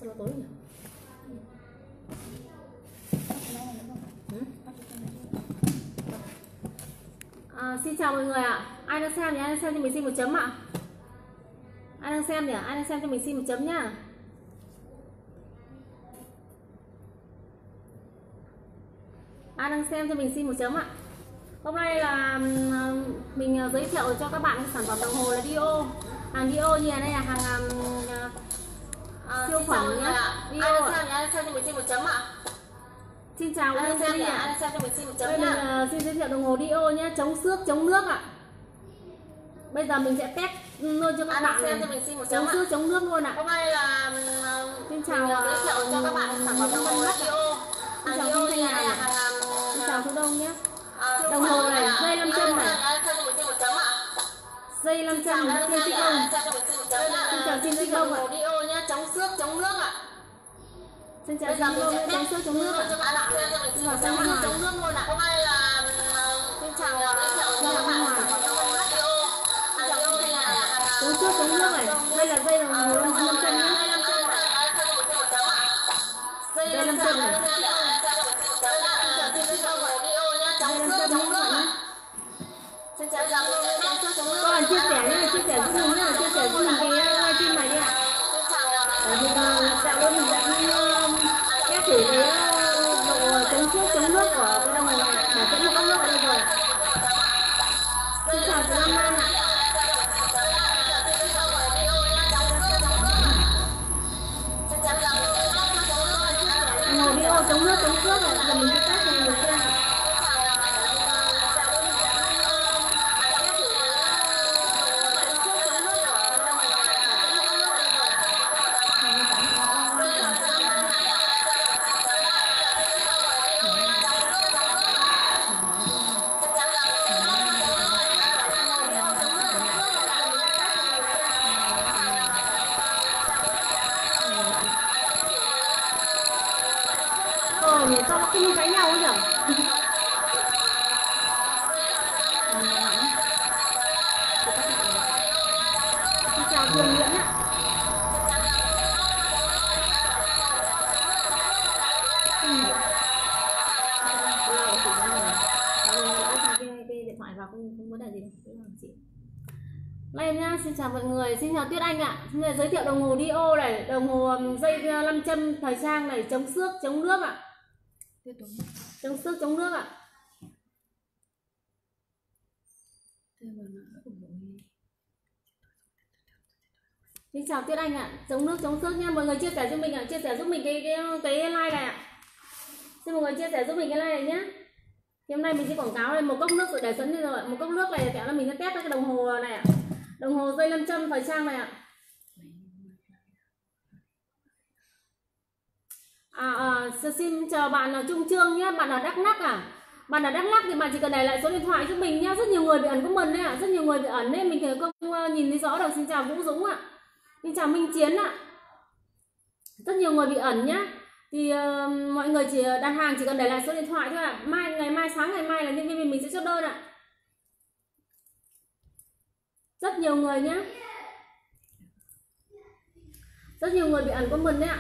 Sao nó tối nhỉ? Xin chào mọi người ạ. Ai đang xem thì ai đang xem cho mình xin một chấm ạ. Ai đang xem nhỉ? Ai đang xem cho mình xin một chấm nhá. Ai đang xem cho mình xin một chấm ạ. Hôm nay là mình giới thiệu cho các bạn sản phẩm đồng hồ là Dio. Hàng Dio như này là hàng siêu phẩm nhé. Dio ạ. Ai đang xem cho mình xin một chấm ạ. Xin chào các bạn ạ. Ai đang xem cho mình xin một chấm nhá. Mình xin giới thiệu đồng hồ Dio nhé, chống xước, chống nước ạ. Bây giờ mình sẽ test luôn cho các bạn xem cho mình xin một chấm xước, chống nước luôn ạ. Hôm nay là xin chào giới thiệu cho các bạn sản phẩm đồng hồ là Dio. Xin chào Kinh Thanh này ạ. Xin chào Thu Đông nhé. Đồng hồ này, dây 5 chân này. Dây 5 chân trên chiếc lông. Xin chào trên chiếc lông ạ. Dio nhé, chống xước, chống nước ạ. Xin chào trên chiếc lông, chống xước, chống nước ạ. Xin chào sang ngoài. Chống nước luôn ạ. Hôm nay là xin chào giới thiệu cho các bạn sản phẩm đồng hồ là Dio. Chống xước, chống nước này. Đây là dây đồng hồ 5 chân nhé. Dây 5 chân này. Các bạn chia sẻ nhé, chia sẻ giúp mình nhé, chia sẻ giúp mình cái livestream này đi ạ. Mình tạo lên mình đã đi test thử cái độ chống xước, chống nước của cái đồng hồ này để dẫn một các nước ở đây rồi. Xin chào chị Nam Nam ạ. Đồng hồ Dio chống nước, chống xước này, giờ mình sẽ test cho mình xem. Sao nó không cãi nhau ấy nhỉ? Xin chào Thường Nguyễn ạ. Cái điện thoại vào không vấn đề gì đâu. Lên nhá, xin chào mọi người, xin chào Tuyết Anh ạ. Xin giới thiệu đồng hồ Dio này, đồng hồ dây 5 châm thời trang này, chống xước, chống nước ạ. Chống xước, chống nước ạ. Xin chào Tuyết Anh ạ, chống nước, chống xước nha. Mọi người chia sẻ giúp mình ạ, chia sẻ giúp mình cái like này ạ. Xin mọi người chia sẻ giúp mình cái like này nhé. Thì hôm nay mình sẽ quảng cáo đây một cốc nước rồi để sẵn đi rồi. Một cốc nước này kẹo là mình sẽ test cái đồng hồ này ạ. Đồng hồ dây 5 châm thời trang này ạ. Xin chào bạn là Trung Trương nhé, bạn ở Đắk Lắk à? Bạn ở Đắk Lắk thì bạn chỉ cần để lại số điện thoại cho mình nhé. Rất nhiều người bị ẩn comment đấy ạ, rất nhiều người bị ẩn nên mình thì không nhìn thấy rõ đâu. Xin chào Vũ Dũng ạ, xin chào Minh Chiến ạ. Rất nhiều người bị ẩn nhá. Thì mọi người chỉ đặt hàng chỉ cần để lại số điện thoại thôi ạ. Ngày mai sáng ngày mai là nhân viên mình sẽ chốt đơn ạ. Rất nhiều người nhé, rất nhiều người bị ẩn comment đấy ạ.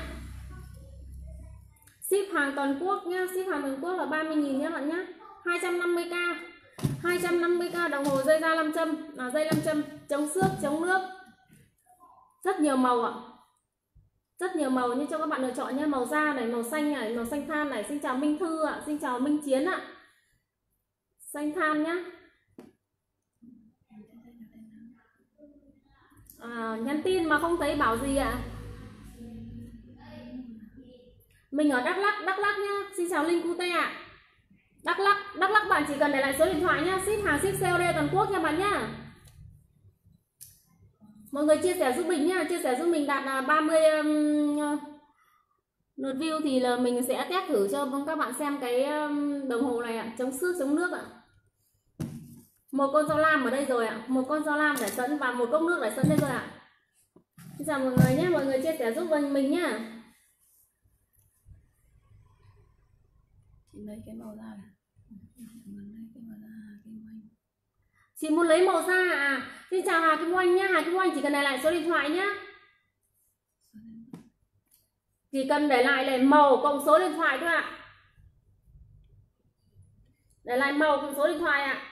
Ship hàng toàn quốc nhá, ship hàng toàn quốc là 30.000 nhé bạn nhé. 250k 250k đồng hồ dây da 5 châm, dây 5 châm chống xước, chống nước. Rất nhiều màu ạ. Rất nhiều màu như cho các bạn lựa chọn nhé. Màu da này, màu xanh này, màu xanh than này. Xin chào Minh Thư ạ, xin chào Minh Chiến ạ. Xanh than nhá. Nhắn tin mà không thấy bảo gì ạ. Mình ở Đắk Lắk nhá. Xin chào Linh Cute ạ. Đắk Lắk bạn chỉ cần để lại số điện thoại nhá. Ship hàng ship COD toàn quốc nha bạn nhá. Mọi người chia sẻ giúp mình nhá, chia sẻ giúp mình đạt 30 lượt view thì là mình sẽ test thử cho các bạn xem cái đồng hồ này ạ, chống xước, chống nước ạ. Một con dao lam ở đây rồi ạ, một con dao lam để sẵn và một cốc nước để sẵn đây rồi ạ. Xin chào mọi người nhé, mọi người chia sẻ giúp mình nhá. Chị lấy cái màu da này. Chị muốn lấy màu da à? Xin chào Hà Kim Oanh nhá, Hà Kim Oanh chỉ cần để lại số điện thoại nhá. Chỉ cần để lại là màu cộng số điện thoại thôi ạ. Để lại màu cộng số điện thoại ạ.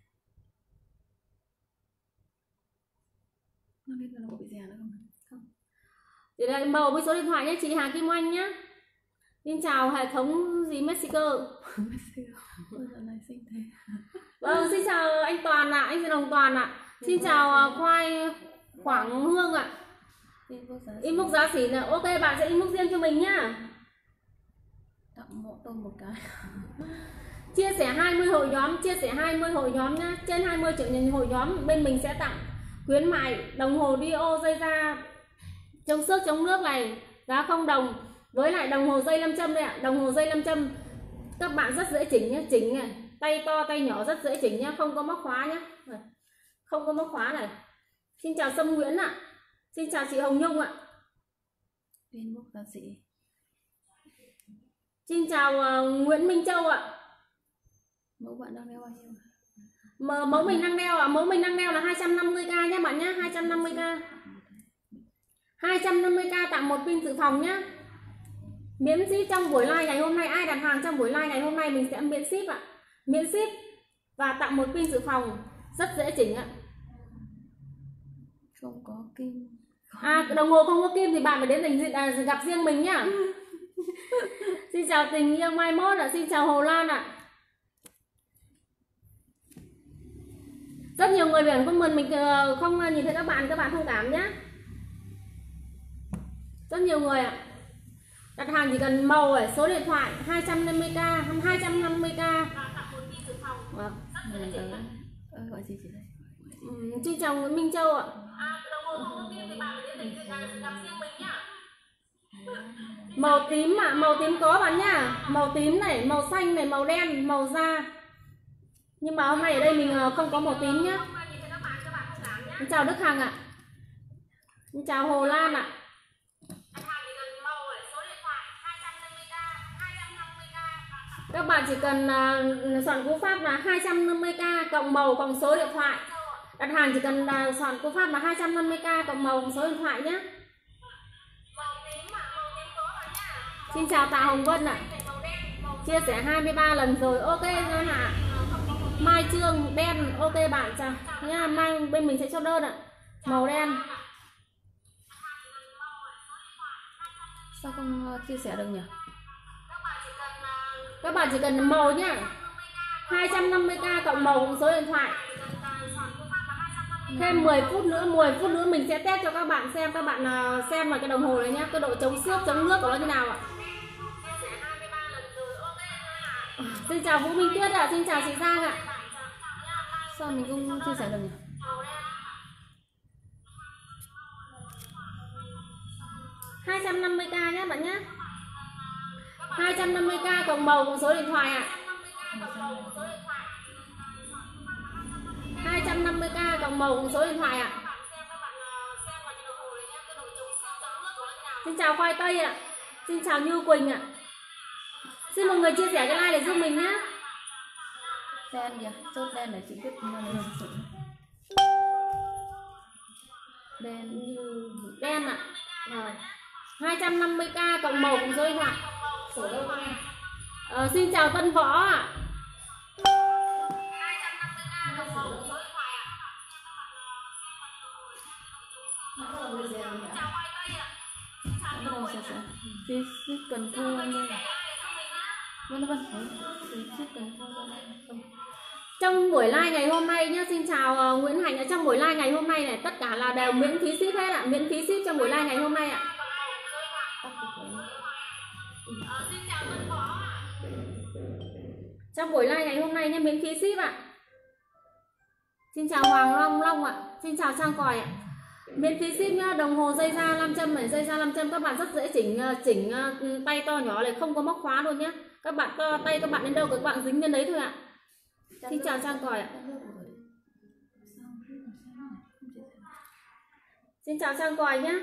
Nó biết là nó có bị rè nữa không? Không. Để lại màu với số điện thoại nhé, chị Hà Kim Oanh nhé. Xin chào hệ thống gì Mexico. Giờ này xinh thế. Vâng, xin chào anh Toàn ạ, anh Đồng Toàn ạ. Xin chào khoai Quảng Hương ạ. Inbox giá xỉ nè. Ok, bạn sẽ inbox riêng cho mình nhá. Tặng mỗi tôi một cái. Chia sẻ 20 hội nhóm, chia sẻ 20 hội nhóm nhá. Trên 20 triệu nhân hội nhóm bên mình sẽ tặng khuyến mại đồng hồ Dio dây da chống xước chống nước này giá 0 đồng, với lại đồng hồ dây 5 châm đây ạ. Đồng hồ dây 5 châm các bạn rất dễ chỉnh nhé, chỉnh này, tay to tay nhỏ rất dễ chỉnh nhé, không có móc khóa nhé, không có móc khóa này. Xin chào Sâm Nguyễn ạ. Xin chào chị Hồng Nhung ạ. Inbox giá sĩ. Xin chào Nguyễn Minh Châu ạ. Mẫu bạn đang đeo bao nhiêu? Mẫu mình đang đeo ạ, mẫu mình đang đeo là 250k nhé bạn nhé, 250k. 250k tặng một pin dự phòng nhé. Miễn ship trong buổi live ngày hôm nay, ai đặt hàng trong buổi live ngày hôm nay mình sẽ miễn ship ạ. Miễn ship và tặng một pin dự phòng rất dễ chỉnh ạ. Không có kim. Đồng hồ không có kim thì bạn phải đến gặp riêng mình nhá. Xin chào Tình Yêu Mai Mốt ạ, xin chào Hồ Lan ạ. Rất nhiều người biển comment mình không nhìn thấy các bạn thông cảm nhé. Rất nhiều người ạ. Đặt hàng chỉ cần màu ở số điện thoại 250k, 250k. Gọi gì chị đây? Xin chào Nguyễn Minh Châu ạ. Màu tím ạ, màu tím có bạn nhá. Màu tím này, màu xanh này, màu đen, màu da. Nhưng mà hôm nay ở đây mình không có màu tím nhá. Xin chào Đức Hằng ạ. Xin chào Hồ Lan ạ. Các bạn chỉ cần soạn cú pháp là 250k cộng màu cộng số điện thoại. Đặt hàng chỉ cần soạn cú pháp là 250k cộng màu cộng số điện thoại nhé. Xin chào Tạ Hồng Vân ạ. Chia sẻ 23 lần rồi. Ok Ngân ạ. Mai Trương đen. Ok bạn chào nha. Mai bên mình sẽ cho đơn ạ. Màu đen. Sao không chia sẻ được nhỉ? Các bạn chỉ cần màu nhá. 250k cộng màu cộng số điện thoại. Thêm 10 phút nữa mình sẽ test cho các bạn xem. Các bạn xem vào cái đồng hồ này nhá, cái độ chống xước chống nước của nó như nào ạ. Xin chào Vũ Minh Tuyết ạ, xin chào chị Giang ạ. Sao mình không chia sẻ được nhỉ? $250k nhé bạn nhé. 250k cộng màu cộng số điện thoại ạ. 250k cộng màu cộng số điện thoại ạ. Xin chào Khoai Tây ạ. Xin chào Như Quỳnh ạ. Xin mọi người chia sẻ cái like để giúp mình nhé. Đen kìa, chốt đen để chị biết đen ạ. 250k cộng màu cộng số điện thoại. Xin chào Tân Võ ạ. Phí ship cần thu anh ơi. Vâng. Phí ship cần thu không? Trong buổi live ngày hôm nay nhá, xin chào Nguyễn Hạnh. Ở trong buổi live ngày hôm nay này tất cả là đều miễn phí ship hết ạ, miễn phí ship trong buổi live ngày hôm nay ạ. Trong buổi live ngày hôm nay nhá, miễn phí ship ạ. Xin chào Hoàng Long ạ. Xin chào Trang Còi ạ. Miễn phí ship nhá, đồng hồ dây da 5 châm này, dây da 5 châm các bạn rất dễ chỉnh tay to nhỏ này, không có móc khóa luôn nhé. Các bạn to tay các bạn đến đâu các bạn dính lên đấy thôi ạ. Xin chào Trang Còi ạ. Xin chào Trang Còi nhé.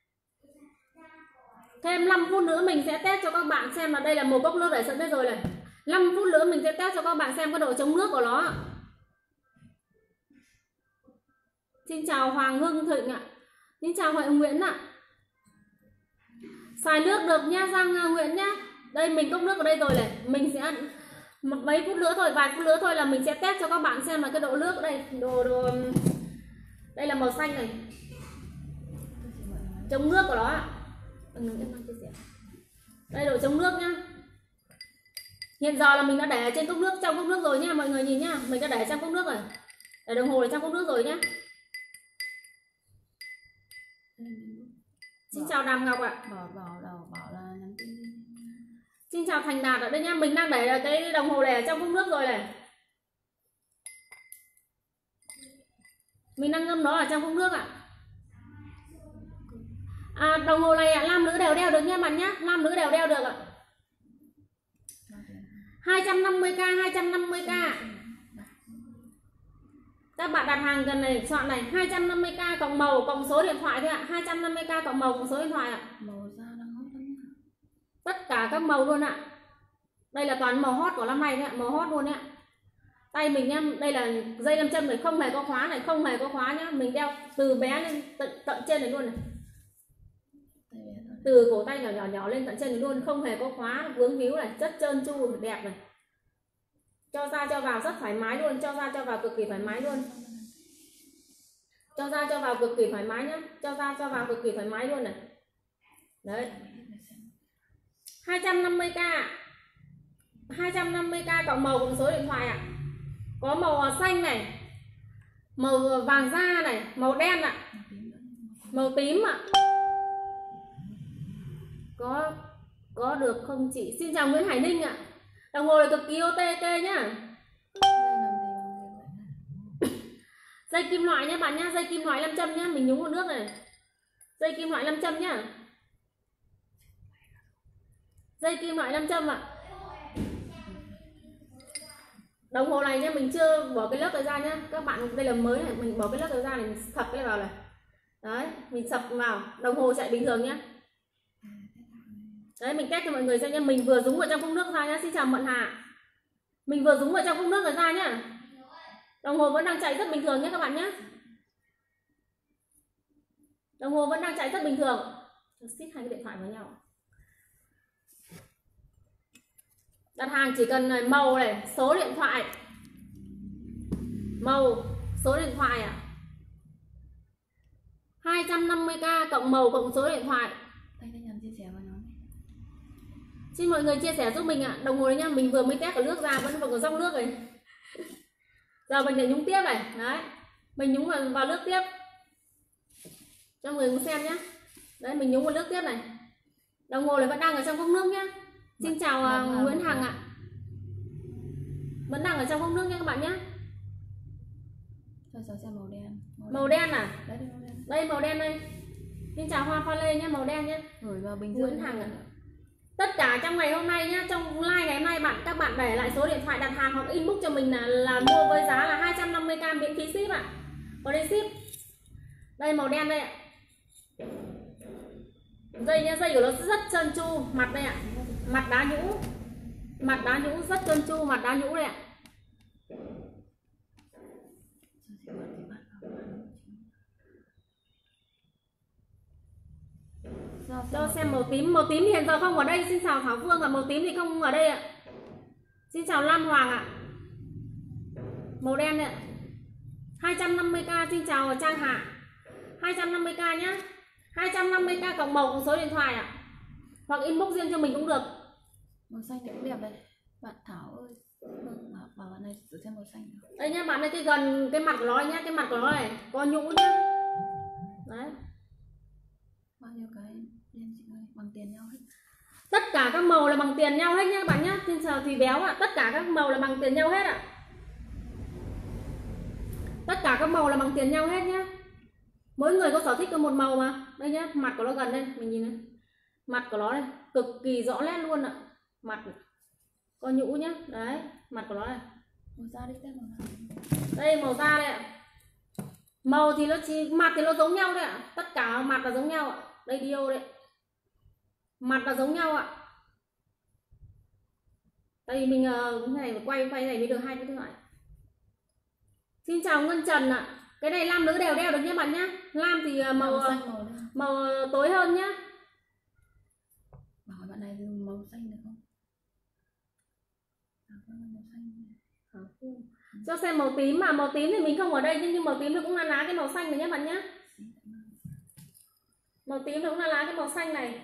Thêm 5 phút nữa mình sẽ test cho các bạn xem là đây là một cốc nước để sẵn đây rồi này. 5 phút nữa mình sẽ test cho các bạn xem cái độ chống nước của nó. Xin chào Hoàng Hưng Thịnh ạ. Xin chào Huệ Nguyễn ạ. Xài nước được nhá Giang Nguyễn nhá. Đây mình cốc nước ở đây rồi này. Mình sẽ mấy phút nữa thôi, vài phút nữa thôi là mình sẽ test cho các bạn xem là cái độ nước đây. Đây là màu xanh này. Chống nước của nó ạ. Đây độ chống nước nhá. Hiện giờ là mình đã để trên cốc nước, trong cốc nước rồi nha mọi người nhìn nhá. Mình đã để trong cốc nước rồi. Để đồng hồ ở trong cốc nước rồi nhá. Xin chào Đàm Ngọc ạ. Bảo là nhắn tin. Xin chào Thành Đạt ở đây nhá. Mình đang để cái đồng hồ này ở trong cốc nước rồi này. Mình đang ngâm nó ở trong cốc nước ạ. Đồng hồ này nam nữ đều đeo được nha bạn nhá. Nam nữ đều đeo được ạ. 250k, 250k. Các bạn đặt hàng gần này chọn này 250k cộng màu cộng số điện thoại thôi ạ. 250k cộng màu cộng số điện thoại ạ. Màu da đang hot lắm. Tất cả các màu luôn ạ. Đây là toàn màu hot của năm nay đấy ạ, màu hot luôn đấy ạ. Tay mình nhá, đây là dây nam châm này, không hề có khóa này, không hề có khóa nhá. Mình đeo từ bé lên tận trên này luôn này. Từ cổ tay nhỏ lên tận trên này luôn, không hề có khóa vướng víu này, rất trơn tru đẹp này. Cho ra cho vào rất thoải mái luôn, cho ra cho vào cực kỳ thoải mái luôn. Cho ra cho vào cực kỳ thoải mái nhá, cho ra cho vào cực kỳ thoải mái luôn này. Đấy. 250k. 250k cộng màu cộng số điện thoại ạ. Có màu xanh này, màu vàng da này, màu đen ạ. Màu tím ạ. Có được không chị? Xin chào Nguyễn Hải Ninh ạ. Đồng hồ này cực kỳ OTK nhá. Dây kim loại nhá bạn nhá, dây kim loại 5 châm nhá, mình nhúng vào nước này. Dây kim loại 5 châm nhá. Dây kim loại 5 châm ạ. Đồng hồ này nhá, mình chưa bỏ cái lớp này ra nhá. Các bạn đây là mới này, mình bỏ cái lớp này ra này, mình sập cái vào này. Đấy, mình sập vào, đồng hồ chạy bình thường nhá. Đấy, mình test cho mọi người xem nhá, mình vừa dúng vào trong cốc nước ra nhá. Xin chào Mận Hà. Mình vừa dúng vào trong cốc nước rồi ra nhá. Đồng hồ vẫn đang chạy rất bình thường nhé các bạn nhé. Đồng hồ vẫn đang chạy rất bình thường. Xít hai cái điện thoại vào nhau. Đặt hàng chỉ cần màu này, số điện thoại. Màu, số điện thoại ạ. 250k cộng màu cộng số điện thoại. Chia sẻ vào nhóm. Xin mọi người chia sẻ giúp mình ạ. Đồng hồ này nhá, mình vừa mới test ở nước ra vẫn còn dòng nước rồi. Giờ mình để nhúng tiếp này. Đấy, mình nhúng vào nước tiếp cho người cùng xem nhé. Đấy, mình nhúng vào nước tiếp này. Đồng hồ này vẫn đang ở trong cốc nước nhá. Xin chào Nguyễn Hằng ạ. Vẫn đang ở trong cốc nước nha các bạn nhé. Cho cháu xem màu đen. Màu đen à? Đấy, màu đen. Đây màu đen đây. Xin chào Hoa Pha Lê nhé, màu đen nhé. Gửi vào bình Nguyễn Hằng ạ. Tất cả trong ngày hôm nay nhá, trong live ngày hôm nay các bạn để lại số điện thoại đặt hàng hoặc inbox cho mình là mua với giá là 250k miễn phí ship ạ. Có đây ship. Đây màu đen đây ạ. Dây nhá, dây của nó rất trơn tru, mặt đây ạ. Mặt đá nhũ. Mặt đá nhũ rất trơn tru, mặt đá nhũ đây ạ. Cho xem màu tím. Màu tím thì hiện giờ không ở đây. Xin chào Thảo Phương ạ. Màu tím thì không ở đây ạ. Xin chào Lan Hoàng ạ. Màu đen đây ạ. 250k. Xin chào Trang Hạ. 250k nhá. 250k cộng màu cộng số điện thoại ạ. Hoặc inbox riêng cho mình cũng được. Màu xanh này cũng đẹp đây. Bạn Thảo ơi, bảo bạn này thử xem màu xanh. Đây nhá, bạn này cái gần cái mặt của nó nhá, cái mặt của nó này có nhũ nhá. Đấy. Bao nhiêu cái lên chị ơi, bằng tiền nhau hết. Tất cả các màu là bằng tiền nhau hết nhá các bạn nhá. Xin chào Thùy Béo ạ. Tất cả các màu là bằng tiền nhau hết ạ. Tất cả các màu là bằng tiền nhau hết nhá. Mỗi người có sở thích có một màu mà. Đây nhá, mặt của nó gần đây, mình nhìn này. Mặt của nó đây, cực kỳ rõ nét luôn ạ. Mặt có nhũ nhá. Đấy, mặt của nó này. Màu da đi xem màu. Đây màu da đây ạ. Màu thì nó chỉ mặt thì nó giống nhau đấy ạ. Tất cả mặt là giống nhau ạ. Đây Dio đấy. Mặt là giống nhau ạ. Đây mình cái này quay này mới được hai cái điện thoại. Xin chào Ngân Trần ạ. Cái này nam nữ đều đeo được nhé bạn nhá. Nam thì màu tối hơn nhá. màu xanh được không? Màu xanh. Cho xem màu tím, mà màu tím thì mình không ở đây, nhưng màu tím nó cũng là lá cái màu xanh này nhé bạn nhé. Màu tím nó cũng là lá cái màu xanh này.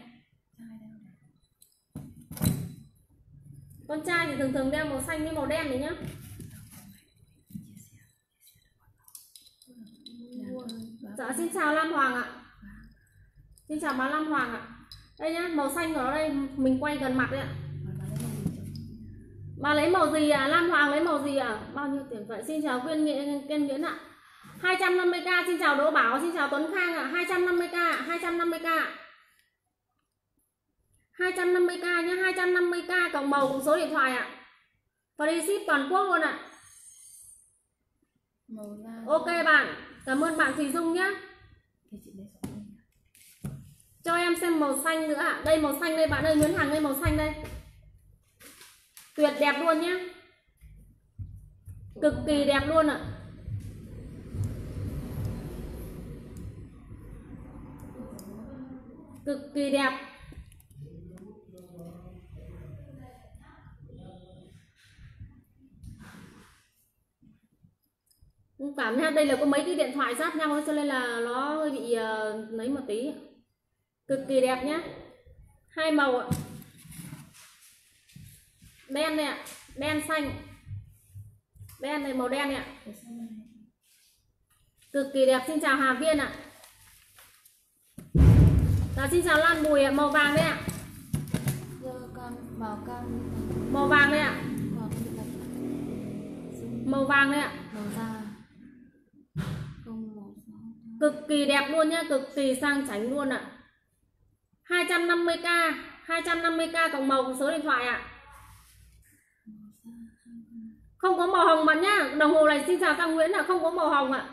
Con trai thì thường thường đeo màu xanh với màu đen này nhá. Dạ, xin chào Lam Hoàng ạ. Xin chào bà Lam Hoàng ạ. Đây nhá, màu xanh của nó đây, mình quay gần mặt đấy ạ. Bà lấy màu gì ạ? Lam Hoàng lấy màu gì ạ? Bao nhiêu tiền vậy? Xin chào Quyên Nguyễn ạ. 250k. Xin chào Đỗ Bảo, xin chào Tuấn Khang ạ. 250k, 250k. 250k nhá, 250k cộng màu cùng số điện thoại ạ. Free ship toàn quốc luôn ạ. Ok bạn, cảm ơn bạn Thùy Dung nhá. Cho em xem màu xanh nữa ạ. Đây màu xanh đây bạn ơi, Nguyễn Hằng đây màu xanh đây. Tuyệt đẹp luôn nhá. Cực kỳ đẹp luôn ạ. Cực kỳ đẹp. Cảm giác đây là có mấy cái điện thoại giáp nhau cho nên là nó hơi bị lấy một tí. Cực kỳ đẹp nhá. Hai màu ạ. Đen này ạ, đen xanh. Đen này, màu đen này ạ. Cực kỳ đẹp. Xin chào Hà Viên ạ. Dạ, xin chào Lan Bùi ạ, màu vàng đấy ạ. Màu vàng đây ạ. Màu vàng đây ạ. Cực kỳ đẹp luôn nhá, cực kỳ sang chảnh luôn ạ. 250k, 250k cộng màu cùng số điện thoại ạ. Không có màu hồng bạn nhá. Đồng hồ này xin chào Tăng Nguyễn ạ, không có màu hồng ạ.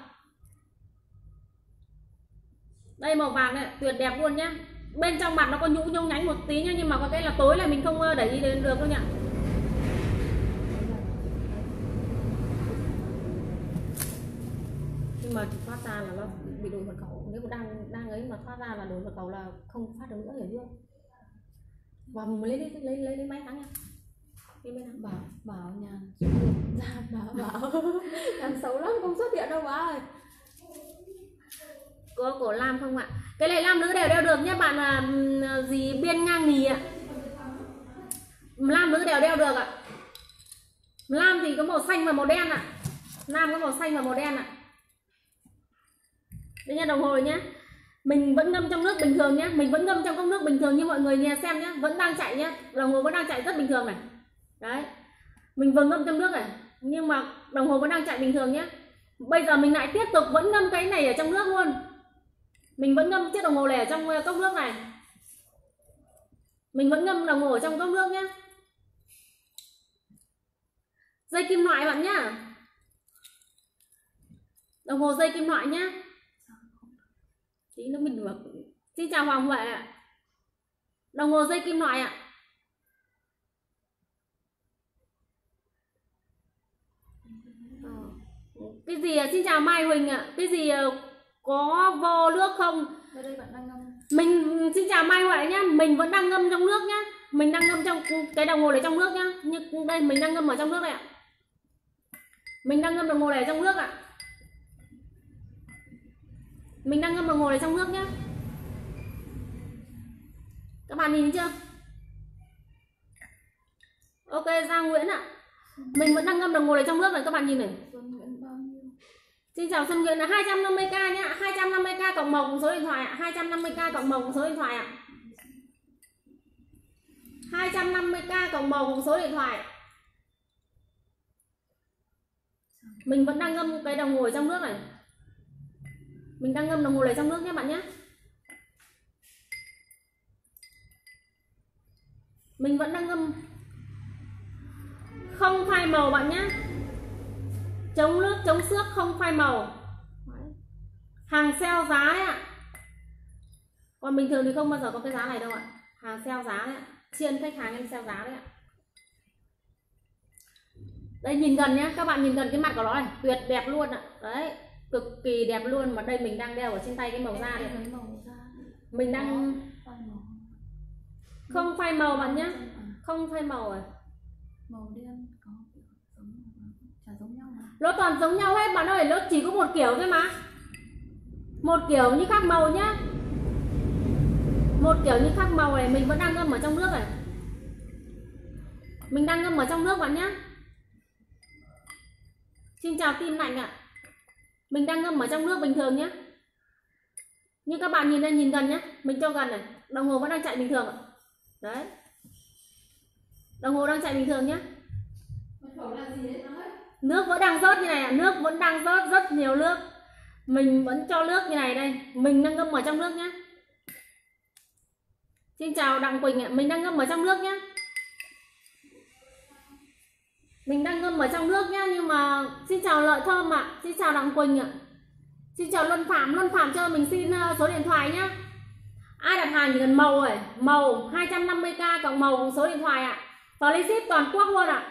Đây màu vàng này, tuyệt đẹp luôn nhá. Bên trong mặt nó có nhũ nhông nhánh một tí nhá, nhưng mà có cái là tối là mình không để ý đến được đâu nhỉ. Nhưng mà thoát ra là nó bị đổi mật khẩu. Nếu mà đang ấy mà thoát ra là đổi mật khẩu là không phát được nữa, hiểu chưa? Và mình lấy máy thắng nha. Bảo nhà ra bảo làm xấu lắm, không xuất hiện đâu bà ơi. Có cổ lam không ạ? Cái này lam nữ đều đeo được nhé bạn. Gì biên ngang nì ạ. Lam nữ đều đeo được ạ. Lam thì có màu xanh và màu đen ạ. Lam có màu xanh và màu đen ạ. Đây nha, đồng hồ nhá. Mình vẫn ngâm trong nước bình thường nhá. Mình vẫn ngâm trong cốc nước bình thường như mọi người nghe xem nhá. Vẫn đang chạy nhá. Đồng hồ vẫn đang chạy rất bình thường này. Đấy. Mình vừa ngâm trong nước này, nhưng mà đồng hồ vẫn đang chạy bình thường nhé. Bây giờ mình lại tiếp tục vẫn ngâm cái này ở trong nước luôn. Mình vẫn ngâm chiếc đồng hồ này ở trong cốc nước này. Mình vẫn ngâm đồng hồ ở trong cốc nước nhé. Dây kim loại bạn nhá. Đồng hồ dây kim loại nhá. Tí nữa mình được. Xin chào Hoàng Huệ ạ. Đồng hồ dây kim loại ạ. Cái gì ạ? Xin chào Mai Huỳnh ạ. Cái gì có vô nước không? Đây bạn đang ngâm. Mình xin chào Mai Huệ nhá. Mình vẫn đang ngâm trong nước nhá. Mình đang ngâm trong cái đồng hồ này trong nước nhá. Nhưng đây mình đang ngâm ở trong nước này ạ. Mình đang ngâm đồng hồ này ở trong nước ạ. Mình đang ngâm đồng hồ này trong nước nhá. Các bạn nhìn chưa? Ok, Giang Nguyễn ạ. Mình vẫn đang ngâm đồng hồ này trong nước này, các bạn nhìn này. Xin chào Xuân Nguyễn là 250k nhá. 250k cộng màu cùng số điện thoại ạ. 250k cộng màu cùng số điện thoại ạ. 250k cộng màu cùng số điện thoại. Mình vẫn đang ngâm cái đồng hồ trong nước này. Mình đang ngâm đồng hồ này trong nước nhé bạn nhé. Mình vẫn đang ngâm. Không phai màu bạn nhé. Chống nước, chống xước, không phai màu. Hàng sale giá đấy ạ. Còn bình thường thì không bao giờ có cái giá này đâu ạ. Hàng sale giá đấy ạ. Chiên khách hàng em sale giá đấy ạ. Đây nhìn gần nhá, các bạn nhìn gần cái mặt của nó này, tuyệt đẹp luôn ạ. Đấy, cực kỳ đẹp luôn. Mà đây mình đang đeo ở trên tay cái màu da này. Mình đang Không phai màu bạn nhé. Không phai màu à? Màu đen có giống chả giống nhau mà. Nó toàn giống nhau hết bạn ơi, nó chỉ có một kiểu thôi mà. Một kiểu như khác màu nhá. Một kiểu như khác màu này, mình vẫn đang ngâm ở trong nước này. Mình đang ngâm ở trong nước bạn nhé. Xin chào Tim Lạnh ạ. Mình đang ngâm ở trong nước bình thường nhé. Như các bạn nhìn lên, nhìn gần nhé. Mình cho gần này, đồng hồ vẫn đang chạy bình thường ạ. Đấy, đồng hồ đang chạy bình thường nhé. Nước vẫn đang rớt như này ạ. Nước vẫn đang rớt rất nhiều nước. Mình vẫn cho nước như này đây. Mình đang ngâm ở trong nước nhé. Xin chào Đặng Quỳnh ạ. Mình đang ngâm ở trong nước nhé. Mình đang ngâm ở trong nước nhá. Nhưng mà xin chào Lợi Thơm ạ. Xin chào Đặng Quỳnh ạ. Xin chào Luân Phạm. Luân Phạm cho mình xin số điện thoại nhá. Ai đặt hàng chỉ cần màu rồi. Màu 250k cộng màu cùng số điện thoại ạ. Free ship toàn quốc luôn ạ.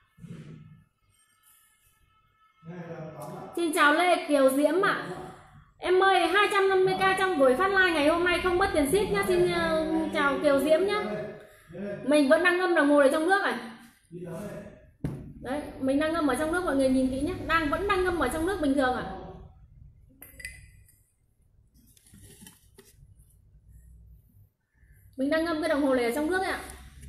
Xin chào Lê Kiều Diễm ạ. Em ơi, 250k trong buổi phát live ngày hôm nay không mất tiền ship nhá. Xin chào Kiều Diễm nhá. Mình vẫn đang ngâm đồng hồ ở trong nước này. Đấy, mình đang ngâm ở trong nước, mọi người nhìn kỹ nhé. Vẫn đang ngâm ở trong nước bình thường ạ. Mình đang ngâm cái đồng hồ này ở trong nước ạ.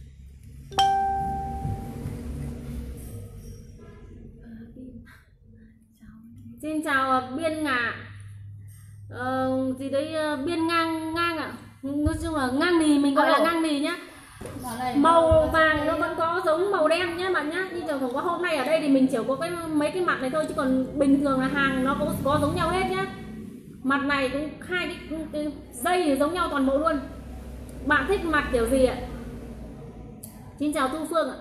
Xin chào Biên Ngà. Gì đấy Biên ngang ạ. Nói chung là ngang nì, mình gọi là ngang nì nhá. Màu vàng nó vẫn có giống màu đen nhé bạn nhá. Nhưng không có hôm nay ở đây thì mình chỉ có mấy cái mặt này thôi, chứ còn bình thường là hàng nó cũng có giống nhau hết nhá. Mặt này cũng hai cái dây thì giống nhau toàn bộ luôn. Bạn thích mặt kiểu gì ạ? Xin chào Thu Phương ạ.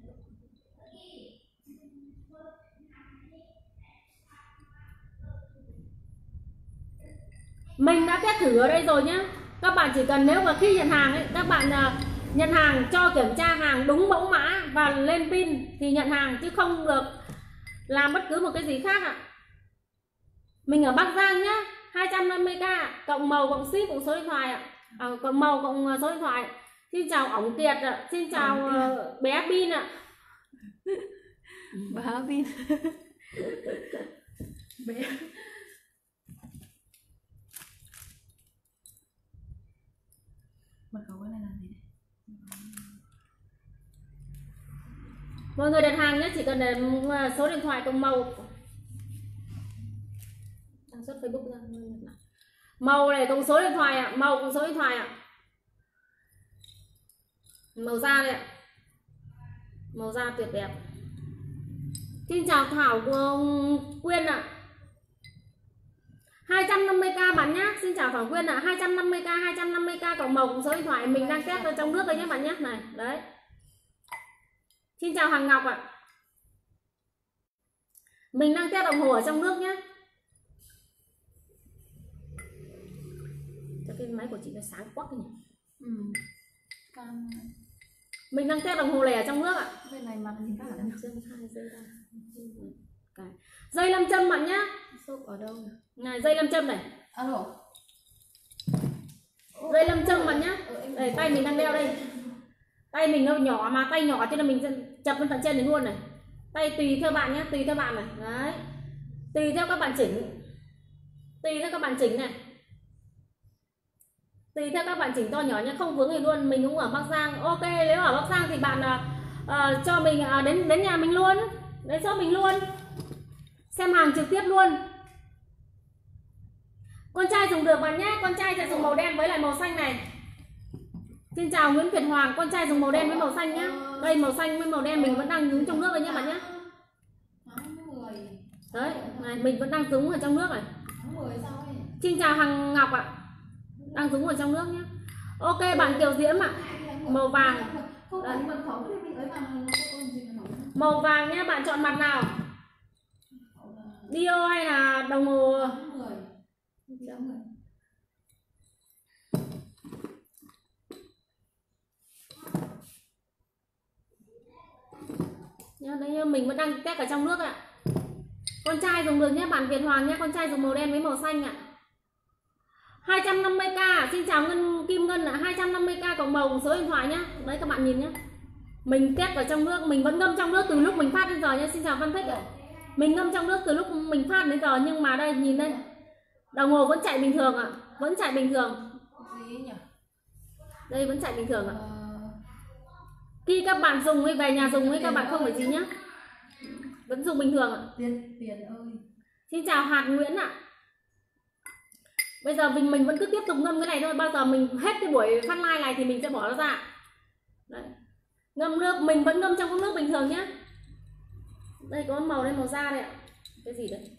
Mình đã test thử ở đây rồi nhá. Các bạn chỉ cần nếu mà khi nhận hàng ấy, các bạn nhận hàng cho kiểm tra hàng đúng mẫu mã và lên pin thì nhận hàng, chứ không được làm bất cứ một cái gì khác ạ. Mình ở Bắc Giang nhá. 250k cộng màu cộng ship cộng số điện thoại ạ. Cộng màu cộng số điện thoại. Xin chào Ổng Kiệt ạ. Xin chào bé Pin ạ. Bé Pin. Bé. Mật khẩu cái này là gì đấy? Mọi người đặt hàng nhé, chỉ cần để số điện thoại cộng màu. Đăng xuất Facebook ra. Màu này cộng số điện thoại ạ. Màu cộng số điện thoại ạ. Màu da đây ạ. Màu da tuyệt đẹp. Xin chào Thảo Quyên ạ. 250k bạn nhá. Xin chào Thảo Quyên ạ. 250k cộng màu cùng số điện thoại. Mình đang test ở trong nước đây nhé bạn nhé. Này, đấy. Xin chào Hằng Ngọc ạ. Mình đang test đồng hồ ở trong nước nhé. Cho cái máy của chị nó sáng quắc nhỉ. Mình đang test đồng hồ này ở trong nước ạ. Bên này mặt gì cả. Dây nam châm bạn nhá. Shop ở đâu này? Dây nam châm này. Alo. Dây nam châm bạn nhá. Đây, tay mình đang đeo đây. Tay mình nó nhỏ mà, tay nhỏ cho nên mình chập lên tận trên này luôn này. Tay tùy theo bạn nhé, tùy theo bạn này. Đấy. Tùy theo các bạn chỉnh. Tùy theo các bạn chỉnh này. Tùy theo các bạn chỉnh to nhỏ nhé, không vướng gì luôn. Mình cũng ở Bắc Giang. Ok, nếu ở Bắc Giang thì bạn cho mình đến nhà mình luôn. Đến chỗ mình luôn. Xem hàng trực tiếp luôn. Con trai dùng được bạn nhé. Con trai sẽ dùng màu đen với lại màu xanh này. Xin chào Nguyễn Việt Hoàng. Con trai dùng màu đen với màu xanh nhé. Đây màu xanh với màu đen mình vẫn đang nhúng trong nước đây nhé bạn nhé. Đấy, này, mình vẫn đang nhúng ở trong nước này. Xin chào Hằng Ngọc ạ. Đang nhúng ở trong nước nhé. Ok bạn Kiều Diễm ạ. Màu vàng. Đấy. Màu vàng nhé, bạn chọn mặt nào? Dio hay là đồng hồ? Đấy, mình vẫn đang test ở trong nước ạ. Con trai dùng được nhé, bạn Việt Hoàng nhé. Con trai dùng màu đen với màu xanh ạ. 250k. Xin chào Kim Ngân ạ. 250k cộng màu số điện thoại nhá. Đấy các bạn nhìn nhá. Mình test vào trong nước, mình vẫn ngâm trong nước từ lúc mình phát đến giờ nhá. Xin chào Văn Thích ạ. Mình ngâm trong nước từ lúc mình phát đến giờ, nhưng mà đây nhìn đây, đồng hồ vẫn chạy bình thường ạ, vẫn chạy bình thường. Gì nhỉ? Đây vẫn chạy bình thường ạ. Khi các bạn dùng ấy, về nhà dùng ấy, các bạn không phải gì nhá, vẫn dùng bình thường ạ. Tiền ơi. Xin chào Hạt Nguyễn ạ. Bây giờ mình vẫn cứ tiếp tục ngâm cái này thôi. Bao giờ mình hết cái buổi phát live này thì mình sẽ bỏ nó ra. Đấy. Ngâm nước, mình vẫn ngâm trong cốc nước bình thường nhá. Đây có màu đây, màu da đây ạ. Cái gì đấy?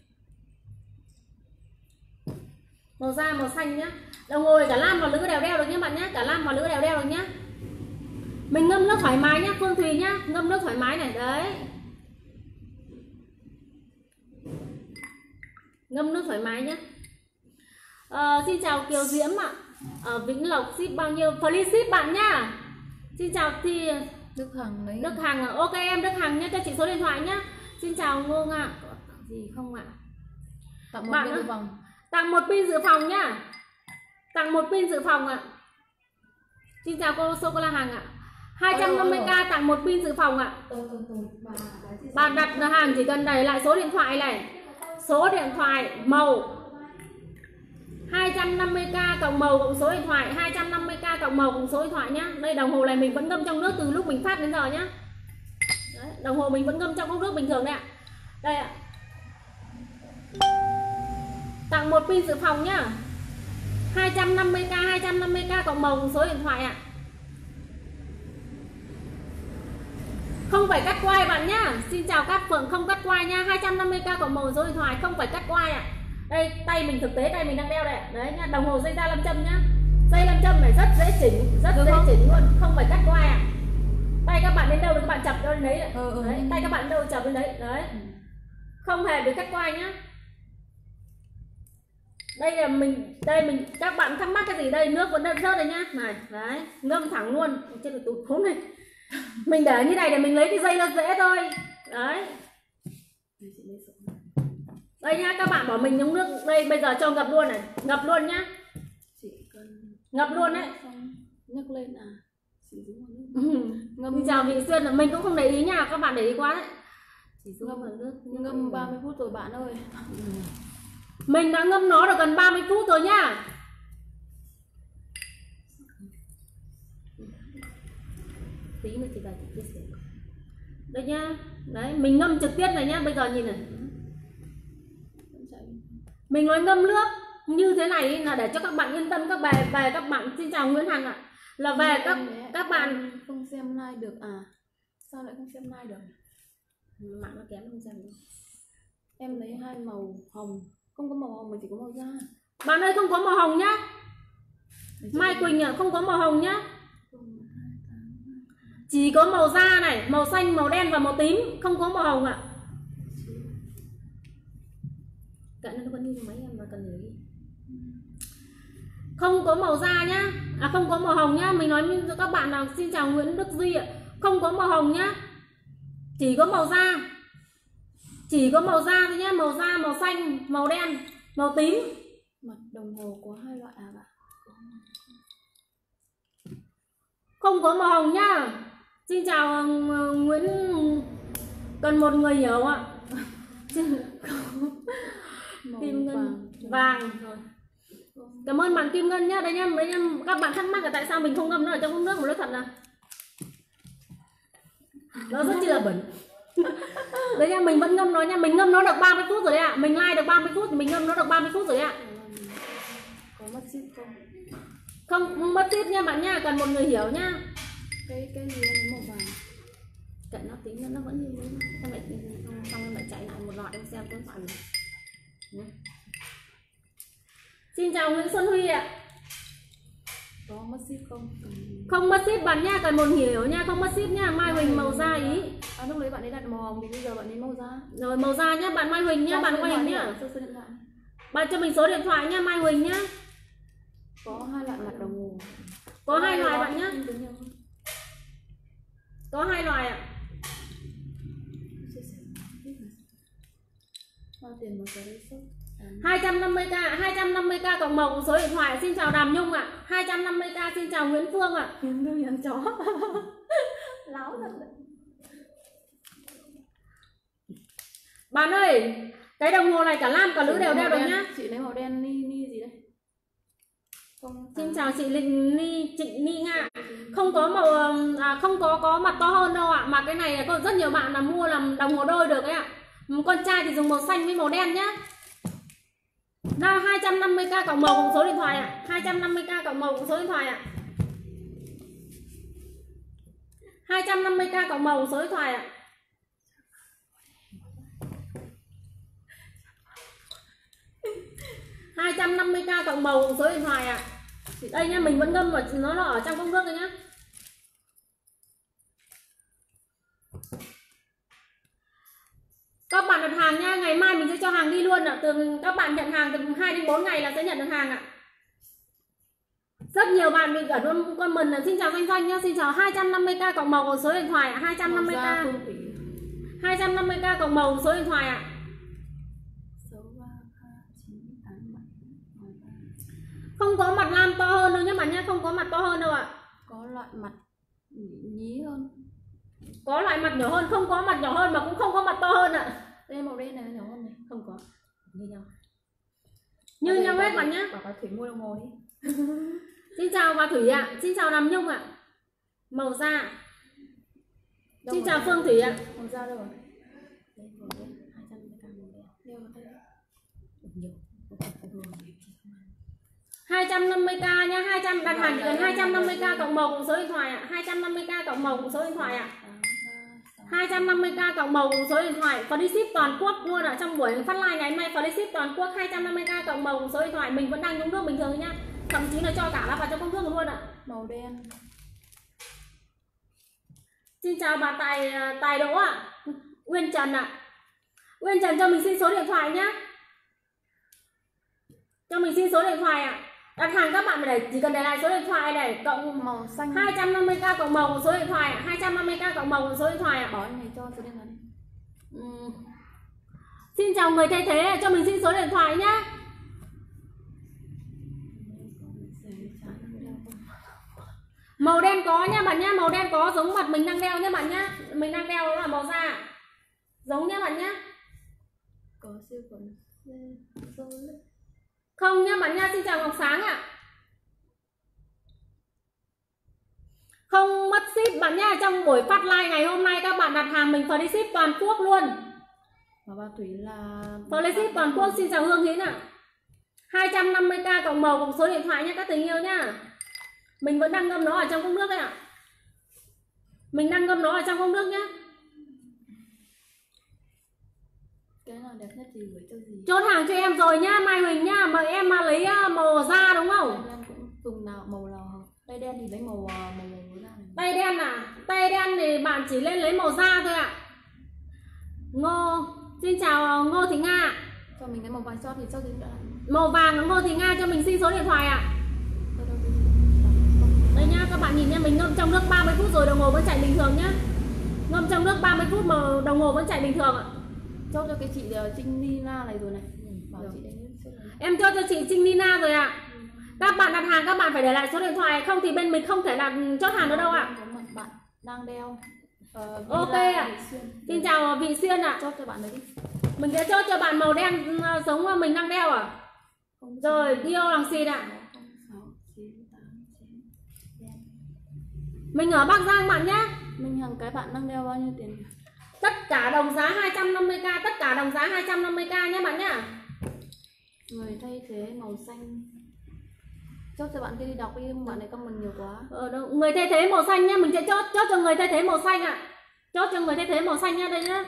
Màu da, màu xanh nhá. Đồng hồ cả lam và lữ đều đeo được nhé bạn nhé. Cả lam và lữ đều đeo được nhá. Mình ngâm nước thoải mái nhá, Phương Thùy nhá. Ngâm nước thoải mái này, đấy. Ngâm nước thoải mái nhá. Xin chào Kiều Diễm ạ. Vĩnh Lộc ship bao nhiêu? Free ship bạn nhá. Xin chào thì Đức Hằng đấy. Đức Hằng. Ok em Đức Hằng nhá, cho chị số điện thoại nhá. Xin chào Ngô ạ. Gì không ạ? Tặng một Bạn pin dự phòng. Tặng một pin dự phòng nhá. Tặng một pin dự phòng ạ. Xin chào cô Sô Cô La Hằng ạ. 250k tặng một pin dự phòng ạ. Bạn đặt hàng chỉ cần đẩy lại số điện thoại này, số điện thoại màu 250k cộng màu cộng số điện thoại, 250k cộng màu cộng số điện thoại nhá. Đây đồng hồ này mình vẫn ngâm trong nước từ lúc mình phát đến giờ nhá. Đấy, đồng hồ mình vẫn ngâm trong cốc nước bình thường đấy ạ. Đây ạ. Tặng một pin dự phòng nhá. 250k cộng màu cộng số điện thoại ạ. Không phải cắt quai bạn nhá. Xin chào Cát Phượng, không cắt quai nha. 250k cộng màu số điện thoại, không phải cắt quai ạ. Đây tay mình, thực tế tay mình đang đeo đây. Đấy nha, đồng hồ dây da lâm châm nhá. Dây lâm châm này rất dễ chỉnh, rất dễ chỉnh luôn, không phải cắt quai ạ. Tay các bạn đến đâu thì các bạn chập đến đấy. Đấy, tay các bạn đến đâu chập đến đấy. Đấy. Không hề bị cắt quai nhá. Đây là mình các bạn thắc mắc cái gì đây, nước vẫn đang rớt đây nhá. Này, đấy, ngâm thẳng luôn. Trên được tụt khốn này. Mình để như này để mình lấy cái dây nó dễ thôi. Đấy. Đây nhá, các bạn bảo mình nhúng nước đây, bây giờ cho ngập luôn này, ngập luôn nhá. Ngập luôn đấy. Nhấc lên à. Ngâm chào Vị Xuyên là mình cũng không để ý nha, các bạn để ý quá đấy. Chỉ Ngâm 30 phút rồi bạn ơi. Mình đã ngâm nó được gần 30 phút rồi nhá. Tí nữa thì bà chia sẻ. Đây nhá. Đấy, mình ngâm trực tiếp này nhá, bây giờ nhìn này. Mình nói ngâm nước như thế này là để cho các bạn yên tâm, các về các bạn. Xin chào Nguyễn Hằng ạ. Là về các bạn không xem like được à? Sao lại không xem like được? Mạng nó kém không xem được. Em lấy hai màu hồng, không có màu hồng mà chỉ có màu da. Bạn ơi không có màu hồng nhá. Mai Quỳnh ạ, không có màu hồng nhá. Chỉ có màu da này, màu xanh, màu đen và màu tím, không có màu hồng ạ. Cận nó vẫn như mấy em mà cần để ý. Không có màu da nhá. Không có màu hồng nhá. Mình nói cho các bạn nào. Xin chào Nguyễn Đức Duy ạ. Không có màu hồng nhá. Chỉ có màu da. Chỉ có màu da thôi nhá. Màu da, màu xanh, màu đen, màu tím. Mặt đồng hồ có hai loại à bạn? Không có màu hồng nhá. Xin chào Nguyễn. Cần một người hiểu ạ. Kim Ngân vàng rồi. Cảm ơn bạn Kim Ngân nhá. Đây nhá, các bạn thắc mắc là tại sao mình không ngâm nó ở trong cốc nước, mà nói thật là nó rất chi là bẩn. Đấy nha, mình vẫn ngâm nó nha, mình ngâm nó được 30 phút rồi đấy ạ. Mình like được 30 phút thì mình ngâm nó được 30 phút rồi đấy ạ. Có mất ship không? Không mất ship nha bạn nha, cần một người hiểu nhá. Cái gì là màu vàng? Kệ nó tính nó vẫn như thế. Xong em lại chạy lại một loạt em xem có phải này. Xin chào Nguyễn Xuân Huy ạ. Có mất ship không? Không mất ship bạn nha, cần một hiểu nha, không mất ship nha. Mai Huỳnh màu da ý. Lúc đấy bạn ấy đặt màu hồng thì bây giờ bạn ấy màu da. Rồi màu da nhá, bạn Mai Huỳnh nhá, bạn Mai Huỳnh nhá. Bạn cho mình số điện thoại nhá, Mai Huỳnh nhá. Có hai loại mặt đồng hồ. Có hai loại bạn nhá. Có hai loại ạ. Bao tiền một cái đấy shop. 250k, 250k cộng màu cùng số điện thoại. Xin chào Đàm Nhung ạ. 250k, xin chào Nguyễn Phương ạ. Hiền thương hiền chó. Láo thật đấy. Bạn ơi, cái đồng hồ này cả nam cả nữ đều đeo được nhá. Chị lấy màu đen ni gì đây? Xin chào chị Trịnh Ni Nga. Không có màu không có mặt to hơn đâu ạ. Mà cái này có rất nhiều bạn là mua làm đồng hồ đôi được ấy ạ. Con trai thì dùng màu xanh với màu đen nhá. Ra 250k cộng màu cùng số điện thoại ạ. 250k cộng màu cùng số điện thoại ạ. 250k cộng màu cùng số điện thoại ạ. 250k cộng màu cùng số điện thoại ạ. Đây nhá, mình vẫn ngâm vào nó ở trong cốc nước thôi nhá. Các bạn đặt hàng nha, ngày mai mình sẽ cho hàng đi luôn ạ. Các bạn nhận hàng từ 2 đến 4 ngày là sẽ nhận được hàng ạ. Rất nhiều bạn mình ở luôn comment là xin chào Doanh Doanh nhá, xin chào 250k cộng màu cùng số điện thoại ạ, 250k. 250k cộng màu cùng số điện thoại ạ. Không có mặt lam to hơn đâu nhé bạn nhé, không có mặt to hơn đâu ạ. Có loại mặt nhí hơn. Có loại mặt nhỏ hơn, không có mặt nhỏ hơn mà cũng không có mặt to hơn ạ. Đây màu đen này nhỏ hơn này, không có. Như nhau. Như nhau hết bạn nhé. Bảo bà Thủy mua đồng hồ đi. Xin chào bà Thủy ạ, xin chào Đàm Nhung ạ. Màu da. Xin chào Phương Thủy ạ. Màu da đâu rồi? Đây màu đen, 250k màu đen. Đeo vào tay. Nhiều. 250k nha, 200 đặt hàng chỉ cần 250k cộng màu cùng số điện thoại ạ. 250k cộng màu cùng số điện thoại ạ. 250k cộng màu cùng số điện thoại. Free ship toàn quốc luôn ạ. Trong buổi phát live ngày hôm nay free ship toàn quốc 250k cộng màu cùng số điện thoại. Mình vẫn đang nhúng nước bình thường nhá. Thậm chí là cho cả nó vào trong cốc nước luôn ạ. Màu đen. Xin chào bà Tài Đỗ ạ. Nguyên Trần ạ. Nguyên Trần cho mình xin số điện thoại nhá. Cho mình xin số điện thoại ạ. Đặt hàng các bạn để chỉ cần để lại số điện thoại để cộng màu xanh 250k cộng màu cùng số điện thoại ạ. 250k cộng màu cùng số điện thoại ạ. Bỏ này cho số điện thoại. Xin chào người thay thế, cho mình xin số điện thoại nhá. Màu đen có nha bạn nhá, màu đen có giống mặt mình đang đeo nhá bạn nhá. Mình đang đeo đó là màu da. Giống nhá bạn nhá. Có siêu quần. Không nhá bạn nha, xin chào Ngọc Sáng ạ. Không mất ship bạn nha. Trong buổi phát live ngày hôm nay các bạn đặt hàng mình free ship toàn quốc luôn. Và bà Thủy là free ship toàn quốc. Xin chào Hương Hiến ạ. 250k cộng màu cùng số điện thoại nha các tình yêu nhá. Mình vẫn đang ngâm nó ở trong cốc nước đấy ạ. Mình đang ngâm nó ở trong cốc nước nhá. cái nào đẹp nhất thì gửi cho gì? Chốt hàng cho em rồi nhá, Mai Huỳnh nhá. Mời em mà lấy màu da đúng không? Em cũng dùng màu nào hợp. Tay đen thì lấy màu da này. Tay đen à? Tay đen thì bạn chỉ lên lấy màu da thôi ạ. Ngô, xin chào Ngô Thị Nga. Cho mình cái màu vàng cho thì cho gì nữa? Màu vàng Ngô Thị Nga cho mình xin số điện thoại ạ. Đây nhá, các bạn nhìn nhá, mình ngâm trong nước 30 phút rồi đồng hồ vẫn chạy bình thường nhá. Ngâm trong nước 30 phút mà đồng hồ vẫn chạy bình thường ạ. Chốt cho cái chị Trinh Nina này rồi này. Bảo chị đấy. Em cho chị Trinh Nina rồi ạ. Các bạn đặt hàng các bạn phải để lại số điện thoại, không thì bên mình không thể là chốt hàng được đâu ạ. Có một bạn đang đeo. Ok ạ. Xin chào Vị Xuyên ạ. Chốt cho bạn đấy đi. Mình sẽ chốt cho bạn màu đen giống mình đang đeo ạ. Rồi, Dio Làng Xịt ạ. Mình ở Bắc Giang bạn nhé. Mình hàng cái bạn đang đeo bao nhiêu tiền? Tất cả đồng giá 250k, tất cả đồng giá 250k nhé bạn nhá. Người thay thế màu xanh. Chốt cho bạn kia đi đọc đi, bạn này comment nhiều quá. Đâu. Người thay thế màu xanh nhá, mình sẽ chốt cho người thay thế màu xanh ạ. Chốt cho người thay thế màu xanh nhá, đây nhá.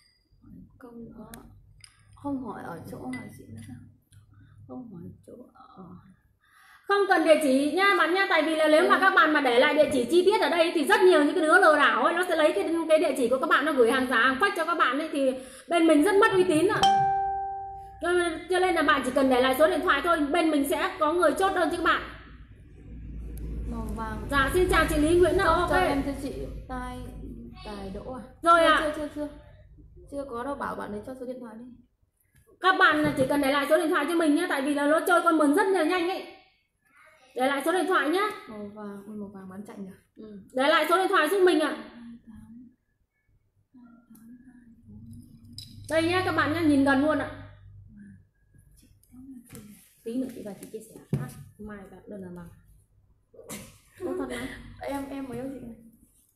Không hỏi ở chỗ hỏi chị nữa sao? Không hỏi chỗ ở. Không cần địa chỉ nha bạn nha, tại vì là nếu mà các bạn mà để lại địa chỉ chi tiết ở đây thì rất nhiều những cái đứa lừa đảo ấy, nó sẽ lấy cái địa chỉ của các bạn, nó gửi hàng giả hàng fake cho các bạn ấy, thì bên mình rất mất uy tín ạ. Cho nên là bạn chỉ cần để lại số điện thoại thôi, bên mình sẽ có người chốt đơn cho các bạn. Màu vàng. Dạ xin chào chị Lý Nguyễn ạ. Ok. Cho em cho chị Tài Đỗ à? Rồi ạ. Chưa có đâu, bảo bạn ấy cho số điện thoại đi. Các bạn chỉ cần để lại số điện thoại cho mình nhé, tại vì là nó chơi con mừng rất là nhanh ấy. Để lại số điện thoại nhé. Màu vàng bán chạy nhỉ? Để lại số điện thoại giúp mình ạ. Đây nhá các bạn nhá, nhìn gần luôn ạ. Tí nữa chị và chị chia sẻ phát mai bạn đơn là bằng. Có thật không? Em mới yêu chị này.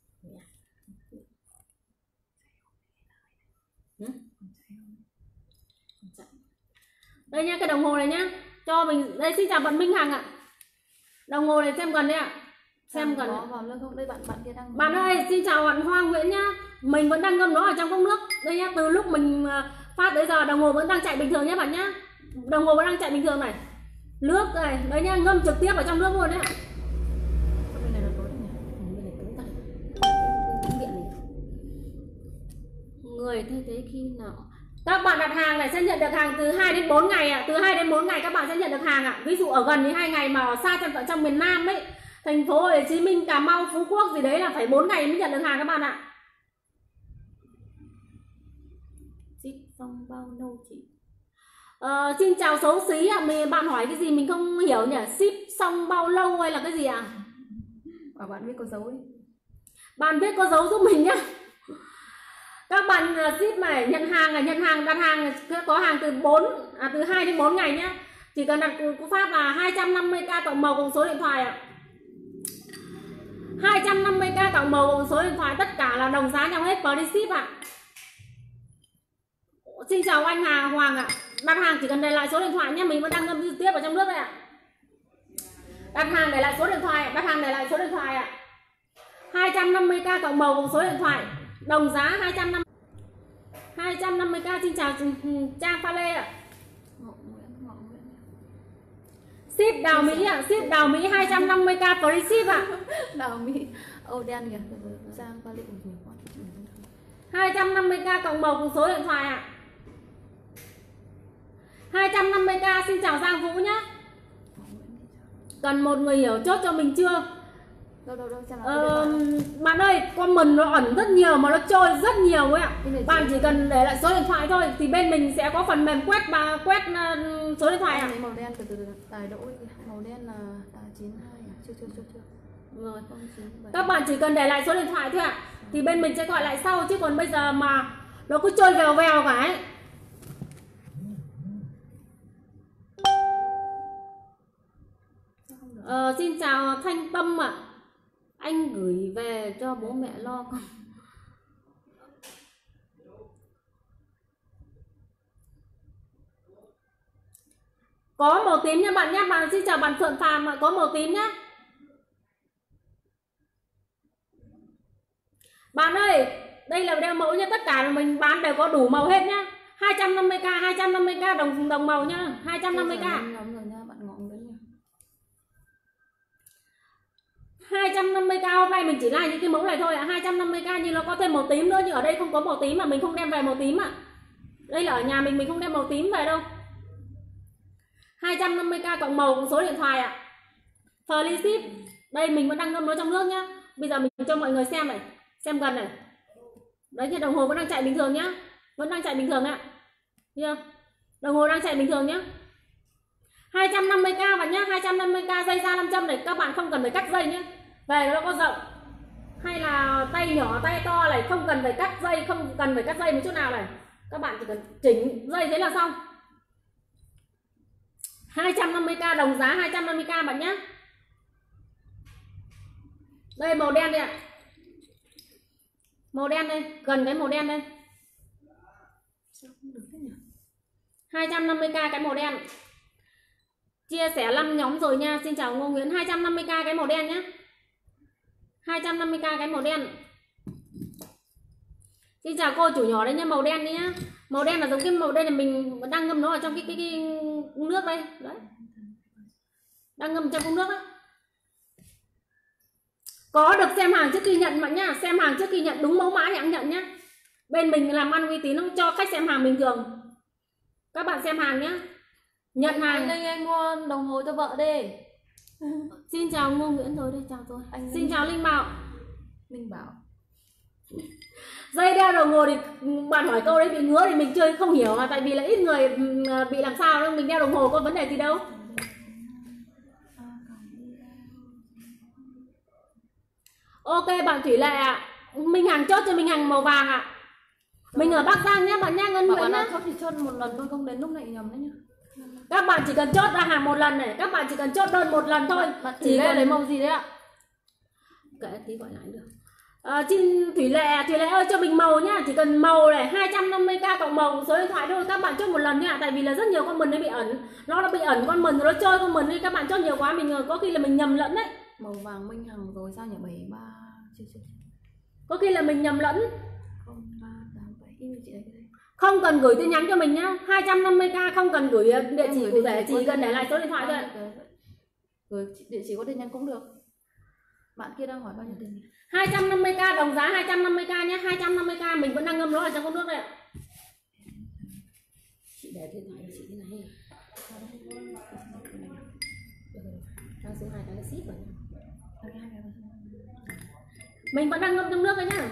Đây nhá, cái đồng hồ này nhá, cho mình đây. Xin chào bạn Minh Hằng ạ. Đồng hồ này xem gần đấy ạ. Xem gần. Vào lưng không? Đây bạn kia đang. Bạn ơi, xin chào bạn Hoa Nguyễn nhá. Mình vẫn đang ngâm nó ở trong cốc nước. Đây nhá, từ lúc mình phát tới giờ đồng hồ vẫn đang chạy bình thường nhé bạn nhá. Đồng hồ vẫn đang chạy bình thường này. Nước này, đấy nhá, ngâm trực tiếp ở trong nước luôn đấy ạ. Bên này là tối nhỉ? Bên này tối thật. Người thay thế khi nào? Các bạn đặt hàng này sẽ nhận được hàng từ 2 đến 4 ngày ạ. Từ 2 đến 4 ngày các bạn sẽ nhận được hàng ạ. Ví dụ ở gần thì 2 ngày, mà ở xa trong miền Nam ấy, thành phố Hồ Chí Minh, Cà Mau, Phú Quốc gì đấy là phải 4 ngày mới nhận được hàng các bạn ạ. Ship xong bao lâu chị? Xin chào xấu xí ạ. Bạn hỏi cái gì mình không hiểu nhỉ? Ship xong bao lâu hay là cái gì ạ? Bạn viết có dấu ấy. Bạn viết có dấu giúp mình nhá. Các bạn ship này, nhận hàng, đặt hàng có hàng từ 2 đến 4 ngày nhá. Chỉ cần đặt cú pháp là 250k cộng màu cùng số điện thoại ạ. 250k cộng màu cùng số điện thoại, tất cả là đồng giá nhau hết, free ship ạ. Xin chào anh Hoàng ạ. Đặt hàng chỉ cần để lại số điện thoại nhé, mình vẫn đang ngâm trực tiếp ở trong nước đây ạ. Đặt hàng để lại số điện thoại, đặt hàng để lại số điện thoại ạ. 250k cộng màu cùng số điện thoại, đồng giá 250k. Xin chào Trang Pha Lê ạ. Ship Đào Mỹ ạ, ship Đào Mỹ 250k free ship ạ. Đào Mỹ, đen kìa, Trang Pha Lê nhiều quá. 250k cộng màu cùng số điện thoại ạ. 250k. Xin chào Giang Vũ nhá. Cần một người hiểu chốt cho mình chưa? Bạn ơi, comment nó ẩn rất nhiều mà nó trôi rất nhiều ấy ạ. Bạn chỉ cần để lại số điện thoại thôi thì bên mình sẽ có phần mềm quét số điện thoại ạ. Màu đen từ Tài Đỗ, màu đen là 92 à? Chưa. Rồi. Các bạn chỉ cần để lại số điện thoại thôi ạ, thì bên mình sẽ gọi lại sau, chứ còn bây giờ mà nó cứ trôi vèo vèo cả ấy. Xin chào Thanh Tâm ạ. Anh gửi về cho bố mẹ lo con. Có màu tím nha bạn nhé. Bạn xin chào bạn Phượng Phàm ạ. Có màu tím nhá. Bạn ơi, đây là đeo mẫu nha, tất cả mình bán đều có đủ màu hết nhá. 250k đồng màu nhá. 250k. 250k. Hôm nay mình chỉ like những cái mẫu này thôi ạ. 250k, nhưng nó có thêm màu tím nữa, nhưng ở đây không có màu tím mà mình không đem về màu tím ạ. Đây là ở nhà mình không đem màu tím về đâu. 250k cộng màu cùng số điện thoại ạ. Free ship. Đây mình vẫn đang ngâm nó trong nước nhá. Bây giờ mình cho mọi người xem này, xem gần này. Đấy, thì đồng hồ vẫn đang chạy bình thường nhá. Vẫn đang chạy bình thường ạ. Thấy chưa? Đồng hồ đang chạy bình thường nhá. 250k bạn nhá. 250k. Dây ra 5 châm này, các bạn không cần phải cắt dây nhé. Về nó có rộng hay là tay nhỏ tay to này, không cần phải cắt dây, không cần phải cắt dây một chút nào này. Các bạn chỉ cần chỉnh dây thế là xong. 250k, đồng giá 250k bạn nhé. Đây màu đen đây ạ. Màu đen đây, gần cái màu đen đây. 250k cái màu đen. Chia sẻ 5 nhóm rồi nha. Xin chào Ngô Nguyễn. 250k cái màu đen nhé. 250k cái màu đen. Xin chào cô chủ nhỏ đấy nha. Màu đen đấy nhá. Màu đen là giống cái màu đen là mình đang ngâm nó ở trong cái nước đây. Đấy. Đang ngâm trong nước đó. Có được xem hàng trước khi nhận bạn nhá. Xem hàng trước khi nhận đúng mẫu mã thì hãng nhận nhá. Bên mình làm ăn uy tín, không cho khách xem hàng bình thường. Các bạn xem hàng nhá. Nhận hàng. Anh mua đồng hồ cho vợ đi. Xin chào Ngô Nguyễn rồi đây, chào rồi. Xin chào Linh Bảo. Dây đeo đồng hồ thì bạn hỏi câu đấy bị ngứa thì mình chơi không hiểu, mà tại vì là ít người bị làm sao đâu, mình đeo đồng hồ có vấn đề gì đâu. Ok bạn Thủy Lệ ạ. Minh Hằng chốt cho Minh Hằng màu vàng ạ. Mình ở Bắc Giang nhé bạn nhá, Ngân Nguyễn nhá. Chốt thì chốt một lần thôi, không đến lúc này nhầm đấy nhá. Các bạn chỉ cần chốt ra hàng một lần này, các bạn chỉ cần chốt đơn một lần thôi. Bạn Chỉ cần lấy màu gì đấy ạ? kệ tí gọi lại được. Thủy Lệ ơi cho mình màu nhá, chỉ cần màu này 250k cộng màu số điện thoại thôi, các bạn chốt một lần nhá, tại vì là rất nhiều con mần nó bị ẩn, nó bị ẩn con mần rồi nó chơi con mần đi, các bạn chốt nhiều quá mình có khi là mình nhầm lẫn đấy. Màu vàng Minh Hằng rồi sao nhỉ? 73 chưa. Có khi là mình nhầm lẫn. 0387 chị đấy. Không cần gửi tin nhắn cho mình nhá, 250k không cần gửi địa chỉ cụ thể, chỉ cần để lại số điện thoại thôi. Gửi địa chỉ có tin nhắn cũng được. Bạn kia đang hỏi bao nhiêu tiền nhỉ? 250k, đồng giá 250k nhé, 250k mình vẫn đang ngâm nó ở trong con nước đây ạ. Chị để điện thoại chị thế này. Đang số 2 cái ship rồi. Mình vẫn đang ngâm trong nước đấy nhá.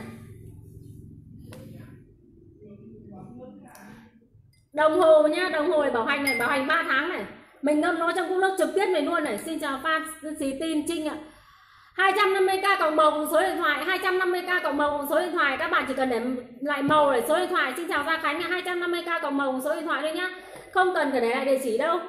Đồng hồ nhá, đồng hồ này bảo hành 3 tháng này. Mình ngâm nó trong cung nước trực tiếp này luôn này. Xin chào Phan Xí Tin Trinh ạ. 250k cộng màu cùng số điện thoại, 250k cộng màu cùng số điện thoại, các bạn chỉ cần để lại màu để số điện thoại. Xin chào Gia Khánh, 250k cộng màu cùng số điện thoại đây nhá. Không cần phải để lại địa chỉ đâu.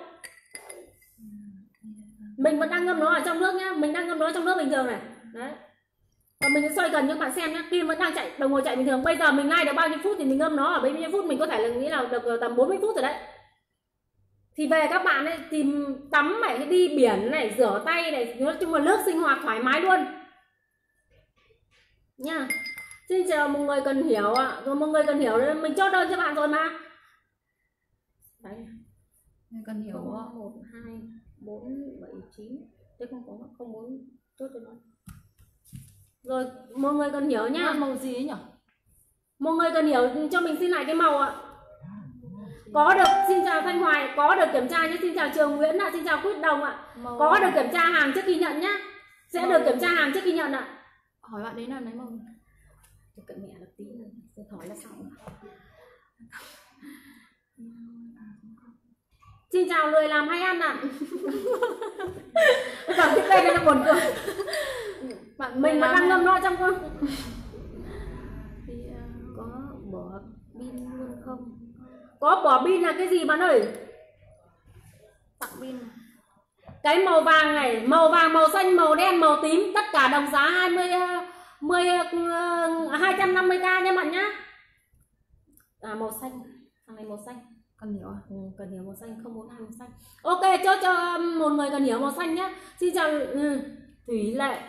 Mình vẫn đang ngâm nó ở trong nước nhá, mình đang ngâm nó trong nước bình thường này. Đấy. Còn mình sẽ xoay gần cho các bạn xem nhé. Kim vẫn đang chạy, đồng hồ chạy bình thường. Bây giờ mình like được bao nhiêu phút thì mình ngâm nó ở bao nhiêu phút, mình có thể là nghĩ là được tầm 40 phút rồi đấy. Thì về các bạn ấy tìm tắm này, đi biển này, rửa tay này, nói chung là nước sinh hoạt thoải mái luôn nha. Xin chào một người cần hiểu ạ. Rồi một người cần hiểu đấy, mình chốt đơn cho bạn rồi mà. Đấy. Người cần hiểu 1 2 4 7 9. Đây không muốn chốt cho nó. Rồi, một người cần hiểu nhá. Màu gì ấy nhỉ? Một người cần hiểu cho mình xin lại cái màu ạ. Có được, xin chào Thanh Hoài, có được kiểm tra nhé. Xin chào Trường Nguyễn ạ, xin chào Quyết Đồng ạ. Có được kiểm tra hàng trước khi nhận nhá. Sẽ được kiểm tra hàng trước khi nhận ạ. Hỏi bạn đấy là lấy màu. Cận mẹ được tí rồi, sẽ thỏi là xong. Xin chào lười làm hay ăn ạ. Cảm thấy đây là buồn cười. Mình mà đang ngâm nó trong con. Có bỏ pin luôn không? Có bỏ pin là cái gì bạn ơi? Tặng pin. Cái màu vàng này, màu vàng, màu xanh, màu đen, màu tím, tất cả đồng giá 250k nha bạn nhá. Màu xanh, thằng này màu xanh. Cần hiểu à? Cần hiểu màu xanh, không muốn ăn màu xanh. Ok, cho một người cần hiểu màu xanh nhá. Xin chào Thủy Lệ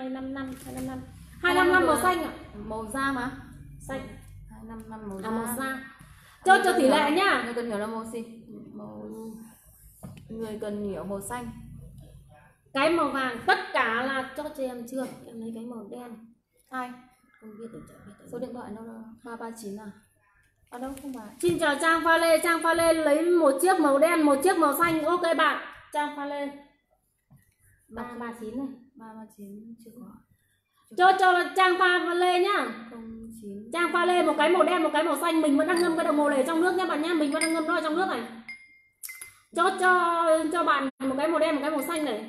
255 màu xanh ạ. Màu da mà. Xanh. 255 màu da. Màu da. Cho Thủy Lệ nhá. Người cần hiểu là màu gì? Người cần hiểu màu xanh. Cái màu vàng tất cả là cho em chưa? Em lấy cái màu đen. Ai? Không biết được số điện thoại đâu là 339 à? Ở đâu không phải. Xin chào Trang Pha Lê lấy một chiếc màu đen, một chiếc màu xanh. Ok bạn. Trang Pha Lê 339 này. 339 chưa có. Cho Trang Pha Lê nhá. 09. Trang Pha Lê một cái màu đen, một cái màu xanh. Mình vẫn đang ngâm cái đồng hồ này trong nước nhá bạn nhá. Mình vẫn đang ngâm nó trong nước này. Cho bạn một cái màu đen, một cái màu xanh này.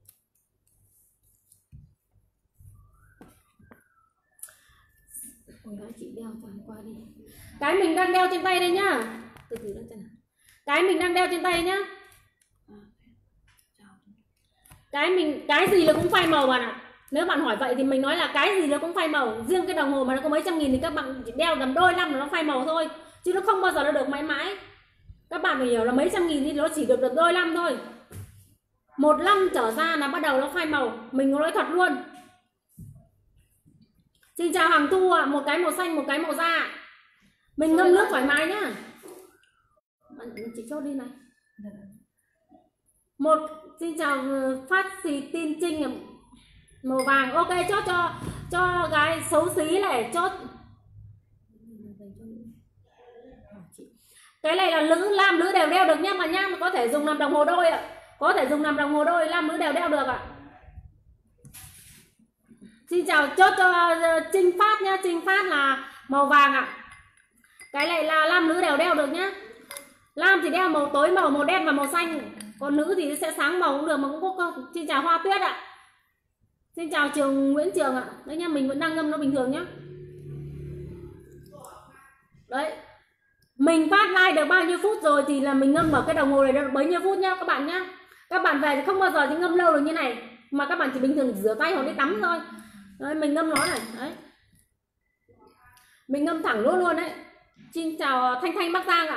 Ôi chị đeo cho qua đi. Cái mình đang đeo trên tay đây nhá. Từ từ đó xem nào. Cái mình đang đeo trên tay nhá. Cái gì là cũng phai màu bạn ạ. Nếu bạn hỏi vậy thì mình nói là cái gì nó cũng phai màu. Riêng cái đồng hồ mà nó có mấy trăm nghìn thì các bạn chỉ đeo tầm đôi năm là nó phai màu thôi. Chứ nó không bao giờ nó được mãi mãi. Các bạn phải hiểu là mấy trăm nghìn thì nó chỉ được đôi năm thôi. 1 năm trở ra là bắt đầu nó phai màu. Mình nói thật luôn. Xin chào Hằng Thu ạ. Một cái màu xanh, một cái màu da. Mình ngâm nước thoải mái nhá. Chị chốt đi này. Xin chào Phát Xì Tin Trinh màu vàng. Ok, chốt cho gái xấu xí này. Chốt cái này là nam nữ đều đeo được nhá mà nhá. Có thể dùng làm đồng hồ đôi ạ. Có thể dùng làm đồng hồ đôi, nam nữ đều đeo được ạ. Xin chào, chốt cho Trinh Phát nhá. Trinh Phát là màu vàng ạ. Cái này là nam nữ đều đeo được nhá. Nam thì đeo màu tối màu, màu đen và màu xanh. Còn nữ thì sẽ sáng màu cũng được mà cũng có. Xin chào Hoa Tuyết ạ. Xin chào Trường Nguyễn Trường ạ. Đấy nhá, mình vẫn đang ngâm nó bình thường nhá. Đấy. Mình phát like được bao nhiêu phút rồi thì là mình ngâm ở cái đồng hồ này được bấy nhiêu phút nhá các bạn nhá. Các bạn về thì không bao giờ thì ngâm lâu được như này. Mà các bạn chỉ bình thường rửa tay hoặc đi tắm thôi. Đấy, mình ngâm nó này. Đấy. Mình ngâm thẳng luôn luôn đấy. Xin chào Thanh Thanh Bắc Giang ạ.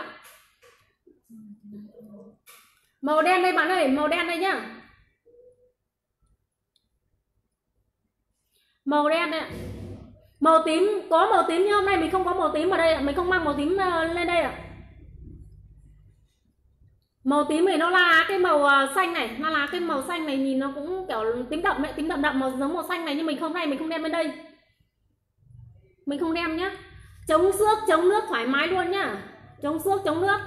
Màu đen đây bạn ơi, màu đen đây nhá. Màu đen đây. Màu tím, có màu tím nhưng hôm nay mình không có màu tím ở đây, mình không mang màu tím lên đây ạ. Màu tím thì nó là cái màu xanh này, nó là cái màu xanh này nhìn nó cũng kiểu tím đậm ấy, tím đậm đậm màu giống màu xanh này nhưng mình không đây, mình không đem bên đây. Mình không đem nhá. Chống xước, chống nước thoải mái luôn nhá. Chống xước, chống nước.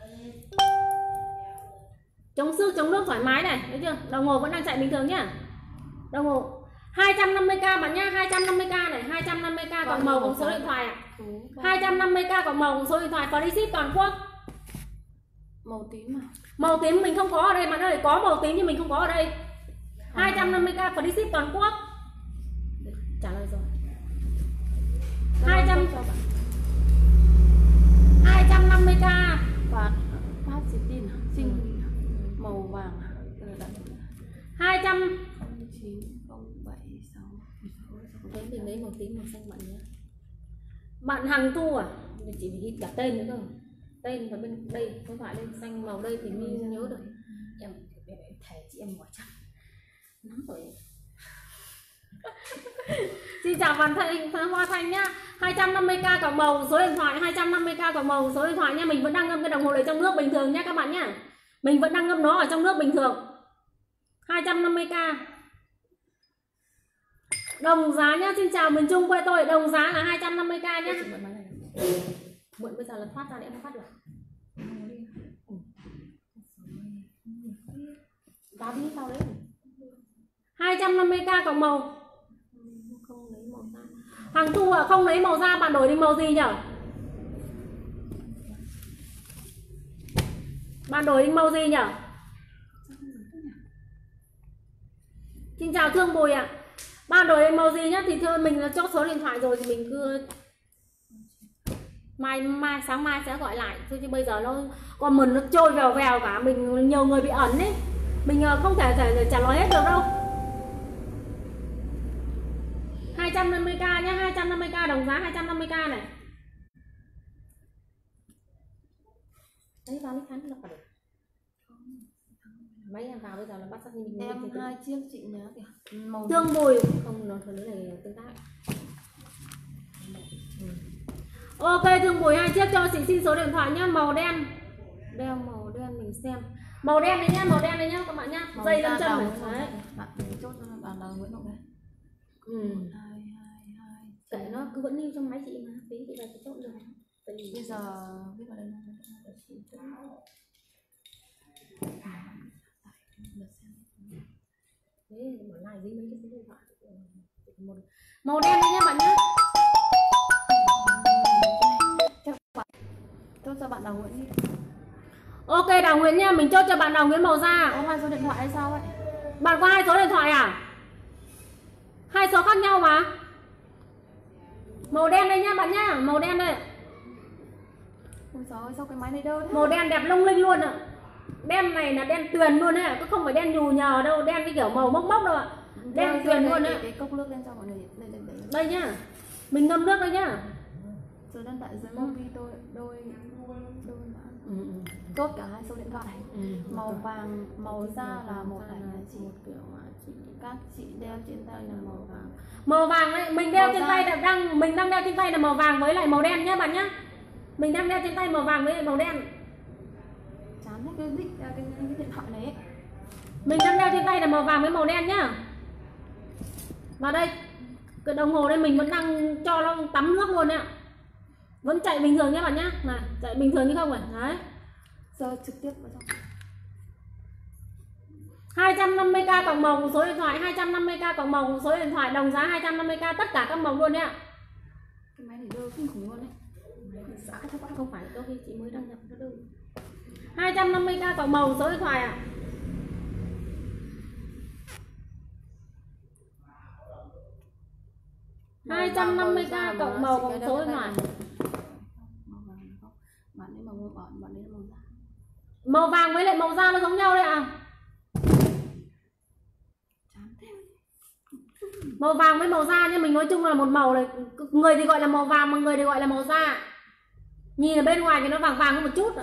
Chống xước, chống nước thoải mái này, thấy chưa? Đồng hồ vẫn đang chạy bình thường nhá. Đồng hồ 250k bạn nhá, 250k này, 250k còn màu cùng số điện thoại ạ. 250k còn màu cùng số điện thoại, có đi ship toàn quốc. Màu tím à? Màu tím mình không có ở đây bạn ơi, có màu tím nhưng mình không có ở đây. 250k có đi ship toàn quốc. Trả lời rồi. 250k và phát xịt tin xinh màu vàng 200. 90776. Thấy mình lấy màu tím màu xanh bạn nhé. Bạn Hằng Thu à? Mình chỉ ghi cả tên nữa thôi. Tên và bên đây không phải lên xanh màu đây thì mình nhớ được. Em thề chị em mỏi chắc lắm rồi. Xin chào Văn Thanh, Hoa Thanh nhá. 250k cộng màu số điện thoại, 250k cộng màu số điện thoại nha. Mình vẫn đang ngâm cái đồng hồ này trong nước bình thường nhá các bạn nhá. Mình vẫn đang ngâm nó ở trong nước bình thường. 250k. Đồng giá nhá, xin chào miền Trung quê tôi, đồng giá là 250k nhá. Muộn bây giờ là thoát ra để em phát được. Báo đi sau đấy. 250k cộng màu. Không lấy màu da. Hàng Thu à, không lấy màu da, bạn đổi đi màu gì nhỉ? Bạn đổi đi màu gì nhỉ? Xin chào Thương Bùi ạ. Bạn đổi đi màu gì nhá? Thì thưa mình là chốt số điện thoại rồi thì mình cứ sáng mai sẽ gọi lại thôi chứ bây giờ nó comment nó trôi vèo vèo cả, mình nhiều người bị ẩn ấy, mình không thể trả lời hết được đâu. 250k nhá, 250k đồng giá 250k này. Đấy vào lấy khán là phải được. Mấy em vào bây giờ là bắt sắc mình em hai chiếc chị nhớ kìa. Màu Thương Bùi không nó thứ này tương tác. Ok Thương Bùi 2 chiếc cho chị xin số điện thoại nhá. Màu đen, đeo màu đen mình xem. Màu đen này nhá, màu đen này nhá các bạn nhá. Dây lâm chân này. Đấy. Bạn chốt cho bạn là Nguyễn Ngọc đây. 222. Kệ nó cứ vẫn lưu trong máy chị mà, tí chị vào chị chốt được. Bây giờ viết vào đây. Thế mở lại dính mấy cái số điện thoại. Màu đen này nhá bạn nhá. Chốt cho bạn Đào Nguyễn đi. Ok Đào Nguyễn nha, mình chốt cho bạn Đào Nguyễn màu da. Có 2 số điện thoại hay sao vậy? Bạn có 2 số điện thoại à? 2 số khác nhau mà. Màu đen đây nhá bạn nhá, màu đen đây. Ôi trời ơi, sao cái máy này đơ thế? Màu đen đẹp lung linh luôn ạ. Đen này là đen tuyền luôn đấy, cứ không phải đen nhù nhờ đâu, đen cái kiểu màu mốc mốc đâu ạ. Đen tuyền luôn đấy. Cái cốc nước lên cho mọi người lên. Đây nhá. Mình ngâm nước đây nhá. Rồi đang tại dưới mông ghi đôi mã. Chốt cả 2 số điện thoại. Màu vàng, màu da là một ảnh là chị kiểu các chị đeo trên tay là màu vàng. Màu vàng đấy, mình đeo trên tay là mình đang đeo trên tay là màu vàng với lại màu đen nhá bạn nhá. Mình đang đeo trên tay màu vàng với lại màu đen. Chán hết cái điện thoại này ấy. Mình đang đeo trên tay là màu vàng với màu đen nhá. Và đây, cái đồng hồ đây mình vẫn đang cho nó tắm nước luôn đấy ạ. Vẫn chạy bình thường nhé bạn nhá. Này, chạy bình thường như không này. Đấy. Giờ trực tiếp vào trong. 250k cộng màu số điện thoại, 250k cộng màu số điện thoại, đồng giá 250k tất cả các màu luôn nhá. Cái máy này đơ kinh khủng luôn đấy. Không phải đôi khi chị mới đăng nhập nó đơ. 250k cộng màu số điện thoại ạ. À. 250k cộng màu cộng số điện thoại. Bạn ấy màu bọn, bạn ấy màu da. Màu vàng với lại màu da nó giống nhau đấy ạ. Màu vàng với màu da nhưng mình nói chung là một màu này, người thì gọi là màu vàng mà người thì gọi là màu da. Nhìn ở bên ngoài thì nó vàng vàng hơn một chút.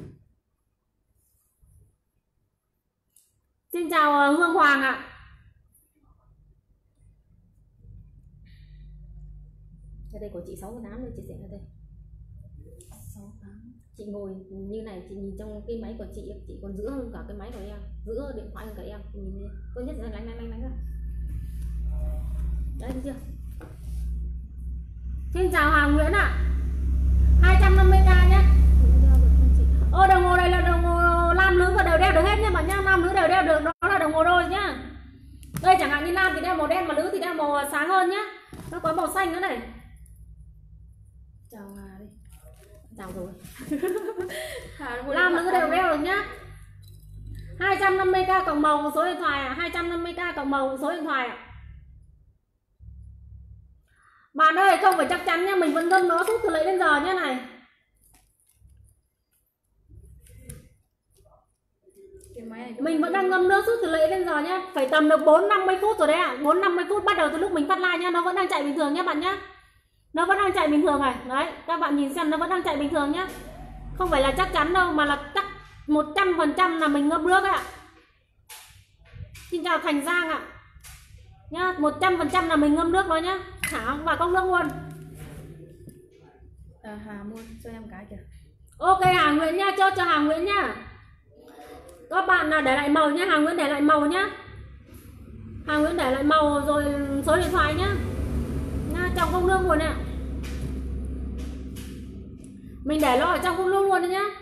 Xin chào Hương Hoàng ạ. Ở đây của chị 68 rồi, chị sẽ ở đây 68. Chị ngồi như này, chị nhìn trong cái máy của chị còn giữ hơn cả cái máy của em, giữ điện thoại hơn cả em. Nhìn đi, tốt nhất là lánh ra. Đấy, thấy chưa? Xin chào Hà Nguyễn ạ. 250k nhé. Ô, đồng hồ này là đồng hồ nam nữ và đều đeo được hết nha bạn nhá. Nam nữ đều đeo được, đó là đồng hồ đôi nhá. Đây chẳng hạn như nam thì đeo màu đen mà nữ thì đeo màu sáng hơn nhá. Nó có màu xanh nữa này. Chào Hà đi. Chào rồi. Hà nam nữ đều đeo được nhá. 250k cộng màu số điện thoại ạ. 250k cộng màu số điện thoại ạ. Bạn ơi, không phải chắc chắn nha, mình vẫn ngâm nó suốt từ lấy đến giờ nhé này. Mình vẫn đang ngâm nước suốt từ lấy đến giờ nhá. Phải tầm được 4-50 phút rồi đấy ạ. 4-50 phút bắt đầu từ lúc mình phát like nha. Nó vẫn đang chạy bình thường nhé bạn nhá. Nó vẫn đang chạy bình thường này. Đấy, các bạn nhìn xem nó vẫn đang chạy bình thường nhá. Không phải là chắc chắn đâu, mà là chắc 100% là mình ngâm nước ạ. Xin chào Thành Giang ạ. Nhá, 100% là mình ngâm nước đó nhá. Thả vào cốc nước luôn. Hà mua cho em cái kìa. Ok Hà Nguyễn nha, cho Hà Nguyễn nhá. Các bạn là để lại màu nhá, Hà Nguyễn để lại màu nhá. Hà Nguyễn để lại màu rồi số điện thoại nhá. Nha, trong cốc nước luôn nè. Mình để nó ở trong cốc nước luôn đấy nhá.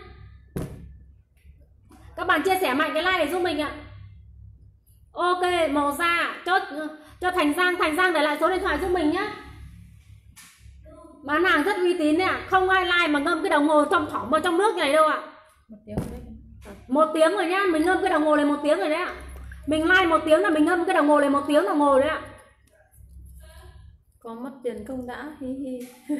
Các bạn chia sẻ mạnh cái like này giúp mình ạ. Ok, màu da cho Thành Giang để lại số điện thoại giúp mình nhá. Bán hàng rất uy tín nè, không ai like mà ngâm cái đồng hồ thỏm vào trong nước như này đâu ạ. 1 tiếng rồi nhá, mình ngâm cái đồng hồ này 1 tiếng rồi đấy ạ. Mình like 1 tiếng là mình ngâm cái đồng hồ này 1 tiếng đồng hồ đấy ạ. Có mất tiền không đã, hi hi.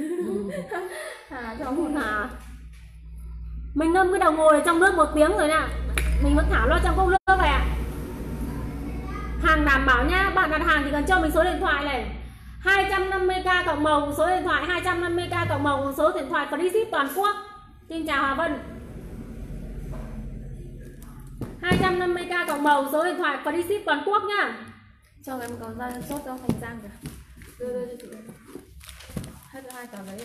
Cho một Hà. Mình ngâm cái đồng hồ này trong nước 1 tiếng rồi nè. Mình vẫn thả lo trong cốc nước này ạ. Hàng đảm bảo nhá, bạn đặt hàng thì cần cho mình số điện thoại này. 250k cộng màu số điện thoại, 250k cộng màu số điện thoại free ship toàn quốc. Xin chào Hà Vân. 250k cộng màu số điện thoại free ship toàn quốc nhá. Cho em có ra chốt cho Thành Giang kìa. Đưa cho chị. Hết 2 tờ đấy.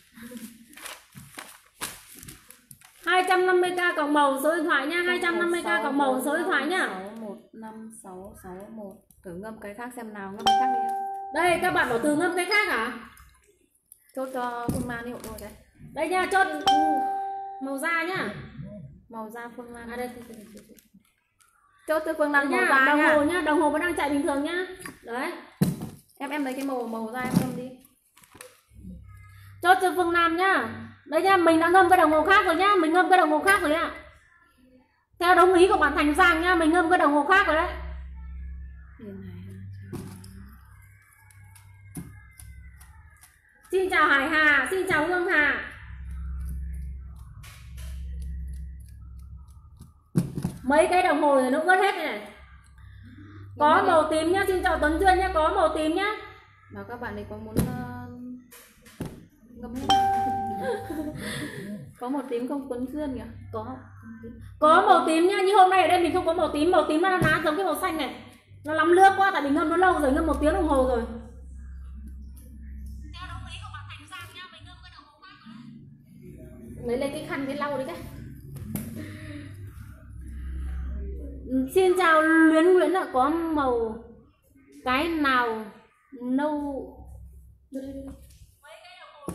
250k cộng màu số điện thoại nha, 250k cộng màu số điện thoại nhá. 615661. Thử ngâm cái khác xem nào, ngâm cái khác đi. Đây các bạn bảo từ ngâm cái khác à? Chốt cho Phương Lan đi hộ tôi đấy. Đây nha, chốt màu da nhá. Màu da Phương Lan. À đây. Chốt cho Phương Lan màu nha, da đồng nha. hồ nhá, đồng hồ vẫn đang chạy bình thường nhá. Đấy. Em lấy cái màu da em ngâm đi. Chốt cho Phương Nam nhá. Đây nha, mình đã ngâm cái đồng hồ khác rồi nhá, mình ngâm cái đồng hồ khác rồi nhá. Theo đồng ý của bạn Thành Giang nhá, mình ngâm cái đồng hồ khác rồi đấy. Xin chào Hải Hà, xin chào Hương Hà. Mấy cái đồng hồ rồi nó ướt hết này. Có màu tím nhá, xin chào Tuấn Duyên nhá, có màu tím nhá. Mà các bạn ấy có muốn ngâm hết. Có màu tím không Tuấn Duyên kìa? Có màu tím nhá, như hôm nay ở đây mình không có màu tím nó lá giống cái màu xanh này. Nó lắm nước quá tại mình ngâm nó lâu rồi, ngâm 1 tiếng đồng hồ rồi. Lấy lên cái khăn cái lau đi cái. Xin chào Luyến Nguyễn ạ, có màu cái nào nâu.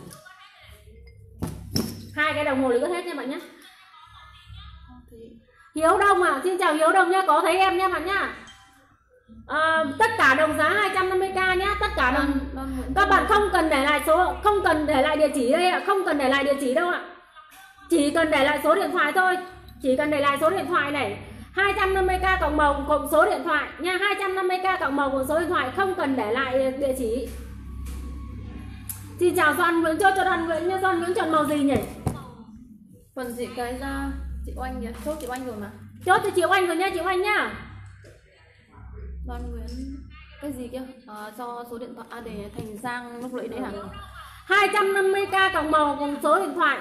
Hai cái đồng hồ thì có hết nha bạn nhé. Hiếu Đông ạ, xin chào Hiếu Đông nhá, có thấy em nhá bạn nhá. Tất cả đồng giá 250k nhá, tất cả đồng. Các bạn không cần để lại số, không cần để lại địa chỉ đây ạ, không cần để lại địa chỉ đâu ạ. Chỉ cần để lại số điện thoại thôi. Chỉ cần để lại số điện thoại này. 250k cộng màu cộng số điện thoại nha, 250k cộng màu cộng số điện thoại, không cần để lại địa chỉ. Xin chào Doan Nguyễn, cho Doan Nguyễn nha. Doan Nguyễn chọn màu gì nhỉ? Phần chị cái ra chị Oanh kìa, chốt chị Oanh rồi mà. Chốt cho chị Oanh rồi nha, chị Oanh nhá. Doan Nguyễn cái gì kia? Cho số điện thoại để Thành Giang lúc lưỡi đấy hả? 250k cộng màu cùng số điện thoại.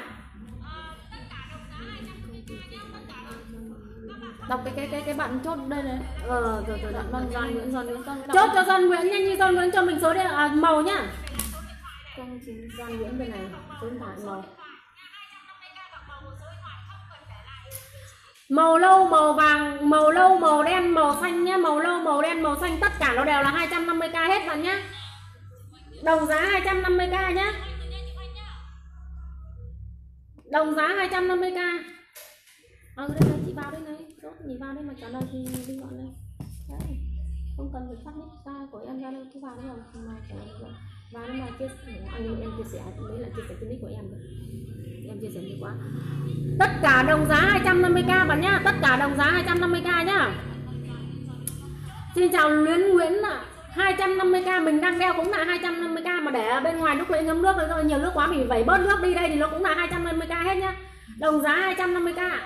Đọc cái bạn chốt đây này. Rồi Doan Nguyễn. Chốt cho Doan Nguyễn nha, như Doan Nguyễn cho mình số điện màu nhá. 09 Doan Nguyễn bên này, số điện thoại màu. Màu lâu, màu vàng, màu lâu, màu đen, màu xanh nhá, màu lâu, màu đen, màu xanh tất cả nó đều là 250k hết bạn nhá. Đồng giá 250k nhá. Đồng giá 250k. Đây là chị vào đây này, chốt nhìn vào đây mà trả lời thì đi gọi đây. Đấy. Không cần phải phát nick ra của em ra đây, cứ vào đây mà trả lời được. Vào đây mà chia sẻ, em chia sẻ, đấy là chia sẻ cái nick của em rồi. Em chia sẻ nhiều quá. Tất cả đồng giá 250k bạn nhá, tất cả đồng giá 250k nhá. Xin chào Luyến Nguyễn ạ. 250k mình đang đeo cũng là 250k, mà để ở bên ngoài lúc lấy ngấm nước rồi nhiều nước quá mình vẩy bớt nước đi đây thì nó cũng là 250k hết nhá. Đồng giá 250k.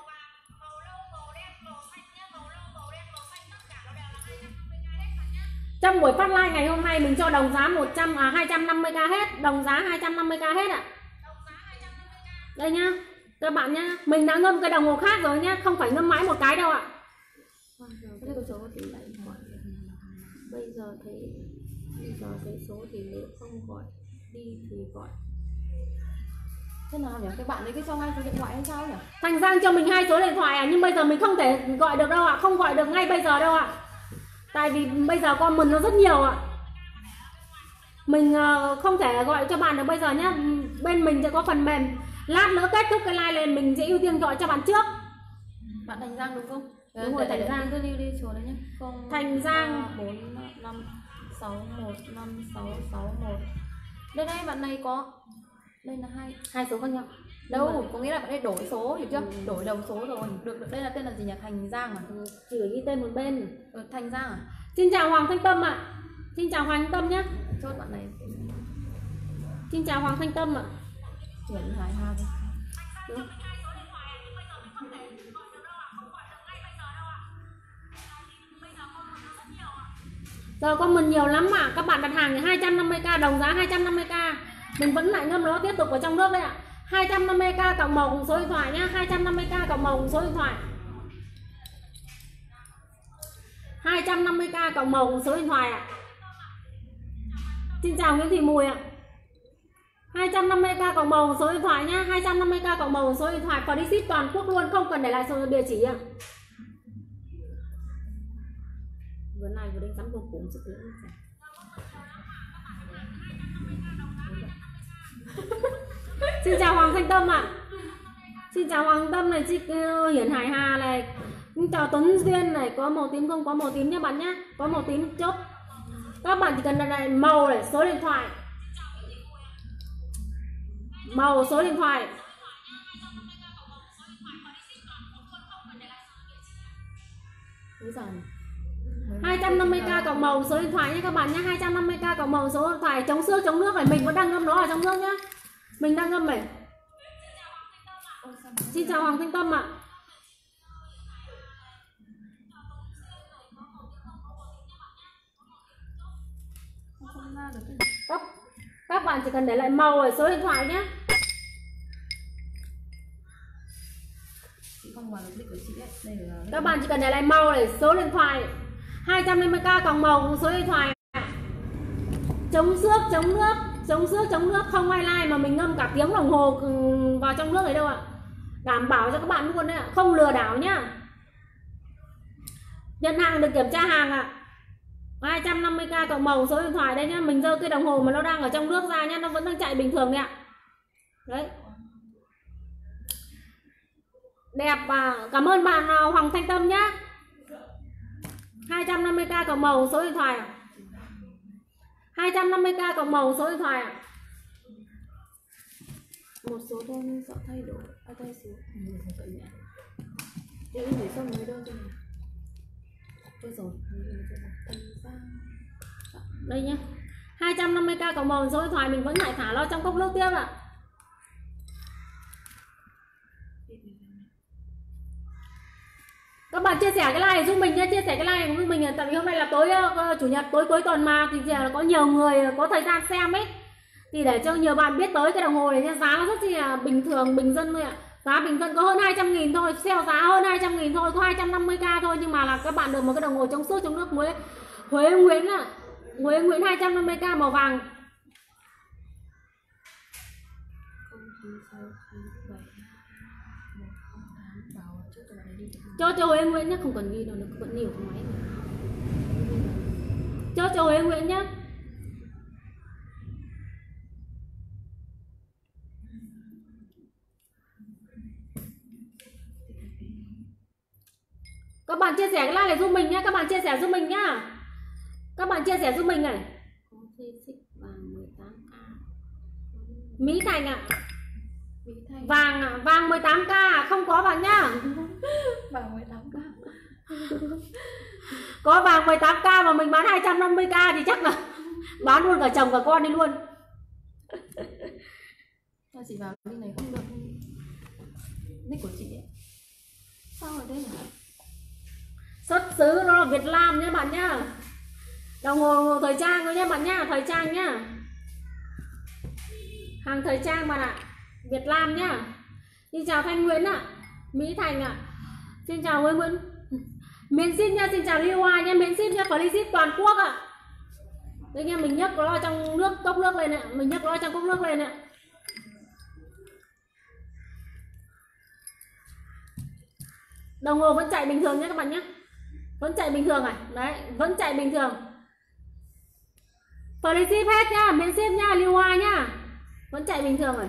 Trong buổi phát live ngày hôm nay mình cho đồng giá 250k hết, đồng giá 250k hết ạ. Đây nhá, các bạn nhá, mình đã ngâm cái đồng hồ khác rồi nhá, không phải ngâm mãi một cái đâu ạ. Bây giờ thấy số thì nếu không gọi đi thì gọi. Thế nào nhỉ? Cái bạn đấy cái cho 2 số điện thoại hay sao nhỉ? Thành Giang cho mình 2 số điện thoại nhưng bây giờ mình không thể gọi được đâu ạ, không gọi được ngay bây giờ đâu ạ. Tại vì bây giờ comment nó rất nhiều ạ. Mình không thể gọi cho bạn được bây giờ nhá. Bên mình sẽ có phần mềm. Lát nữa kết thúc cái live này mình sẽ ưu tiên gọi cho bạn trước. Bạn Thành Giang đúng không? Đúng rồi, Thành Giang. Cứ đi số đấy nhé. Thành Giang 45615661. Đây đây bạn này có. Đây là hai số khác nhau. Đâu, có nghĩa là bạn ấy đổi số, hiểu chưa? Đổi đầu số rồi. Được đây là tên là gì nhỉ? Thành Giang à? Chỉ ghi tên một bên. Thành Giang à? Xin chào Hoàng Thanh Tâm ạ. Xin chào Hoàng Thanh Tâm nhé. Chốt bạn này. Xin chào Hoàng Thanh Tâm ạ. Chuyển hài ha. Đúng. Giờ comment nhiều lắm mà các bạn đặt hàng thì 250k, đồng giá 250k. Mình vẫn lại ngâm nó tiếp tục ở trong nước đấy ạ. 250k cộng màu cùng số điện thoại nhá, 250k cộng màu cùng số điện thoại. 250k cộng màu cùng số điện thoại ạ. Xin chào Nguyễn Thị Mùi ạ. 250k cộng màu cùng số điện thoại nhá, 250k cộng màu cùng số điện thoại, free ship toàn quốc luôn, không cần để lại số địa chỉ ạ. Vừa này vừa đến cắm vô cùng sự lớn. Xin chào Hoàng Thanh Tâm ạ. Xin chào Hoàng Thanh Tâm này, chị Hiển Hải Hà này. Xin chào Tuấn Duyên này, có màu tím không? Có màu tím nha bạn nhé. Có màu tím chốt. Các bạn chỉ cần đặt lại màu này, số điện thoại. Màu, số điện thoại. Úi giời. 250k cộng màu số điện thoại nhé các bạn nhé. 250k cộng màu số điện thoại, chống xước chống nước này, mình vẫn đang ngâm nó ở trong nước nhá. Mình đang ngâm này. Xin chào Hoàng Thanh Tâm ạ. Các bạn chỉ cần để lại màu ở số điện thoại nhé. Các bạn chỉ cần để lại màu để số điện thoại. 250k cộng màu số điện thoại. Chống xước chống nước, chống xước chống nước, không ai like mà mình ngâm cả tiếng đồng hồ vào trong nước ấy đâu ạ. Đảm bảo cho các bạn luôn đấy ạ, không lừa đảo nhá. Nhận hàng được kiểm tra hàng ạ. 250k cộng màu số điện thoại đây nhá. Mình giơ cái đồng hồ mà nó đang ở trong nước ra nhá, nó vẫn đang chạy bình thường đấy ạ. Đấy. Đẹp. Cảm ơn bạn Hoàng Thanh Tâm nhá. 250k cộng màu số điện thoại ạ. 250k cộng màu số điện thoại ạ. Một số đơn sợ thay đổi thay xíu. Để gửi xong mấy đơn cho này. Tôi rồi. Đây nhá. 250k cộng màu số điện thoại mình vẫn lại thả lo trong cốc nước tiếp ạ. Các bạn chia sẻ cái like giúp mình nhé, chia sẻ cái like giúp mình, tại vì hôm nay là tối chủ nhật, tối cuối tuần mà thì có nhiều người có thời gian xem ấy, thì để cho nhiều bạn biết tới cái đồng hồ này nha. Giá nó rất là bình thường, bình dân thôi ạ. Giá bình dân có hơn 200.000 thôi, sale giá hơn 200.000 thôi, có 250k thôi, nhưng mà là các bạn được một cái đồng hồ trong suốt trong nước Huế Nguyễn ạ. Huế Nguyễn 250k màu vàng. Cho Huế Nguyễn nhé, không cần ghi đâu, nó vẫn nhiều cái máy này. Cho Huế Nguyễn nhé. Các bạn chia sẻ cái like này giúp mình nhé, các bạn chia sẻ giúp mình nhá. Các bạn chia sẻ giúp mình này. Mỹ Thành ạ. Vàng ạ, vàng 18k không có bạn nhá. Vàng 18k. Có vàng 18k mà mình bán 250k thì chắc là bán luôn cả chồng cả con đi luôn. Sao chị vào cái này không được nick của chị ấy. Sao ở đây hả? Xuất xứ nó là Việt Nam nhé bạn nhá. Đồng hồ thời trang thôi nhé bạn nhá, thời trang nhá. Hàng thời trang bạn ạ. Việt Nam nhá. Xin chào Thanh Nguyễn ạ. Mỹ Thành ạ. Xin chào Huế Nguyễn. Miền ship nha, xin chào Lưu Hoa nha, miền ship nha, free ship toàn quốc ạ. Đây nha, mình nhấc nó trong nước, cốc nước lên ạ, mình nhấc nó trong cốc nước lên ạ. Đồng hồ vẫn chạy bình thường nhé các bạn nhé. Vẫn chạy bình thường này, đấy, vẫn chạy bình thường. Free ship hết nha, miền ship nha, Lưu Hoa nha. Vẫn chạy bình thường rồi.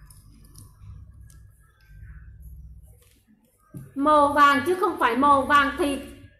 Màu vàng chứ không phải màu vàng thịt.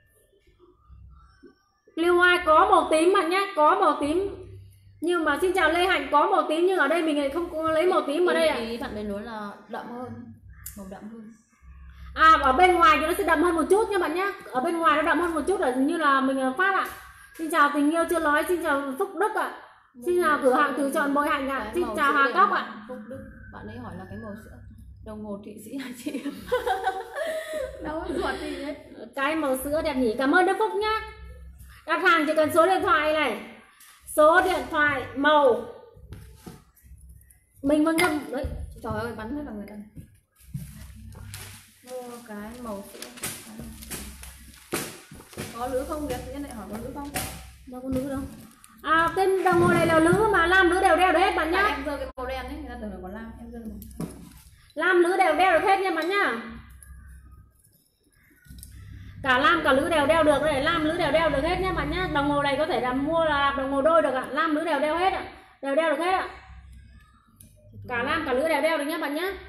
Lưu Hoa có màu tím bạn nhé, có màu tím. Nhưng mà xin chào Lê Hạnh, có màu tím nhưng ở đây mình lại không lấy màu tím ở đây ạ. Ý bạn đấy nói là đậm hơn, màu đậm hơn. À, ở bên ngoài thì nó sẽ đậm hơn một chút nha bạn nhé. Ở bên ngoài nó đậm hơn một chút là như là mình phát ạ. Xin chào Tình Yêu Chưa Nói, xin chào Phúc Đức ạ. Xin chào cửa hàng Từ Chọn Bội Hạnh ạ. Xin chào Hà Cốc ạ. Phúc Đức, bạn ấy hỏi là cái màu sữa đồng hồ Thụy Sĩ hả chị? Đâu ruột gì đấy. Cái màu sữa đẹp nhỉ. Cảm ơn Đức Phúc nhá. Đặt hàng chỉ cần số điện thoại này, số điện thoại, màu. Mình vẫn ngâm đấy. Trời ơi, bắn hết vào người ta. Mua cái màu sữa. Có lứa không? Việt Yên lại hỏi có lứa không? Đâu có lứa đâu. À, tên đồng hồ này là lứa mà lam lứa đều đeo được hết bạn nhá. Em rơi cái màu đen ấy, người ta tưởng là có lam, em rơi màu. Lam lứa đều đeo được hết nha bạn nhá. Cả lam cả lứa đều đeo được này, lam lứa đều đeo được hết nha bạn nhá. Đồng hồ này có thể là mua là đồng hồ đôi được ạ, lam lứa đều đeo hết ạ, đều đeo được hết ạ. Cả lam cả lứa đều đeo được nhá bạn nhá.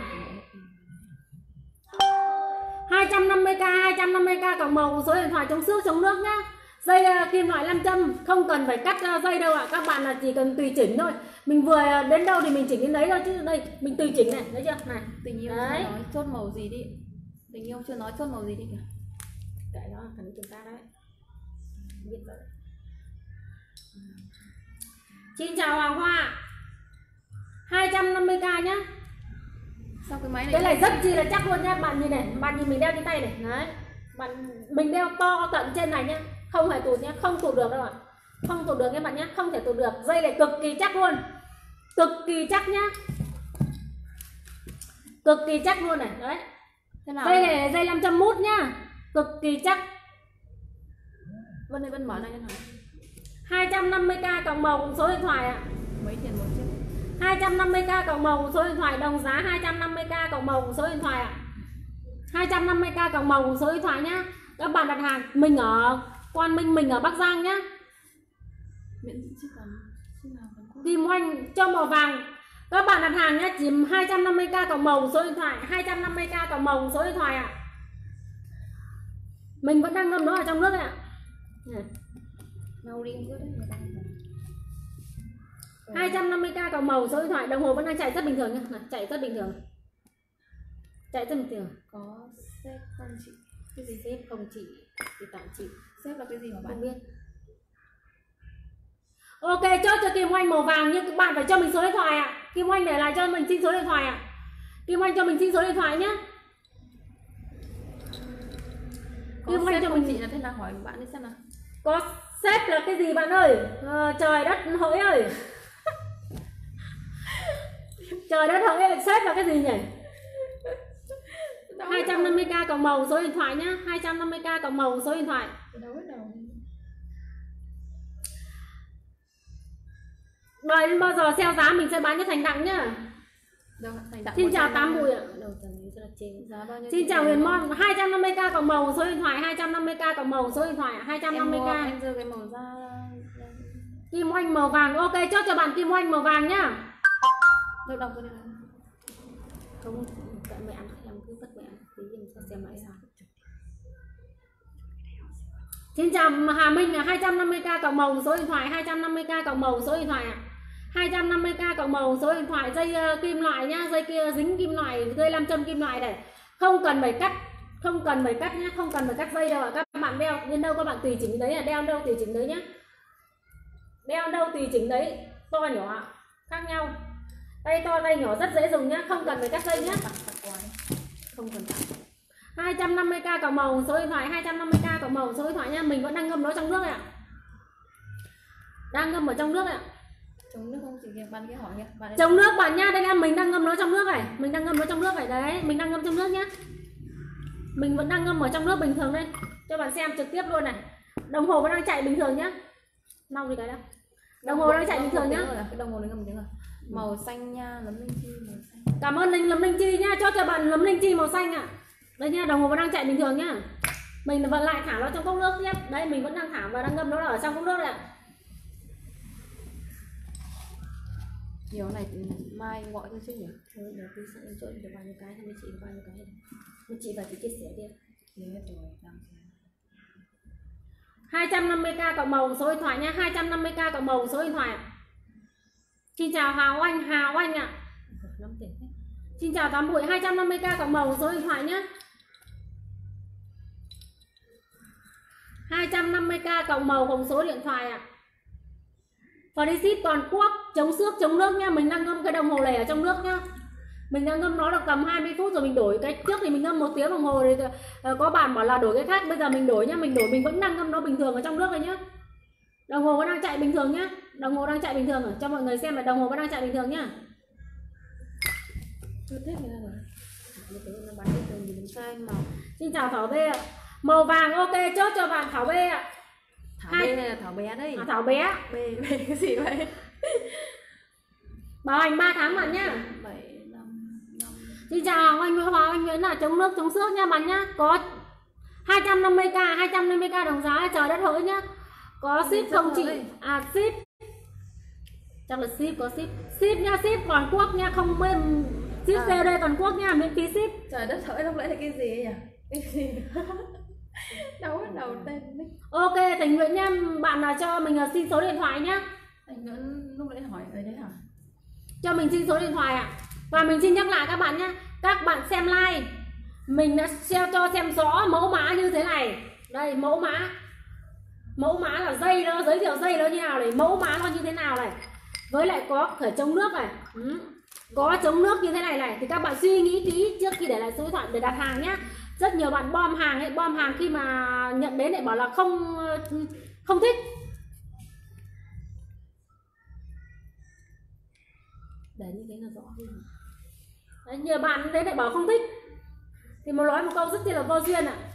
250k 250k cộng màu số điện thoại trong suốt trong nước nhá. Dây kim loại 5 châm, không cần phải cắt dây đâu ạ, các bạn là chỉ cần tùy chỉnh thôi. Mình vừa đến đâu thì mình chỉnh đến đấy thôi chứ đây mình tùy chỉnh này, thấy chưa? Này, Tình Yêu đấy. nói chốt màu gì đi. Tình Yêu chưa nói chốt màu gì đi kìa. Cái đó là phần chúng ta đấy. Biết rồi. Xin chào Hoàng Hoa. 250k nhá. Sao cái máy này? Cái này rất chi là chắc luôn nhá, bạn nhìn này, bạn nhìn mình đeo trên tay này, đấy. Mình đeo to tận trên này nhá, không hề tụt nhá, không tụt được đâu ạ. Không tụt được các bạn nhá, không thể tụt được. Dây này cực kỳ chắc luôn. Cực kỳ chắc nhá. Cực kỳ chắc luôn này, đấy. Dây này là dây 500 mút nhá. Cực kỳ chắc. Vân ơi, Vân mở này cho hỏi. 250k cộng màu cùng số điện thoại ạ. Mấy tiền một chiếc? 250k cộng màu cùng số điện thoại, đồng giá 250k cộng màu cùng số điện thoại ạ. 250k cộng màu cùng số điện thoại nhá. Các bạn đặt hàng, mình ở Quang Minh, mình ở Bắc Giang nhá. Miễn gì chứ còn Kim Oanh cho màu vàng. Các bạn đặt hàng nhé, chỉ 250k cộng màu số điện thoại, 250k cộng màu số điện thoại ạ. Mình vẫn đang ngâm nó ở trong nước ạ. Nấu riêng đấy. 250k cộng màu số điện thoại, đồng hồ vẫn đang chạy rất bình thường nhé, chạy rất bình thường. Chạy rất bình thường. Có sếp không chị? Cái gì sếp không chị? Thì tặng chị. Sếp là cái gì mà bạn không biết. Ok, chốt cho Kim Oanh màu vàng, nhưng các bạn phải cho mình số điện thoại ạ. Kim Oanh để lại cho mình xin số điện thoại ạ. Kim Oanh cho mình xin số điện thoại nhé. Kim Oanh cho mình chị là thế nào, hỏi bạn đi xem nào. Có sếp là cái gì bạn ơi? Trời đất hỡi ơi. Trời đất hỡi ơi, sếp là cái gì nhỉ? 250k cộng màu số điện thoại nhá, 250k cộng màu số điện thoại. Đợi đến bao giờ sale giá mình sẽ bán cho thành đặng nhá. Xin chào Tám Bùi ạ. Xin chào Huyền Mon. 250k cộng màu số điện thoại, 250k cộng màu số điện thoại, 250k. Em đưa cái màu da Kim Oanh màu vàng. Ok, chốt cho bạn Kim Oanh màu vàng nhá. Được đọc cái này. Không, cậy mẹ ăn em cứ vất mẹ tí em sẽ xem lại sao. Xin chào Hà Minh là 250k cộng màu số điện thoại, 250k cộng màu số điện thoại ạ. 250k cộng màu số điện thoại, dây kim loại nhá, dây kia dính kim loại, dây 5 châm kim loại này. Không cần phải cắt, không cần phải cắt nhá, không cần phải cắt dây đâu ạ. Các bạn đeo đến đâu các bạn tùy chỉnh đấy, là đeo đâu tùy chỉnh đấy nhá. Đeo đâu tùy chỉnh đấy, to nhỏ khác nhau. Tay to tay nhỏ rất dễ dùng nhá, không cần phải cắt dây nhá. Không cần phải. 250k cộng màu số điện thoại, 250k cộng màu số điện thoại nhá. Mình vẫn đang ngâm nó trong nước ạ. Đang ngâm ở trong nước ạ. Trong nước không chị kìa, bạn cái hỏi kìa. Trong nước bạn nha, đây em mình đang ngâm nó trong nước này. Mình đang ngâm nó trong nước này đấy, mình đang ngâm trong nước nhá. Mình vẫn đang ngâm ở trong nước bình thường đây. Cho bạn xem trực tiếp luôn này. Đồng hồ vẫn đang chạy bình thường nhá. Mau gì cái đâu. Đồng hồ đang chạy bình thường nhá. Cái đồng hồ này ngâm tiếng rồi. Màu xanh nha, Lấm Linh Chi màu xanh. Cảm ơn Lấm Linh Chi nhá, cho bạn Lấm Linh Chi màu xanh ạ. Đây nha, đồng hồ vẫn đang chạy bình thường nhá. Mình vẫn lại thả nó trong cốc nước tiếp. Đây mình vẫn đang thả và đang ngâm nó ở trong cốc nước này ạ. Nhiều này mai gọi cho chứ nhỉ? Thôi để tôi sẽ cho được bao nhiêu cái thì chị được bao nhiêu cái. Chị và chị chia sẻ đi. Thế rồi, 250k cộng màu số điện thoại nha, 250k cộng màu số điện thoại ạ. Xin chào Hà Oanh ạ. Xin chào Tám Bụi, 250k cộng màu số điện thoại nhé. 250k cộng màu cùng số điện thoại ạ. Free ship toàn quốc, chống xước chống nước nha. Mình đang ngâm cái đồng hồ này ở trong nước nhá. Mình đang ngâm nó được tầm 20 phút rồi mình đổi. Cái trước thì mình ngâm 1 tiếng đồng hồ thì có bạn bảo là đổi cái khác. Bây giờ mình đổi nhá, mình vẫn đang ngâm nó bình thường ở trong nước này nhá. Đồng hồ vẫn đang chạy bình thường nhá. Đồng hồ đang chạy bình thường, cho mọi người xem là đồng hồ vẫn đang chạy bình thường nhá. Xin chào Thảo B ạ. Màu vàng ok, chốt cho bạn Thảo B ạ. Thảo B này là Thảo bé đây. Thảo bé. B cái gì vậy? Bảo hành 3 tháng bạn nhá. 7 5 5. Xin chào anh Nguyễn là chống nước chống xước nha bạn nhá. Có 250k đồng giá, trời đất hỡi nhá. Có ship không chị? À ship. Chắc là ship, có ship. Ship nha, ship toàn quốc nha, không bên ship COD toàn quốc nha, miễn phí ship. Trời đất hỡi, lúc nãy là cái gì ấy nhỉ? Cái gì? Đâu đầu tên đấy. Ok, Thành Nguyễn nha, bạn là cho mình xin số điện thoại nhá. Thành Nguyễn lúc nãy hỏi ở đấy hả? Cho mình xin số điện thoại ạ. Và mình xin nhắc lại các bạn nhé. Các bạn xem like, mình đã cho xem rõ mẫu mã như thế này. Đây mẫu mã. Mẫu mã là dây đó, giới thiệu dây nó như nào này, mẫu mã nó như thế nào này. Với lại có thể chống nước này. Có chống nước như thế này này thì các bạn suy nghĩ kỹ trước khi để lại số điện thoại để đặt hàng nhé. Rất nhiều bạn bom hàng khi mà nhận đến lại bảo là không thích. Để như thế là rõ hơn. Đấy, nhiều bạn đến lại bảo không thích thì mà nói một câu rất là vô duyên ạ.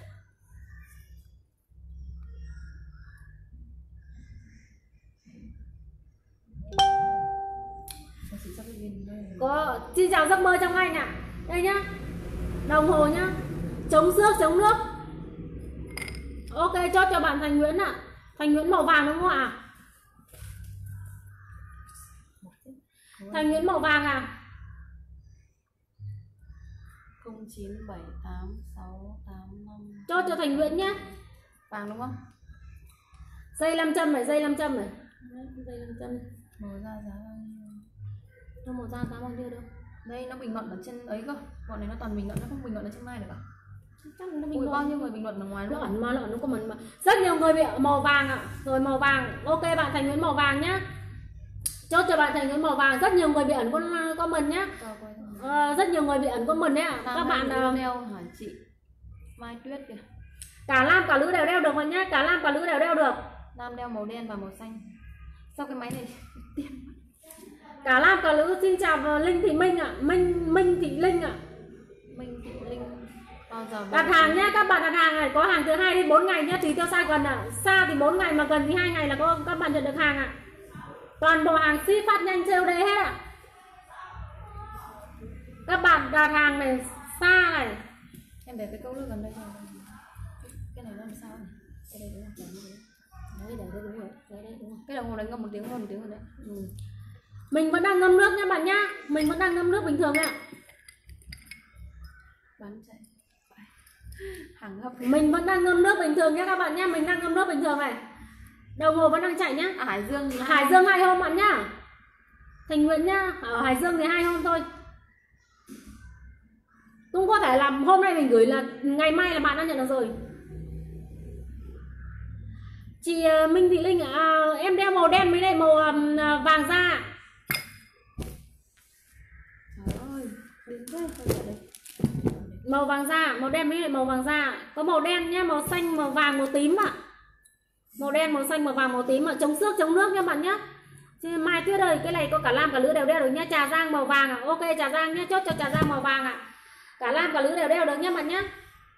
Có, xin chào giấc mơ trong anh ạ. Đây nhá, đồng hồ nhá, chống xước chống nước. Ok, chốt cho bạn Thành Nguyễn ạ. Thành Nguyễn màu vàng đúng không ạ? Thành Nguyễn màu vàng à? 097865. Chốt cho Thành Nguyễn nhé. Vàng đúng không? Dây 5 châm này, dây 5 châm này. Dây 5 châm. Màu da giá bao nhiêu? Nó màu da giá bao nhiêu đâu? Đây nó bình luận ở trên ấy cơ. Bọn này nó toàn bình luận, nó không bình luận ở trên mai được à? Chắc nó bình Ui, luận. bao nhiêu người bình luận ở ngoài Nó luôn. ẩn mà, nó có mà. Rất nhiều người bị màu vàng ạ. Rồi màu vàng. Ok bạn Thành Nguyễn màu vàng nhá. Chốt cho bạn Thành Nguyễn màu vàng. Rất nhiều người bị ẩn comment nhá. Rất nhiều người bị ẩn comment đấy ạ. Các bạn đeo hả chị Mai Tuyết kìa. Cả nam cả nữ đều đeo được bạn nhá. Cả nam cả nữ đều đeo được. Nam đeo màu đen và màu xanh. Sao cái máy này tiêm? Cả nam cả nữ. Xin chào Linh Thị Minh ạ. Minh Thị Linh ạ. Minh Thị Linh. Bao giờ đặt hàng nhá, các bạn đặt hàng này có hàng từ 2 đến 4 ngày nhá, tùy theo size gần ạ. Xa thì 4 ngày mà gần thì 2 ngày là các bạn nhận được hàng ạ. Toàn bộ hàng ship phát nhanh COD hết ạ. Các bạn đặt hàng này xa này. Em để cái câu nước gần đây cho. Cái này nó làm sao này? Cái đây đúng không? Đấy, đây đúng rồi. Đấy đúng rồi. Cái đồng hồ đấy ngâm 1 tiếng hơn 1 tiếng rồi đấy. Mình vẫn đang ngâm nước nha bạn nhá. Mình vẫn đang ngâm nước bình thường ạ. Bán chạy. Hàng hấp. Mình vẫn đang ngâm nước bình thường nhá các bạn nhá. Mình đang ngâm nước bình thường này. Đồng hồ vẫn đang chạy nhá. À, Hải Dương thì Hải Dương 2 hôm bạn nhá. Thành Nguyễn nhá. Ở Hải Dương thì 2 hôm thôi. Cũng có thể là hôm nay mình gửi là ngày mai là bạn đã nhận được rồi. Chị Minh Thị Linh em đeo màu đen với lại màu vàng da. Trời ơi, đến đây. Màu vàng da, màu đen với lại màu vàng da. Có màu đen nhá, màu xanh, màu vàng, màu tím ạ. Màu đen, màu xanh, màu vàng, màu tím ạ. Chống xước, chống nước nha bạn nhá. Mai Tuyết ơi, cái này có cả nam cả nữ đều đeo được nhá. Trà Giang màu vàng ạ. Ok Trà Giang nhá, chốt cho Trà Giang màu vàng ạ. Cả nam cả nữ đều đeo được nhá bạn nhá.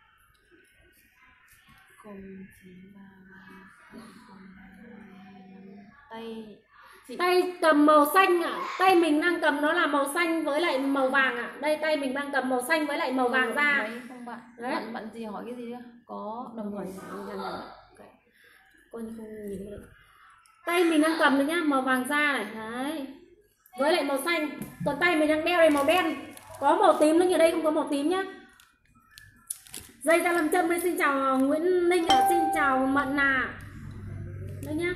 Tay cầm màu xanh ạ. Tay mình đang cầm nó là màu xanh với lại màu vàng ạ. Đây tay mình đang cầm màu xanh với lại màu vàng da. Không bạn. Đấy. Bạn gì hỏi cái gì nữa? Có đồng hồ. Coi như không nhìn được. Tay mình đang cầm đấy nhá, màu vàng da này. Đấy. Với lại màu xanh. Còn tay mình đang đeo đây màu đen. Có màu tím nữa, ở đây không có màu tím nhá. Dây da 5 châm đây, xin chào Nguyễn Ninh ạ, xin chào Mận Nà. Đây nhá.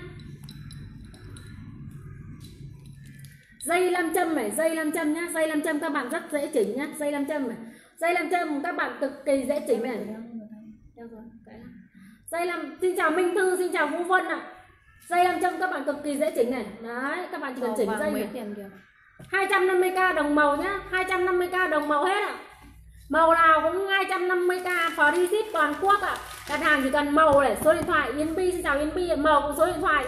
Dây 5 châm này, dây 5 châm nhá, dây 5 châm các bạn rất dễ chỉnh nhá, dây 5 châm này. Dây 5 châm các bạn cực kỳ dễ chỉnh này. Đeo rồi, cái này. Dây 5, xin chào Minh Thư, xin chào Vũ Vân ạ. Dây 5 châm các bạn cực kỳ dễ chỉnh này. Đấy, các bạn chỉ cần chỉnh dây này. 250k đồng màu nhá, 250k đồng màu hết ạ. Màu nào cũng 250k, free ship toàn quốc ạ. Đặt hàng chỉ cần màu này, số điện thoại Yến Bi, xin chào Yến Bi, màu cùng số điện thoại.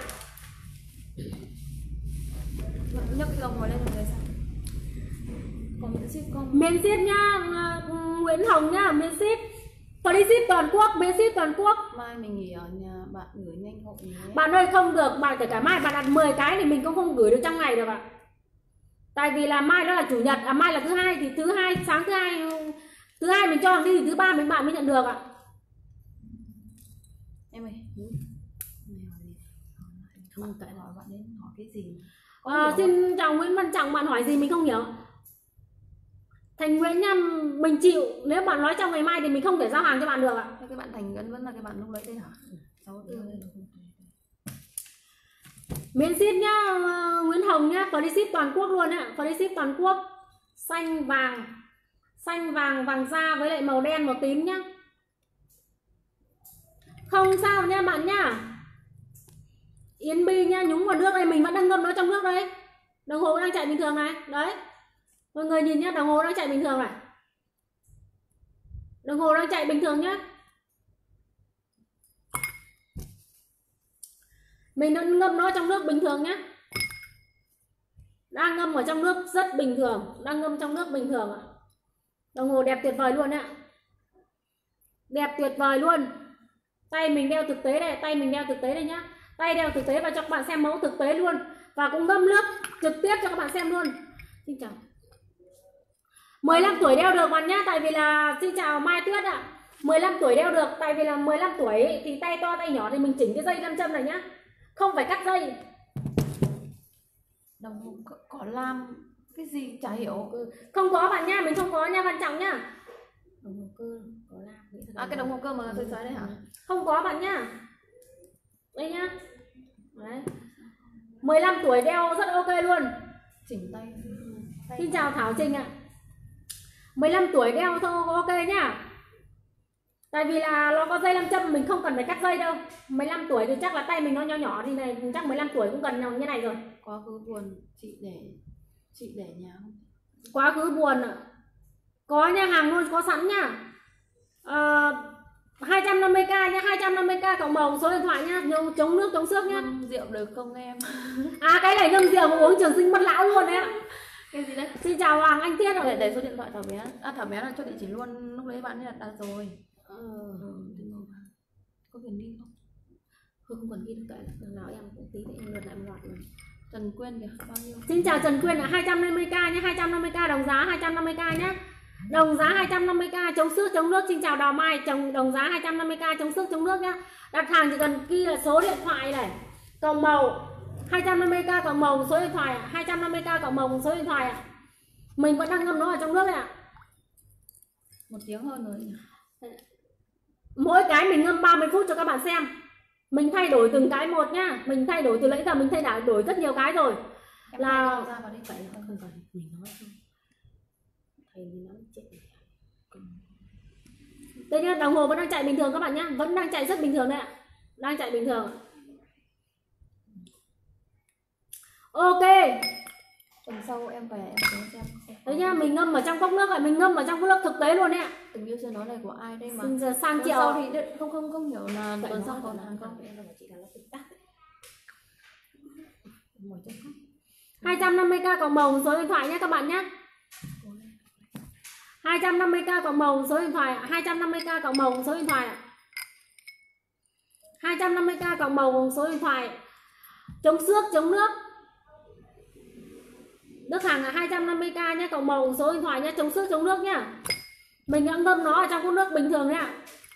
Nhấc cái đồng hồ lên rồi sao? Còn miễn ship không? Miễn ship nhá, Nguyễn Hồng nhá, miễn ship. Free ship toàn quốc, miễn ship toàn quốc. Mai mình nghỉ ở nhà, bạn gửi nhanh hộ nhé. Bạn ơi không được, bạn kể cả mai bạn đặt 10 cái thì mình cũng không gửi được trong ngày được ạ. Tại vì là mai đó là chủ nhật, mai là thứ hai thì thứ hai sáng thứ hai mình cho hàng đi thì thứ ba bạn mới nhận được ạ. Em ơi, không tại hỏi bạn đến hỏi cái gì? Xin chào Nguyễn Văn Trọng, bạn hỏi gì mình không hiểu. Thành Nguyễn nha, mình chịu, nếu bạn nói trong ngày mai thì mình không thể giao hàng cho bạn được ạ. Cái bạn Thành vẫn là cái bạn lúc đấy đây hả? 64 đây. Miễn ship nhá, Nguyễn Hồng nhá, free ship toàn quốc luôn ạ, free ship toàn quốc. Xanh vàng, vàng da với lại màu đen, màu tím nhá. Không sao nha bạn nhá. Yến Bi nha, nhúng vào nước đây, mình vẫn đang ngâm nó trong nước đây. Đồng hồ đang chạy bình thường này, đấy. Mọi người nhìn nhá, đồng hồ đang chạy bình thường này. Đồng hồ đang chạy bình thường nhá. Mình đang ngâm nó trong nước bình thường nhá. Đang ngâm ở trong nước rất bình thường, đang ngâm trong nước bình thường ạ. Đồng hồ đẹp tuyệt vời luôn ạ. Đẹp tuyệt vời luôn. Tay mình đeo thực tế đây, tay mình đeo thực tế đây nhá. Tay đeo thực tế và cho các bạn xem mẫu thực tế luôn. Và cũng ngâm nước trực tiếp cho các bạn xem luôn. Xin chào. 15 tuổi đeo được bạn nhá, tại vì là xin chào Mai Tuyết ạ. 15 tuổi đeo được, tại vì là 15 tuổi thì tay to tay nhỏ thì mình chỉnh cái dây 5 châm này nhá. Không phải cắt dây. Đồng hồ có làm cái gì chả hiểu. Không có bạn nha, mình không có nha, quan trọng nhá. Đồng hồ cơ có làm. À cái đồng hồ cơ mà tôi xoáy đấy hả? Không có bạn nhá. Đây nhá. Đấy. 15 tuổi đeo rất ok luôn. Chỉnh tay. Xin chào Thảo Trình ạ. 15 tuổi đeo thôi ok nhá. Tại vì là nó có dây nam châm, mình không cần phải cắt dây đâu. 15 tuổi thì chắc là tay mình nó nhỏ nhỏ thì này, chắc 15 tuổi cũng cần như này rồi. Quá khứ buồn chị để nhà không? Quá khứ buồn ạ. Có nha, hàng luôn có sẵn nha. 250k nhá, 250k cộng màu số điện thoại nhá, chống nước chống xước nhá. Ngâm rượu được không em? À cái này ngâm rượu mà uống trường sinh bất lão luôn đấy ạ. Cái gì đấy? Xin chào Hoàng Anh Tiết ạ. Để số điện thoại Thảo bé. À Thảo bé là cho địa chỉ luôn, lúc đấy bạn ấy đặt rồi. Có cần ghi không? Không cần ghi được cái lần nào em cũng tí để em lượt lại một loạt này. Trần Quyên kìa, bao nhiêu? Xin chào Trần Quyên ạ, 250k nhé, 250k đồng giá 250k nhé. Đồng giá 250k chống xước chống nước. Xin chào Đào Mai, đồng giá 250k chống xước chống nước nhá. Đặt hàng chỉ cần ghi là số điện thoại này cộng màu 250k cộng màu số điện thoại 250k cộng màu số điện thoại ạ. Mình vẫn đang ngâm nó ở trong nước này ạ. 1 tiếng hơn rồi nhỉ? Mỗi cái mình ngâm 30 phút cho các bạn xem. Mình thay đổi từng cái một nhá. Mình thay đổi từ nãy giờ mình thay đổi rất nhiều cái rồi. Em là ra vào đây phải không? Không cần, mình nói thôi. Thầy mình nói chết. Đây nhá, đồng hồ vẫn đang chạy bình thường các bạn nhá, vẫn đang chạy rất bình thường đấy ạ. Đang chạy bình thường. Ok. Tuần sau em về em xem. Đấy nhá, mình ngâm ở trong cốc nước này, mình ngâm ở trong cốc nước thực tế luôn đấy ạ. Tình yêu chưa nói này của ai đây mà? Sang Tuần triệu. sau thì không hiểu là tuần sau còn hàng không? Em là chị là nó tự tắt. Ngồi trong khách. 250k cộng màu số điện thoại nhé các bạn nhé. 250k cộng màu số điện thoại, 250k cộng màu số điện thoại. 250k cộng màu số điện thoại. Chống xước, chống nước. Đức hàng là 250k nhé, cộng màu số điện thoại nhé, chống xước, chống nước nhá. Mình đã ngâm nó ở trong cốc nước bình thường đấy ạ.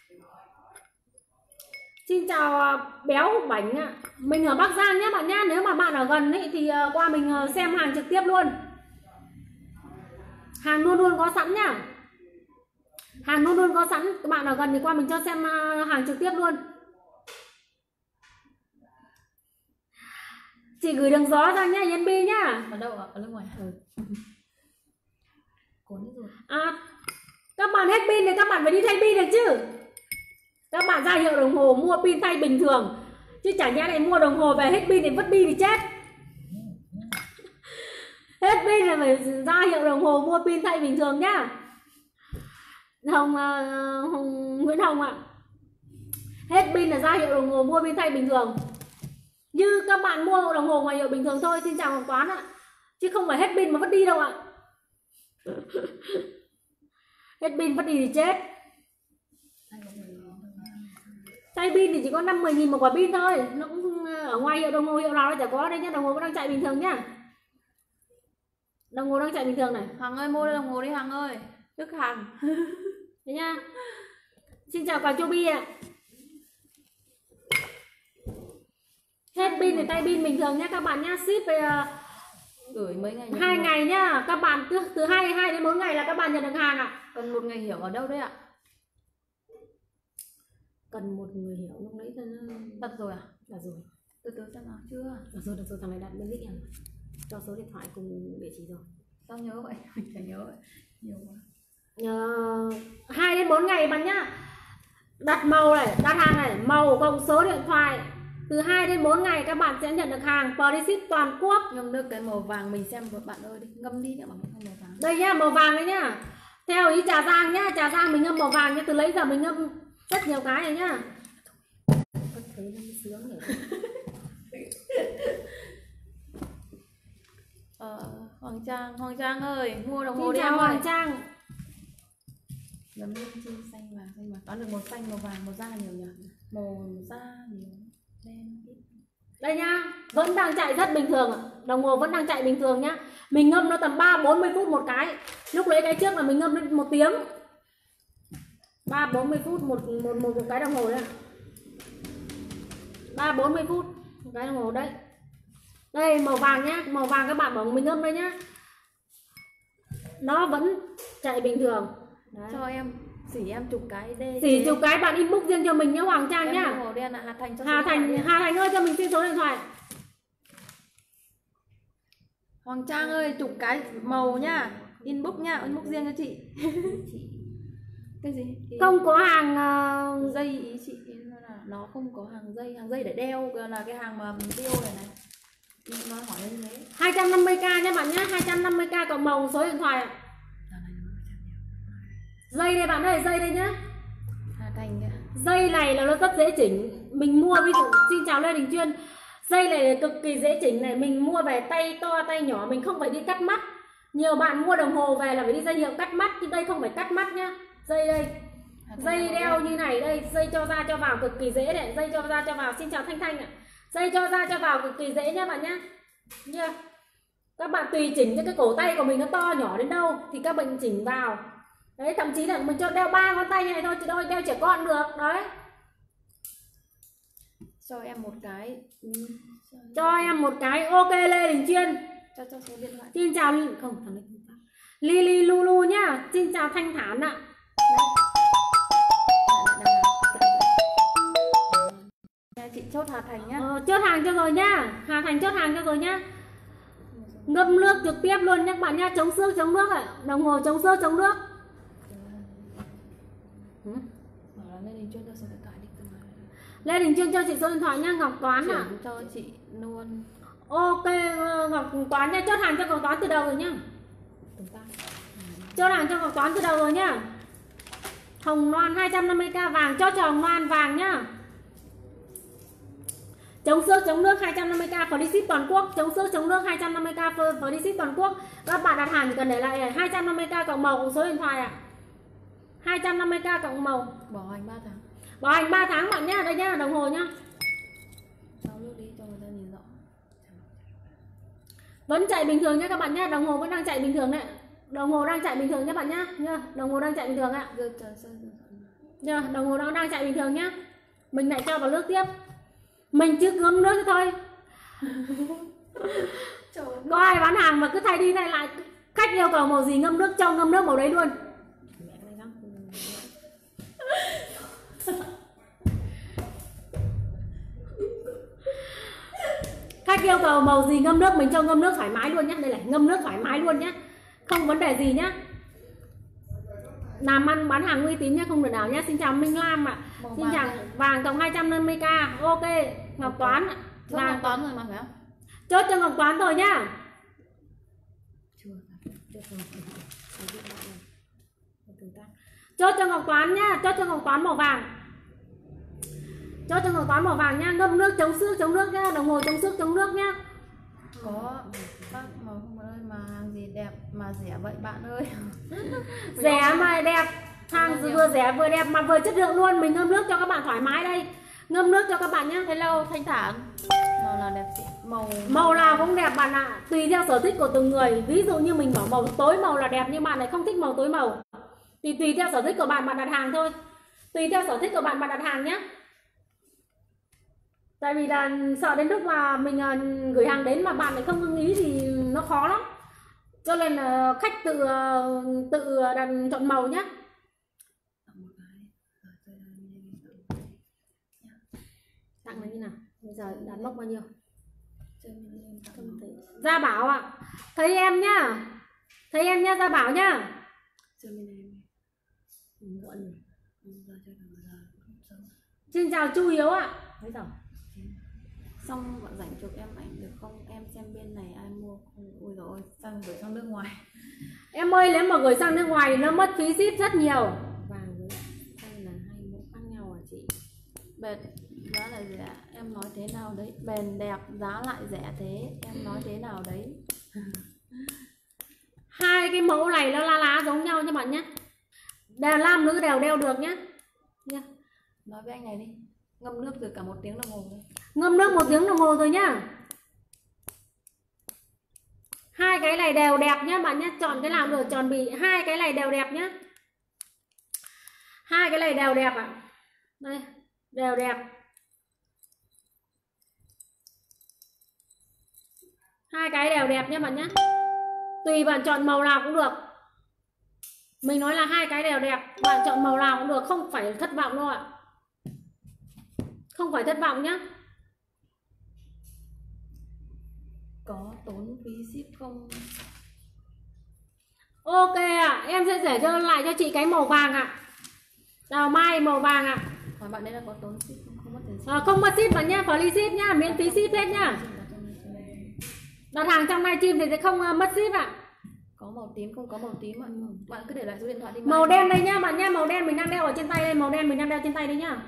Xin chào Béo Bảnh ạ. Mình ở Bắc Giang nhé bạn nhé. Nếu mà bạn ở gần ấy, thì qua mình xem hàng trực tiếp luôn. Hàng luôn luôn có sẵn nhá. Hàng luôn luôn có sẵn. Các bạn ở gần thì qua mình cho xem hàng trực tiếp luôn. Chị gửi đường gió ra nhá, Yến Bi nhá. Ở đâu ạ? Ở nước ngoài. Cuốn rồi. Các bạn hết pin thì các bạn phải đi thay pin được chứ. Các bạn ra hiệu đồng hồ mua pin thay bình thường, chứ chẳng nhẽ lại mua đồng hồ về hết pin thì vứt pin thì chết. Hết pin là phải ra hiệu đồng hồ mua pin thay bình thường nhá. Nguyễn Hồng ạ. Hết pin là ra hiệu đồng hồ mua pin thay bình thường. Như các bạn mua đồng hồ ngoài hiệu bình thường thôi. Xin chào Hoàng Toán ạ. Chứ không phải hết pin mà vứt đi đâu ạ. Hết pin vứt đi thì chết. Thay pin thì chỉ có 5-10 nghìn một quả pin thôi. Nó cũng ở ngoài hiệu đồng hồ hiệu nào chả có. Đây nhá, đồng hồ vẫn đang chạy bình thường nhá. Đồng hồ đang chạy bình thường này. Hằng ơi mua đồng hồ đi Hằng ơi. Đức Hằng. Đấy nhá. Xin chào cả Chobi ạ. Hết pin thì tay pin bình thường nhá các bạn nhá. Ship về gửi mấy ngày? 2 ngày nhá. Các bạn từ 2 đến 4 ngày là các bạn nhận được hàng ạ. Cần 1 ngày hiểu ở đâu đấy ạ? Cần một người hiểu lúc nãy cho nó đặt rồi à? Đặt rồi. Từ từ xem nào chưa? Đặt rồi, thằng này đặt bên link em. Cho số điện thoại cùng địa chỉ rồi. Sao nhớ vậy? Mình phải nhớ vậy. Nhiều quá. 2 đến 4 ngày bạn nhá. Đặt màu này, đặt hàng này, màu cộng số điện thoại. Từ 2 đến 4 ngày các bạn sẽ nhận được hàng Priship toàn quốc. Ngâm nước cái màu vàng mình xem bạn ơi đi. Ngâm đi nhá bằng màu vàng. Đây nhá, màu vàng đấy nhá. Theo ý Trà Giang nhá, Trà Giang mình ngâm màu vàng nhá. Từ lấy giờ mình ngâm rất nhiều cái này nhá. Có thấy nó mới sướng nhỉ. Hoàng Trang ơi, mua đồng hồ đi em ơi. Hoàng Trang. Ngâm nước chi xanh vàng. Toán được màu xanh, màu vàng, màu da nhiều nhỉ? Màu da nhiều, đen ít. Đây nhá, vẫn đang chạy rất bình thường. Đồng hồ vẫn đang chạy bình thường nhá. Mình ngâm nó tầm 3-40 phút một cái. Lúc lấy cái trước là mình ngâm đến 1 tiếng. 3-40 phút một cái đồng hồ đấy. 3-40 phút một cái đồng hồ đấy. Đây màu vàng nhá, màu vàng các bạn bảo mình ngâm đây nhá, nó vẫn chạy bình thường. Đấy. Cho em xỉ em chục cái đây. Xỉ chục cái bạn inbox riêng cho mình nhá Hoàng Trang em nhá. màu đen là Hà Thành cho Hà Thành ơi cho mình xin số điện thoại. Hoàng Trang ơi chục cái màu nhá, inbox nhá, inbox riêng cho chị. Cái gì? Không có hàng dây ý chị là nó không có hàng dây để đeo là cái hàng mà tiêu này. Nó hỏi như thế. 250k nha bạn nhá, 250k cộng màu số điện thoại ạ. Dây đây bạn ơi, dây đây nhá. Hà Thành kìa. Dây này là nó rất dễ chỉnh. Mình mua ví dụ xin chào Lê Đình Chuyên. Dây này cực kỳ dễ chỉnh này, mình mua về tay to tay nhỏ, mình không phải đi cắt mắt. Nhiều bạn mua đồng hồ về là phải đi ra hiệu cắt mắt, nhưng đây không phải cắt mắt nhá. Dây đây. Dây đeo như này đây, dây cho ra cho vào cực kỳ dễ đấy, dây cho ra cho vào. Xin chào Thanh Thanh ạ. Dây cho ra cho vào cực kỳ dễ nhá bạn nhá. Nha. Các bạn tùy chỉnh cho cái cổ tay của mình nó to nhỏ đến đâu thì các bạn chỉnh vào. Đấy, thậm chí là mình cho đeo 3 ngón tay như này thôi chứ đâu đeo trẻ con được. Đấy. Cho em một cái. Cho em một cái. Ok Lê Đình Chuyên. Cho số điện thoại. Xin chào không thằng này không phải. Lily Lulu nhá. Xin chào Thanh Thản ạ. Chị chốt Hà Thành nhá. Chốt hàng cho rồi nhá. Hà Thành chốt hàng cho rồi nhá. Ngâm nước trực tiếp luôn nhé các bạn nhá. Chống xước chống nước ạ. Đồng hồ chống xước chống nước. Lê Đình Chuyên cho số điện thoại đi. Lê Đình Chuyên cho chị số điện thoại nhá. Ngọc Toán ạ. Cho chị luôn. Ok Ngọc Toán nha. Chốt hàng cho Ngọc Toán từ đầu rồi nhá. Chốt hàng cho Ngọc Toán từ đầu rồi nhá. Hồng Loan 250k vàng. Cho Hồng Loan vàng nhá. Chống xước chống nước 250k free ship toàn quốc. Chống xước chống nước 250k free ship toàn quốc. Các bạn đặt hàng chỉ cần để lại 250k cộng màu cùng số điện thoại ạ. 250k cộng màu. Bảo hành 3 tháng. Bảo hành 3 tháng bạn nhá. Đây nhá, đồng hồ nhá. Sao nước đi cho người ta nhìn rõ. Vẫn chạy bình thường nhá các bạn nhá. Đồng hồ vẫn đang chạy bình thường đấy. Đồng hồ đang chạy bình thường nhá bạn nhá. Đồng hồ đang chạy bình thường ạ. Đồng hồ đang chạy bình thường nhá. Mình lại cho vào nước tiếp. Mình chưa ngâm nước thôi. Có ai bán hàng mà cứ thay đi thay lại, khách yêu cầu màu gì ngâm nước cho ngâm nước màu đấy luôn. Khách yêu cầu màu gì ngâm nước mình cho ngâm nước thoải mái luôn nhé. Đây này, ngâm nước thoải mái luôn nhé. Không vấn đề gì nhé. Làm ăn bán hàng uy tín nhé, không được nào nhé. Xin chào Minh Lam ạ. Xin chào vàng cộng 250k. Ok, Ngọc Toán ạ. Ngọc Toán rồi mà phải không? Chốt cho Ngọc Toán rồi nhá. Chốt cho Ngọc Toán nhá, chốt cho Ngọc Toán màu vàng. Chốt cho Ngọc Toán màu vàng nhá, ngâm nước chống xước chống nước nhá, đồng hồ chống xước chống nước nhá. Có bác màu không ơi mà hàng gì đẹp mà rẻ vậy bạn ơi. Rẻ mà đẹp, hàng vừa rẻ vừa đẹp mà vừa chất lượng luôn. Mình ngâm nước cho các bạn thoải mái đây. Ngâm nước cho các bạn nhá. Hello Thanh Thản. Màu là đẹp chị. Màu nào cũng đẹp bạn ạ. Tùy theo sở thích của từng người. Ví dụ như mình bảo màu tối màu là đẹp nhưng bạn lại không thích màu tối màu. Thì tùy theo sở thích của bạn, bạn đặt hàng thôi. Tùy theo sở thích của bạn, bạn đặt hàng nhé. Tại vì là sợ đến lúc mà mình gửi hàng đến mà bạn lại không ưng ý thì nó khó lắm. Cho nên là khách tự đặt chọn màu nhé. Tặng là như nào? Bây giờ đặt mốc bao nhiêu? Gia Bảo ạ. Thấy em nhá. Thấy em nhá Gia Bảo nhá. Xin chào Chu Hiếu ạ. Thấy rồi. Xong bạn rảnh chụp em ảnh được không? Em xem bên này ai mua không? Ôi dồi ôi, sang gửi sang nước ngoài. Em ơi, nếu mà gửi sang nước ngoài thì nó mất phí ship rất nhiều. Vàng với xanh là hai mẫu khác nhau à chị? Bền giá lại rẻ, em nói thế nào đấy? Bền đẹp, giá lại rẻ thế, em nói thế nào đấy? Hai cái mẫu này nó lá giống nhau nha bạn nhé. Nam nữ đều đeo được nhé. Nói với anh này đi. Ngâm nước từ cả 1 tiếng đồng hồ thôi. Ngâm nước 1 tiếng đồng hồ rồi nhá. Hai cái này đều đẹp nhá bạn nhé. Chọn cái nào được chọn bị. Hai cái này đều đẹp nhá. Hai cái này đều đẹp ạ. Đây, đều đẹp. Hai cái đều đẹp nha bạn nhé. Tùy bạn chọn màu nào cũng được. Mình nói là hai cái đều đẹp, bạn chọn màu nào cũng được, không phải thất vọng đâu ạ. Không phải thất vọng nhá. Có tốn phí ship không? Ok ạ, em sẽ để cho lại cho chị cái màu vàng ạ. Đào mai màu vàng ạ. Hỏi bạn đây là có tốn ship không? Không mất tiền ship. Không mất ship bạn nhá, free ship nhá, miễn phí ship hết nhá. Đặt hàng trong livestream thì sẽ không mất ship ạ. Có màu tím không có màu tím ạ. Bạn cứ để lại số điện thoại đi. Màu đen đây nhá bạn nhá, màu đen mình đang đeo ở trên tay đây, màu đen mình đang đeo trên tay đấy nhá.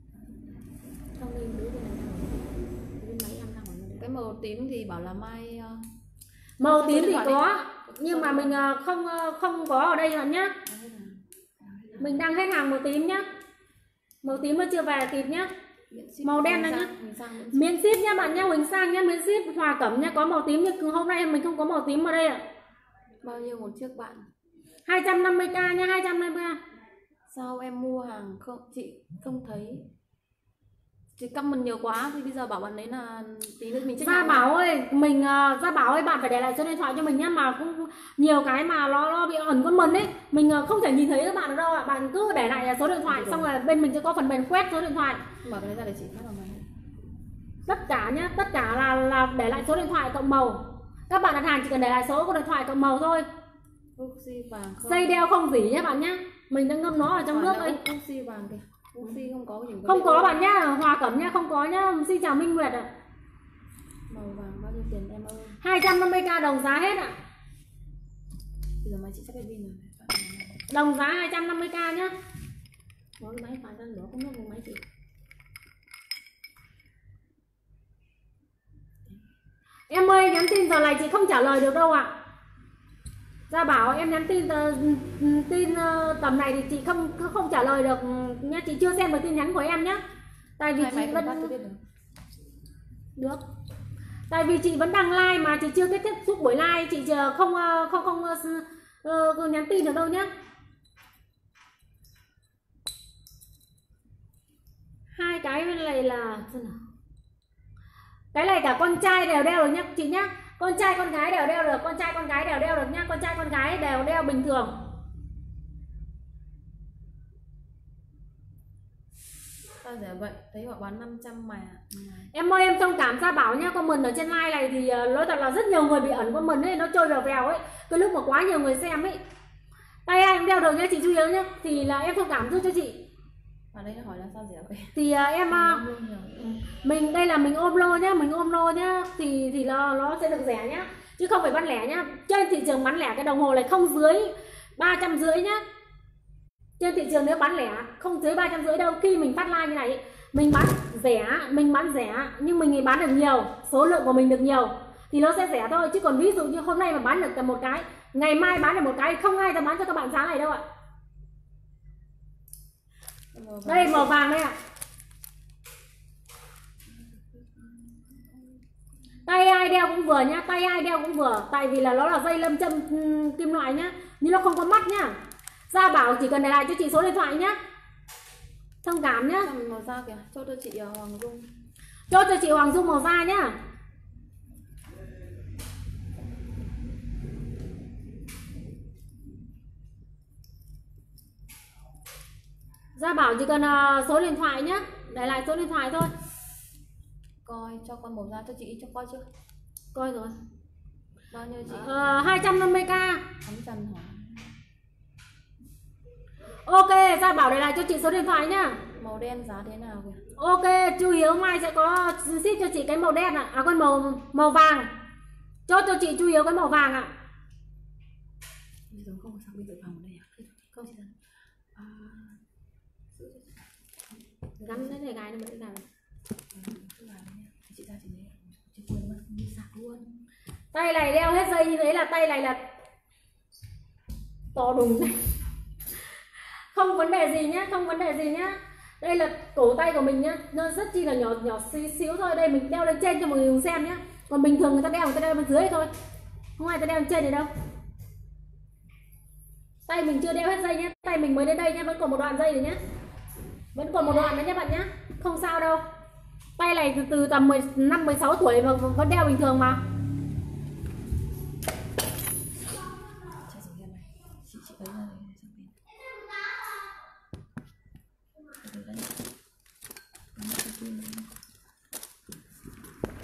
Cái màu tím thì bảo là mai màu tím thì có, nhưng mà mình không có ở đây bạn nhá. Mình đang hết hàng màu tím nhá. Màu tím nó chưa về kịp nhá. Màu đen này nhá. Miễn ship nhá bạn nhá, Huỳnh Sang nhá, miễn ship Hòa Cẩm nhá, có màu tím nhưng hôm nay mình không có màu tím ở đây ạ. Bao nhiêu một chiếc bạn? 250k nha, 250k. Sao em mua hàng không chị không thấy? Chị comment nhiều quá thì bây giờ bảo bạn đấy là tí nữa mình check. Gia Bảo ơi, mình Gia Bảo ơi, bạn phải để lại số điện thoại cho mình nhá, mà cũng nhiều cái mà nó bị ẩn con mình ấy, mình không thể nhìn thấy các bạn ở đâu ạ. Bạn cứ để lại số điện thoại xong rồi bên mình sẽ có phần mềm quét số điện thoại. Mở cái đấy ra để chị phát vào màn. Tất cả nhá, tất cả là để lại số điện thoại cộng màu. Các bạn đặt hàng chỉ cần để lại số điện thoại cộng màu thôi. Oxy vàng không? Dây đeo không dỉ nhá bạn nhá. Mình đang ngâm nó ở trong nước đây. Oxy vàng kìa. Oxy không có gì. Không có bạn nhá, Hòa Cẩm nhá, không có nhá. Xin chào Minh Nguyệt ạ. Màu vàng bao nhiêu tiền em ơi? 250k đồng giá hết ạ. Bây giờ máy chị sắp hết pin rồi. Đồng giá 250k nhá. Có cái máy phải ra lửa không nó máy chị. Em ơi, nhắn tin giờ này chị không trả lời được đâu ạ. Gia Bảo em nhắn tin tầm này thì chị không trả lời được nhá, chị chưa xem được tin nhắn của em nhá. Tại vì chị vẫn được. Tại vì chị vẫn đang live mà chị chưa kết thúc buổi live, chị chờ không nhắn tin được đâu nhá. Hai cái bên này là cái này cả con trai đều đeo được nhá chị nhá. Con trai con gái đều đeo được, con trai con gái đều đeo được nhá, con trai con gái đều đeo bình thường. Sao rẻ vậy? Thấy họ bán 500 mà. Em ơi, em thông cảm Gia Bảo nhá, comment ở trên live này thì nói thật là rất nhiều người bị ẩn comment ấy, nó trôi vào vèo ấy. Cái lúc mà quá nhiều người xem ấy. Tay ai cũng đeo được nhá, chị chú ý nhá. Thì là em thông cảm giúp cho chị. Ở đây nó hỏi là sao rẻ vậy? Thì em mình đây là mình ôm lô nhá, mình ôm lô nhá, thì nó sẽ được rẻ nhá, chứ không phải bán lẻ nhá. Trên thị trường bán lẻ cái đồng hồ này không dưới 350 nhá. Trên thị trường nếu bán lẻ không dưới 350 đâu. Khi mình phát live như này mình bán rẻ nhưng mình bán được nhiều, số lượng của mình được nhiều thì nó sẽ rẻ thôi. Chứ còn ví dụ như hôm nay mà bán được một cái, ngày mai bán được một cái, không ai dám bán cho các bạn giá này đâu ạ. Đây màu vàng đây ạ. Tay ai đeo cũng vừa nhá, tay ai đeo cũng vừa. Tại vì là nó là dây lâm châm kim loại nhá, nhưng nó không có mắt nhá. Gia Bảo chỉ cần để lại cho chị số điện thoại nhá. Thông cảm nhá. Màu da kìa, cho chị Hoàng Dung. Chốt cho chị Hoàng Dung màu da nhá. Gia Bảo chỉ cần số điện thoại nhá, để lại số điện thoại thôi. Coi cho con màu da cho chị cho coi chưa? Coi rồi. Bao nhiêu chị? 250k. Ấm Trần hả? Ok, Gia Bảo để lại cho chị số điện thoại nhá. Màu đen giá thế nào kìa? Ok, chú Hiếu mai sẽ có ship cho chị cái màu đen ạ. À con màu vàng. Chốt cho chị chú Hiếu cái màu vàng ạ. Bây giờ không sao, bây giờ vào đây à? Không chị gắn cái này gài nó mới gài. Chị ra chị đấy. Chị quên mất đi sạc luôn. Tay này đeo hết dây như thế là tay này là to đùng này. Không vấn đề gì nhá, không vấn đề gì nhá. Đây là cổ tay của mình nhá, nó rất chi là nhỏ xíu thôi. Đây mình đeo lên trên cho mọi người xem nhá. Còn bình thường người ta đeo bên dưới thôi, không ai ta đeo lên trên này đâu. Tay mình chưa đeo hết dây nhá, tay mình mới đến đây nhá, vẫn còn một đoạn dây rồi nhá, vẫn còn một đoạn nữa nhá bạn nhá, không sao đâu. Tay này từ tầm 15-16 tuổi mà vẫn đeo bình thường mà.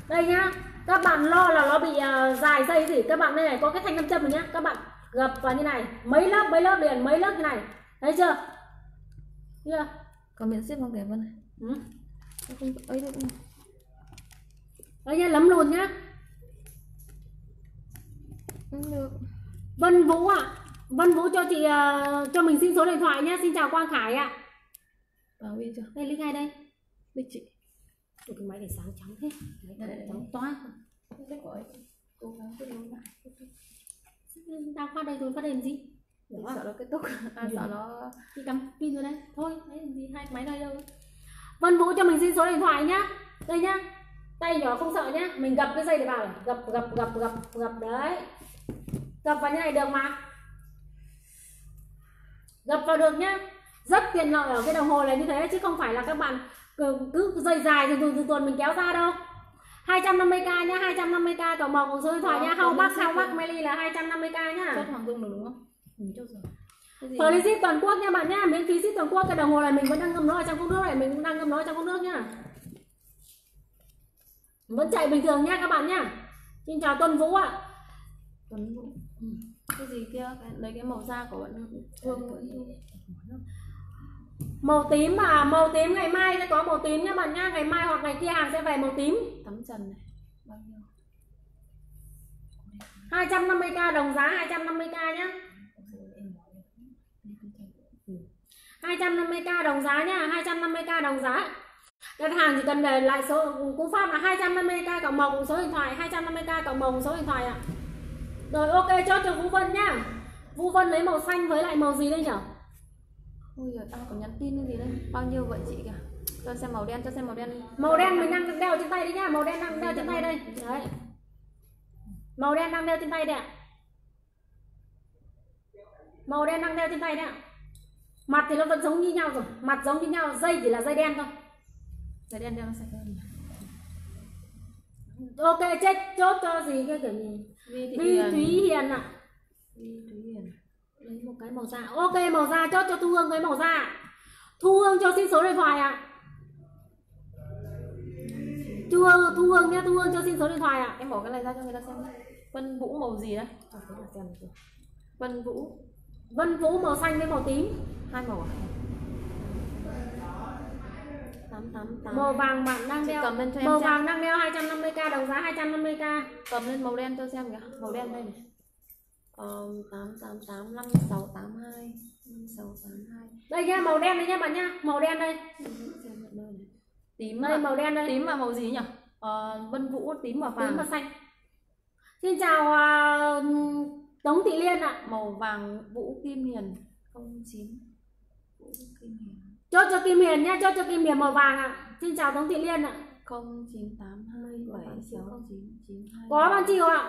Đây nhá, các bạn lo là nó bị dài dây gì, các bạn đây này có cái thanh nam châm rồi nhá, các bạn gập vào như này, mấy lớp liền, mấy lớp như này, thấy chưa? Chưa? Còn miễn ship không kìa Vân này. Không ấy được. Đây nhá, lấm lùn nhá. Không được. Vân Vũ ạ. Vân Vũ cho chị cho mình xin số điện thoại nhá. Xin chào Quang Khải ạ. Vào đi chưa? Đây link ngay đây. Lịch chị. Ủa, cái máy này sáng trắng thế. Máy trắng toa. Chắc gọi cố gắng kết nối lại. Đang phát đây rồi, phát đây làm gì? Sợ nó kết thúc. Sợ nó chị cắm pin rồi đây. Thôi, đấy làm gì, hai cái máy đây đâu. Vân Vũ cho mình xin số điện thoại nhá. Đây nhá. Tay nhỏ không sợ nhá. Mình gập cái dây để vào này. Gập đấy. Gập vào như này được mà. Gập vào được nhá. Rất tiện lợi ở cái đồng hồ này như thế, chứ không phải là các bạn cứ dây dài rồi từ tuần mình kéo ra đâu. 250k nhá, 250k cộng một số điện thoại nhá. Hau Bắc Meli là 250k nhá. chốt Hoàng Dung được đúng không? Chốt rồi. Phở ship toàn quốc nha bạn nhá, miễn phí ship toàn quốc. Cái đồng hồ này mình vẫn đang ngâm nó ở trong cốc nước này, mình cũng đang ngâm nó ở trong cốc nước nhá. Vẫn chạy bình thường nhá các bạn nhá. Xin chào Tuấn Vũ ạ. Tuấn Vũ. Cái gì kia, lấy cái màu da của bạn Phương Nguyễn Thu. Màu tím mà, màu tím ngày mai sẽ có màu tím nhá bạn nhá. Ngày mai hoặc ngày kia hàng sẽ về màu tím. Tắm trần này, bao nhiêu? 250k đồng giá, 250k nhá. 250k đồng giá nhá, 250k đồng giá. Đặt hàng chỉ cần để lại số cú pháp là 250k cộng một số điện thoại, 250k cộng một số điện thoại ạ. Rồi ok, chốt cho Vũ Vân nhá. Vũ Vân lấy màu xanh với lại màu gì đây nhở? Ôi giời, tao còn nhắn tin cái gì đây? Bao nhiêu vậy chị kìa? Cho xem màu đen, cho xem màu đen đi. Màu đen mình đang đeo trên tay đấy nhá, màu đen đang đeo trên tay đây. Đấy. Màu đen đang đeo trên tay đây ạ. Màu đen đang đeo trên tay đấy ạ. Mặt thì nó vẫn giống như nhau rồi, mặt giống như nhau, dây chỉ là dây đen thôi. Dây đen đeo nó sạch hơn. Ok, chốt cho gì cái kiểu gì? Vi Thúy Hiền ạ. Vi Thúy Hiền. Lấy một cái màu da. Ok, màu da chốt cho Thu Hương với màu da. Thu Hương cho xin số điện thoại ạ. Thu Hương nhá, Thu Hương cho xin số điện thoại ạ. Em bỏ cái này ra cho người ta xem. Vân Vũ màu gì đấy? Vân Vũ màu xanh với màu tím. hai màu à? 888. Màu vàng bạn đang đeo. Cầm lên cho em màu xem. vàng đang đeo 250k đồng giá 250k. Cầm lên màu đen cho xem kìa. Màu đen đây này. 888 5682 5682. Đây nhá, màu đen đây nhá bạn nhá. Màu đen đây. Tím đây, màu đen đây. Tím là màu gì nhỉ? Vân Vũ tím và vàng. Tím và xanh. Xin chào Tống Thị Liên ạ. Màu vàng Vũ Kim Hiền 09. Vũ Kim Hiền. Chốt cho Kim Hiền nhá, chốt cho Kim Hiền màu vàng ạ. Xin chào Tống Thị Liên ạ. 0982769992. Có bạn chịu ạ.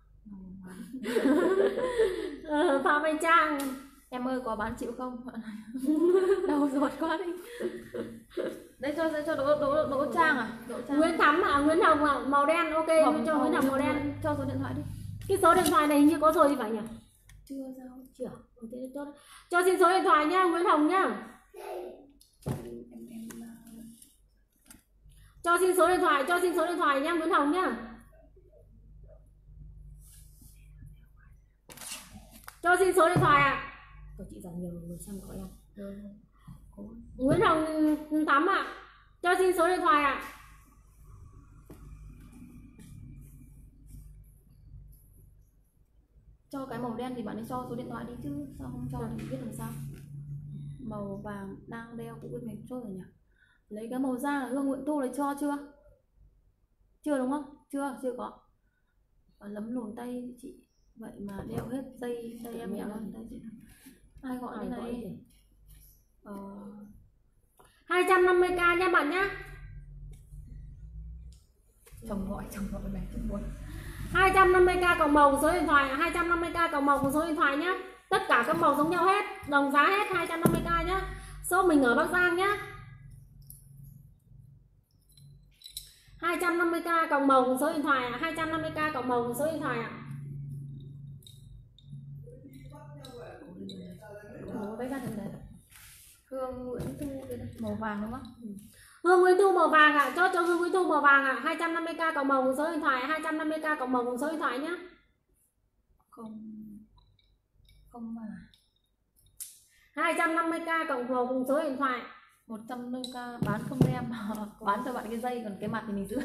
Phạm Anh Trang. Em ơi có bán chịu không? Đau ruột quá đi. Đây cho Đỗ Trang à? Nguyễn Thắm ạ, Nguyễn Hồng ạ, màu đen. Ok, cho Nguyễn Hồng màu đen. Cho số điện thoại đi. Cái số điện thoại này hình như có rồi thì phải nhỉ? Chưa sao? Chưa. Cho xin số điện thoại nhá, Nguyễn Hồng nhá. Cho xin số điện thoại nhá, Nguyễn Hồng nhá. Cho xin số điện thoại ạ. Có chị giảm nhiều người xem có em. Nguyễn Hồng Thắm ạ. Cho xin số điện thoại ạ. Cho cái màu đen thì bạn ấy cho số điện thoại đi chứ sao không cho thì biết làm sao. Màu vàng đang đeo cũng biết mình chốt rồi nhỉ. Lấy cái màu da là Hương Nguyễn Thu lấy cho chưa? Chưa đúng không? Chưa có. Lấm lùn tay chị. Vậy mà đeo hết dây em nhỉ? Tay chị. Ai gọi đây này? 250k nha bạn nhá. Chồng gọi này không muốn. 250k cộng màu số điện thoại, 250k cộng màu số điện thoại nhá. Tất cả các màu giống nhau hết, đồng giá hết 250k nhá. Số mình ở Bắc Giang nhá. 250k cộng màu số điện thoại, 250k cộng màu số điện thoại ạ. Với ra đây. Hương Nguyễn Thu màu vàng đúng không? Hương Nguyễn Thu màu vàng ạ, chốt cho Hương Nguyễn Thu màu vàng ạ, 250k cộng màu cùng số điện thoại, 250k cộng màu cùng số điện thoại nhá. Không mà 250k cộng màu cùng số điện thoại. 150k bán không đem bán cho bạn cái dây, còn cái mặt thì mình giữ.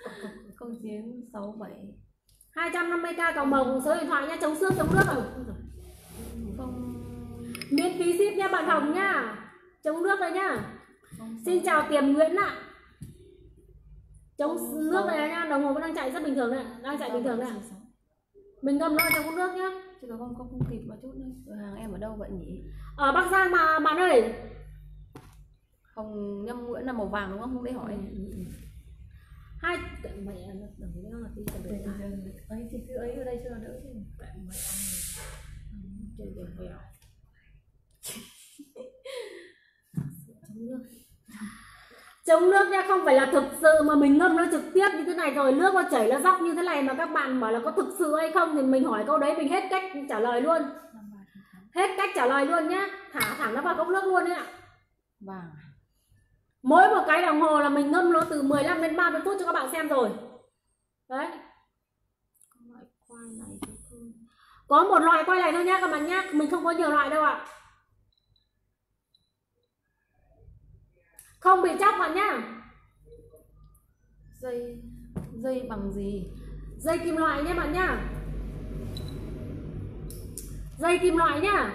0967 250k cộng màu cùng số điện thoại nhá, chống xước chống nước rồi. Không Miễn phí ship nha bạn Hồng nhá. Chống nước đây nhá. Xin chào Tiềm Nguyễn ạ. Chống nước này nha, đồng hồ vẫn đang chạy rất bình thường đấy, đang chạy bình thường đấy. Mình ngâm nó trong nước nhá. chứ không kịp mà chút nữa. Cửa hàng em ở đâu vậy nhỉ? Ở Bắc Giang mà bạn ơi. Hồng Nhâm Nguyễn là màu vàng đúng không? Không để hỏi. Hai mẹ nó đừng có là đi cần Ấy thì cứ ấy ở đây cho nó đỡ chứ. mẹ chơi về vèo chống nước nha, không phải là thực sự mà mình ngâm nó trực tiếp như thế này rồi nước nó chảy nó dốc như thế này mà các bạn bảo là có thực sự hay không thì mình hỏi câu đấy mình hết cách trả lời luôn. Hết cách trả lời luôn nhá, thả thẳng nó vào cốc nước luôn đấy ạ. Vàng. Mỗi một cái đồng hồ là mình ngâm nó từ 15 đến 30 phút cho các bạn xem rồi. Đấy. loại khoai này thì thôi. Có một loại quay này thôi nhá các bạn nhá, mình không có nhiều loại đâu ạ. Không bị chóc bạn nhá. Dây bằng gì? Dây kim loại nhé bạn nhá. Dây kim loại nhá.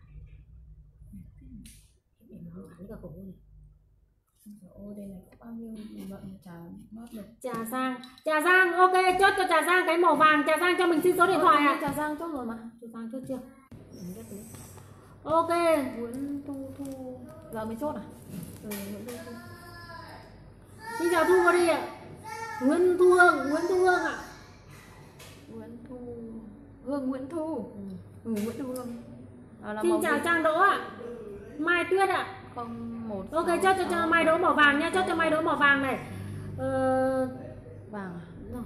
Để nó gắn cả cổ này. Ôi đây này có bao nhiêu bận trà mất được. Trà Giang ok, chốt cho Trà Giang cái màu vàng. Trà Giang cho mình xin số điện thoại ạ. Trà Giang chốt rồi mà. Trà Giang chốt chưa? Ok. Nguyễn Thu giờ mới chốt à? Nguyễn Thu. Xin chào Thu đi ạ. Nguyễn Thu Hương ạ. Nguyễn Thu Hương. Nguyễn Thu Hương. Xin chào Trang Đỗ ạ. Mai Tuyết ạ. 01. Ok, chốt cho Mai Đỗ màu vàng nha, chốt cho Mai Đỗ màu vàng này. Vàng à? Rồi.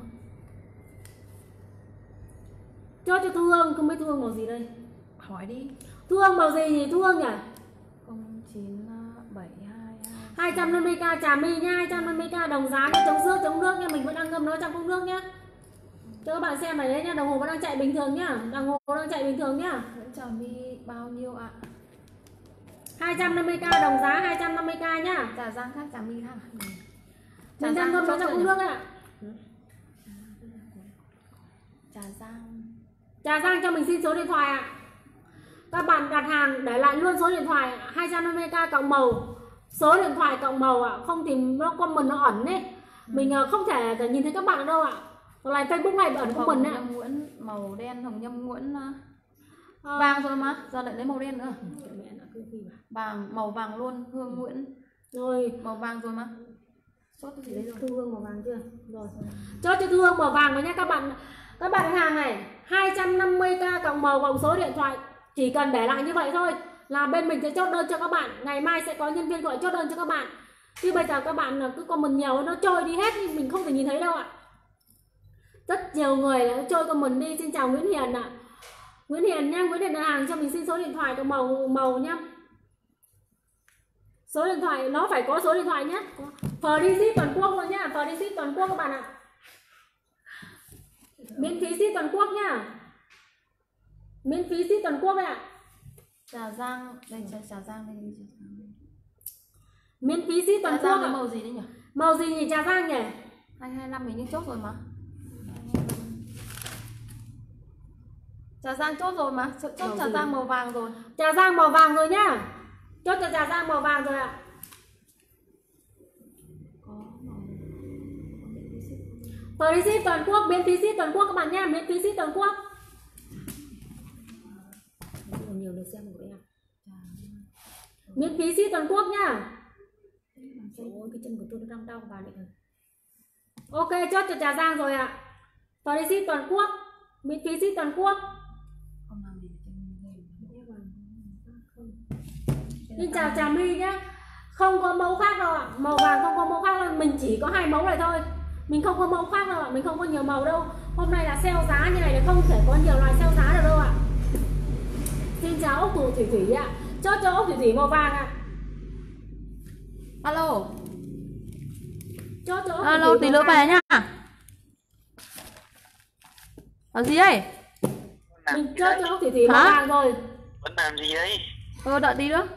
Chốt cho Thu Hương, không biết Thu Hương màu gì đây? Hỏi đi. Thu Hương màu gì nhỉ Thu Hương nhỉ? 0972 250k Trà My nha, 250k đồng giá nha, chống xước chống nước nha, mình vẫn đang ngâm nó trong cốc nước nhá. Cho các bạn xem này đấy nhá, đồng hồ vẫn đang chạy bình thường nhá, đồng hồ đang chạy bình thường nhá. Nguyễn Trà My bao nhiêu ạ? 250k đồng giá, 250k nhá. Trà Giang khác, Trà My khác. Mình đang ngâm nó trong cốc nước ạ. Trà Giang cho mình xin số điện thoại ạ. Các bạn đặt hàng để lại luôn số điện thoại 250k cộng màu. Số điện thoại cộng màu ạ, không thì nó comment nó ẩn đấy. Mình không thể nhìn thấy các bạn ở đâu ạ. Hoặc là Facebook này ẩn comment đấy. Hồng Nhâm Nguyễn màu đen, Hồng Nhâm Nguyễn vàng rồi mà, giờ lại lấy màu đen nữa. Vàng, màu vàng luôn, Hương Nguyễn. Rồi, màu vàng rồi mà. Chốt cái gì đấy rồi? Thu Hương màu vàng chưa? Rồi. Chốt cho Thu Hương màu vàng rồi nhé các bạn. Các bạn hàng này 250k cộng màu cộng số điện thoại. Chỉ cần để lại như vậy thôi là bên mình sẽ chốt đơn cho các bạn. Ngày mai sẽ có nhân viên gọi chốt đơn cho các bạn. Chứ bây giờ các bạn cứ comment nhiều nó trôi đi hết nhưng mình không thể nhìn thấy đâu ạ. Rất nhiều người là trôi comment đi. Xin chào Nguyễn Hiền ạ. Nguyễn Hiền nha, Nguyễn Hiền đặt hàng cho mình xin số điện thoại của màu nhá. Số điện thoại nó phải có số điện thoại nhé. Free ship toàn quốc luôn nhá, free ship toàn quốc các bạn ạ. Miễn phí ship toàn quốc nhá. Miễn phí ship toàn quốc đấy ạ. Trà Giang, đây Trà Giang đây. Miễn phí ship toàn quốc ạ. Màu gì đấy nhỉ? Màu gì nhỉ Trà Giang nhỉ? 225 mình như chốt rồi mà. Trà Giang chốt rồi mà, chốt Trà Giang màu vàng rồi. Trà Giang màu vàng rồi nhá. Chốt cho Trà Giang màu vàng rồi ạ. Free ship toàn quốc, miễn phí ship toàn quốc các bạn nhá, miễn phí ship toàn quốc. Nhiều được xem của em. Miễn phí ship toàn quốc nhá. Ôi cái chân của tôi nó đang đau vào này. Ok, chốt cho Trà Giang rồi ạ. Free ship toàn quốc, miễn phí ship toàn quốc. Xin chào Trà My nhá. Không có mẫu khác đâu ạ. Màu vàng không có mẫu khác đâu. Mình chỉ có 2 mẫu này thôi. Mình không có mẫu khác đâu ạ. Mình không có nhiều màu đâu. Hôm nay là sale giá như này là không thể có nhiều loại sale giá được đâu ạ. Xin chào ốc thủ Thủy Thủy ạ. Chốt cho ốc Thủy Thủy màu vàng ạ. Alo. Chốt cho ốc Alo, tí nữa về nhá. Làm gì đây? Mình chốt cho ốc thủy màu vàng rồi. Vẫn làm gì đấy? Đợi tí nữa.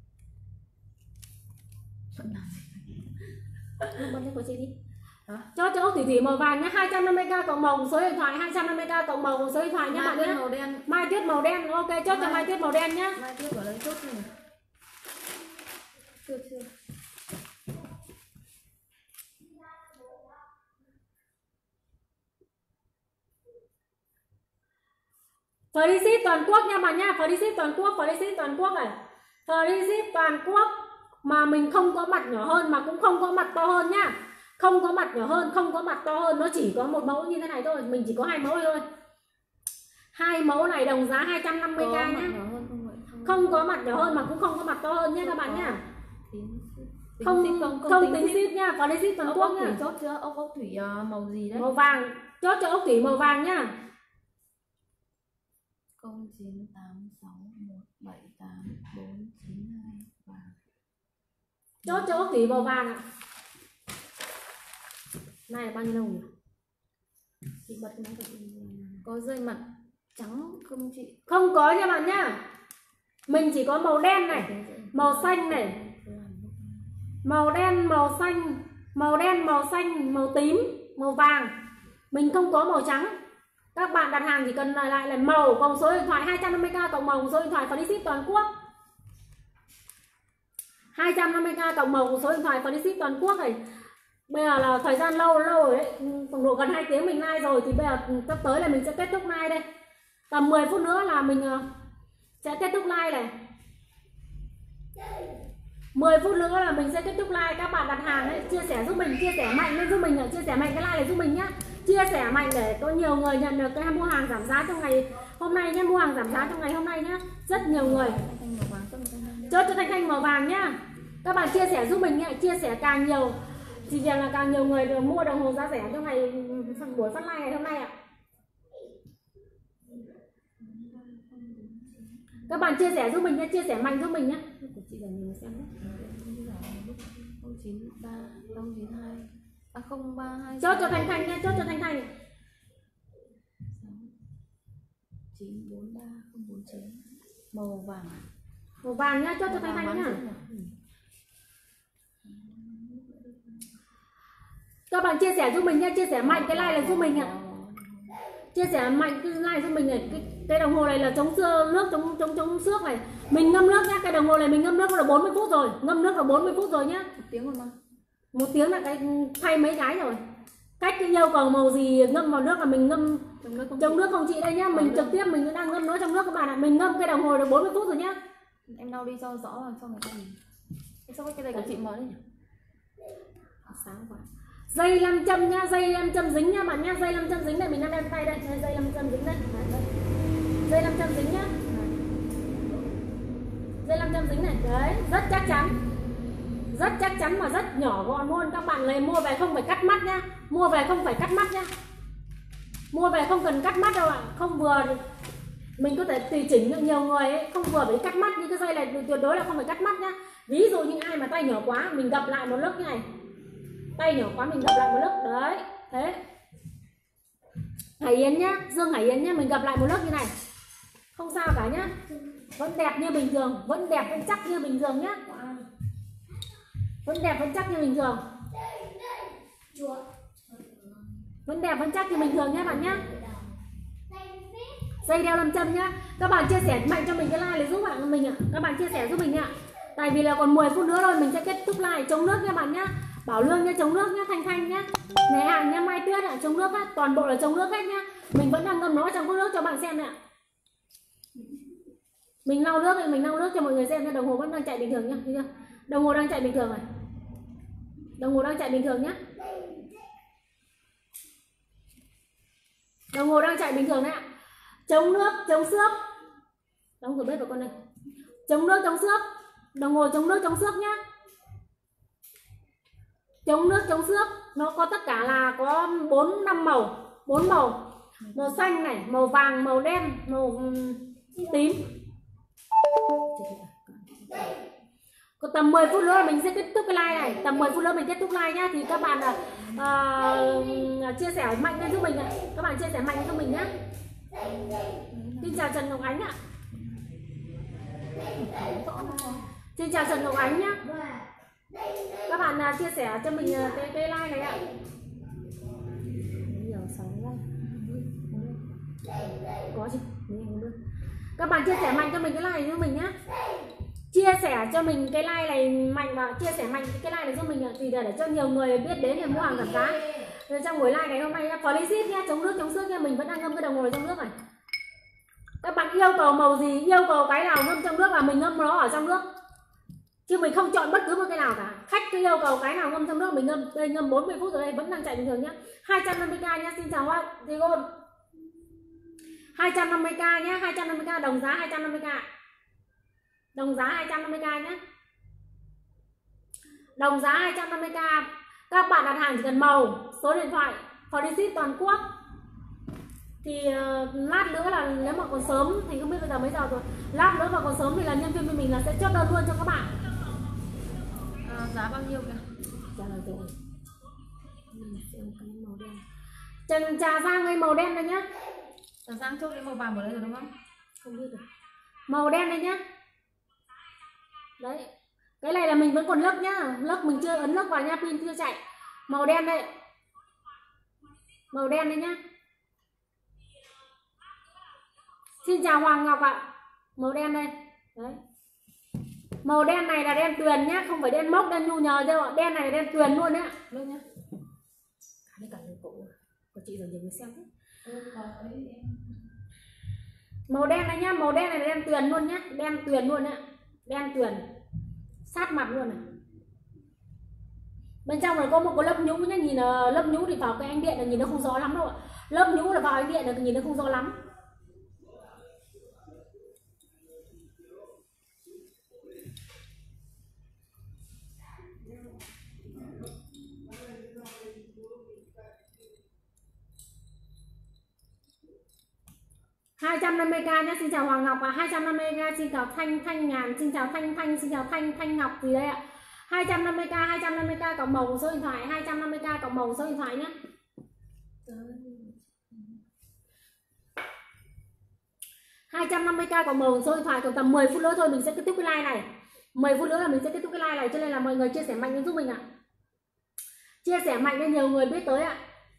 Bật lên của chị đi. Chốt cho ốc thủy màu vàng nhá, 250k cộng màu số điện thoại, 250k cộng màu số điện thoại nhá bạn nhé. Màu đen. Mai Tuyết màu đen, ok, chốt cho Mai Tuyết màu đen nhá. Mai Tuyết vào đây chốt này. Chưa. Free ship toàn quốc nha bạn nha, free ship toàn quốc, free ship toàn quốc này. Free ship toàn quốc mà mình không có mặt nhỏ hơn mà cũng không có mặt to hơn nhá. Không có mặt nhỏ hơn, không có mặt to hơn, nó chỉ có một mẫu như thế này thôi, mình chỉ có 2 mẫu thôi. 2 mẫu này đồng giá 250k nhá. Không có mặt nhỏ hơn mà cũng không có mặt to hơn nhé các bạn nhá. Không tính ship nha, free ship toàn quốc nhá. Chốt chưa? Ốc thủy màu gì đấy? Màu vàng, chốt cho ốc thủy màu vàng nhá. 0986178492 vàng. Chốt cho ốc thủy màu vàng ạ. Này là bao nhiêu đồng nhỉ? Chị bật cái máy của chị. Có dây mặt trắng không chị? Không có nha bạn nhá. Mình chỉ có màu đen này, màu xanh này, màu đen, màu xanh, màu đen, màu xanh, màu tím, màu vàng. Mình không có màu trắng. Các bạn đặt hàng chỉ cần lại là màu cộng số điện thoại, 250k cộng màu số điện thoại free ship toàn quốc. 250k cộng màu số điện thoại free ship toàn quốc này. Bây giờ là thời gian lâu rồi đấy, khoảng độ gần 2 tiếng mình live rồi thì bây giờ sắp tới là mình sẽ kết thúc live đây. Tầm 10 phút nữa là mình sẽ kết thúc live này. 10 phút nữa là mình sẽ kết thúc live. Các bạn đặt hàng ấy, chia sẻ giúp mình, chia sẻ mạnh lên giúp mình, chia sẻ mạnh cái like này giúp mình nhá. Chia sẻ mạnh để có nhiều người nhận được cái mua hàng giảm giá trong ngày hôm nay nhé, mua hàng giảm giá trong ngày hôm nay nhá. Rất nhiều người. Chốt cho Thanh Thanh màu vàng nhá. Các bạn chia sẻ giúp mình nhé, chia sẻ càng nhiều thì là càng nhiều người được mua đồng hồ giá rẻ trong ngày buổi phát live ngày hôm nay ạ. Các bạn chia sẻ giúp mình nhé, chia sẻ mạnh giúp mình nhé. Chị là nhìn xem đấy. 093 092 032. Chốt cho Thanh Thanh nhé, chốt cho Thanh Thanh. 943 049 màu vàng. Màu vàng nhá, chốt cho Thanh Thanh nhá. Các bạn chia sẻ giúp mình nhé, chia sẻ mạnh cái like là giúp mình ạ. Chia sẻ mạnh cái like giúp mình này. Cái đồng hồ này là chống nước, chống xước này. Mình ngâm nước nhá, cái đồng hồ này mình ngâm nước là 40 phút rồi, ngâm nước là 40 phút rồi nhá. 1 tiếng rồi mà. 1 tiếng là cái thay mấy cái rồi. Cách cái yêu cầu màu gì ngâm vào nước là mình ngâm trong nước không chị đây nhá. Mình trực tiếp mình đang ngâm nó trong nước các bạn ạ. Mình ngâm cái đồng hồ được 40 phút rồi nhá. Em lau đi cho rõ cho người ta nhìn. Em sao cái này của chị mở đấy nhỉ? Sáng quá. Dây 5 châm nhá, dây 5 châm dính nha bạn nhá, dây 5 châm dính này mình đang đem tay đây, dây 5 châm dính đây. Dây 5 châm dính nhá. Dây 5 châm dính này, đấy, rất chắc chắn. Rất chắc chắn mà rất nhỏ gọn luôn. Các bạn lấy mua về không phải cắt mắt nhá. Mua về không phải cắt mắt nhá. Mua về không cần cắt mắt đâu ạ. Không vừa mình có thể tùy chỉnh được nhiều người ấy, không vừa phải cắt mắt như cái dây này tuyệt đối là không phải cắt mắt nhá. Ví dụ như ai mà tay nhỏ quá mình gập lại một lớp như này. Tay nhỏ quá mình gập lại một lớp, đấy, thế. Hải Yến nhá, Dương Hải Yến nhá, mình gập lại một lớp như này. Không sao cả nhá. Vẫn đẹp như bình thường, vẫn đẹp vẫn chắc như bình thường nhá. Vẫn đẹp vẫn chắc như bình thường. Vẫn đẹp vẫn chắc như bình thường nhá bạn nhá. Dây đeo 5 châm nhá. Các bạn chia sẻ mạnh cho mình cái like này giúp bạn mình ạ. Các bạn chia sẻ giúp mình ạ. Tại vì là còn 10 phút nữa rồi mình sẽ kết thúc like chống nước nha bạn nhá. Bảo Lương nha, chống nước nhá, Thanh Thanh nhá. Này hàng nha, Mai Tuyết ạ, chống nước á, toàn bộ là chống nước hết nhá. Mình vẫn đang ngâm nó trong cốc nước cho bạn xem ạ. Mình lau nước, mình lau nước cho mọi người xem nha, đồng hồ vẫn đang chạy bình thường nhá, thấy chưa? Đồng hồ đang chạy bình thường này. Đồng hồ đang chạy bình thường nhá. Đồng hồ đang chạy bình thường đấy ạ. Chống nước, chống xước. Đóng cửa bếp vào con đây. Chống nước, chống xước. Đồng hồ chống nước, chống xước nhá. Chống nước, chống xước. Nó có tất cả là có 4-5 màu. 4 màu. Màu xanh này, màu vàng, màu đen, màu tím. Còn tầm 10 phút nữa mình sẽ kết thúc cái like này, tầm 10 phút nữa mình kết thúc like nhá. Thì các bạn chia sẻ mạnh lên giúp mình ạ. Các bạn chia sẻ mạnh lên giúp mình nhá. Xin chào Trần Ngọc Ánh ạ. Xin chào Trần Ngọc Ánh nhá. Các bạn chia sẻ cho mình cái like này ạ. Có chứ. Các bạn chia sẻ mạnh cho mình cái like này giúp mình nhá. Chia sẻ cho mình cái like này mạnh và chia sẻ mạnh cái like này giúp mình thì để cho nhiều người biết đến để mua hàng giảm giá. Trong buổi like ngày hôm nay Flyship nhá, chống nước chống xước nha, mình vẫn đang ngâm cái đồng hồ trong nước này. Các bạn yêu cầu màu gì, yêu cầu cái nào ngâm trong nước là mình ngâm nó ở trong nước. Chứ mình không chọn bất cứ một cái nào cả. Khách cứ yêu cầu cái nào ngâm trong nước mình ngâm. Đây ngâm 40 phút rồi đây vẫn đang chạy bình thường nhá. 250k nhá, xin chào Hoa Digon. 250k nhá, 250k đồng giá 250k. Đồng giá 250k nhé. Đồng giá 250k. Các bạn đặt hàng chỉ cần màu, số điện thoại, Flyship toàn quốc. Thì lát nữa là nếu mà còn sớm thì không biết bây giờ mấy giờ rồi. Lát nữa mà còn sớm thì là nhân viên bên mình là sẽ chốt đơn luôn cho các bạn. Giá bao nhiêu kìa? Giá là rồi. Trần Trà Giang cái màu đen này nhá. Trà Giang chốt cái màu vàng vào đây rồi đúng không? Không biết rồi. Màu đen này nhá. Đấy. Cái này là mình vẫn còn lốc nhá. Lốc mình chưa ấn lốc vào nha, pin chưa chạy. Màu đen đây. Màu đen đây nhá. Xin chào Hoàng Ngọc ạ. Màu đen đây. Đấy. Màu đen này là đen tuyền nhá, không phải đen mốc, đen nhu nhờ đâu ạ. Đen này là đen tuyền luôn á. Luôn nhá. Cả người cậu của chị rồi nhiều người xem thế. Màu đen này nhá, màu đen này là đen tuyền luôn nhá, đen tuyền luôn á. Đen tuyền. Sát mặt luôn này. Bên trong này có một cái lớp nhũ nhá, nhìn là lớp nhũ thì vào cái ánh điện là nhìn nó không rõ lắm đâu ạ. Lớp nhũ là vào ánh điện là nhìn nó không rõ lắm. Hai 250k nhé, xin chào Hoàng Ngọc và 250k, xin chào Thanh Nhàn, xin chào Thanh, xin chào Thanh Ngọc gì đây ạ. 250k cộng màu số điện thoại, 250k cộng màu số điện thoại nhé. 250k cộng màu số điện thoại, còn tầm 10 phút nữa thôi mình sẽ kết thúc cái like này. 10 phút nữa là mình sẽ kết thúc cái like này, cho nên là mọi người chia sẻ mạnh lên giúp mình ạ. Chia sẻ mạnh cho nhiều người biết tới ạ.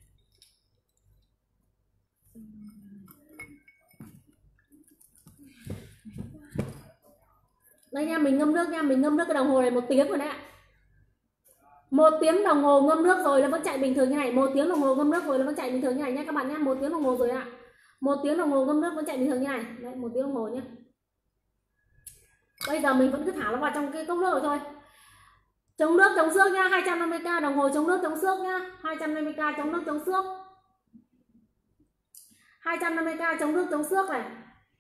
Đây nha, mình ngâm nước nha, mình ngâm nước cái đồng hồ này 1 tiếng rồi đấy ạ. 1 tiếng đồng hồ ngâm nước rồi nó vẫn chạy bình thường như này. 1 tiếng đồng hồ ngâm nước rồi nó vẫn chạy bình thường như này nhé các bạn nhé. 1 tiếng đồng hồ rồi ạ. 1 tiếng đồng hồ ngâm nước vẫn chạy bình thường như này. Đấy, 1 tiếng đồng hồ nhé. Bây giờ mình vẫn cứ thả nó vào trong cái cốc nước rồi thôi. Chống nước chống xước nhá, 250k đồng hồ chống nước chống xước nhá. 250k chống nước chống xước. 250k chống nước chống xước này.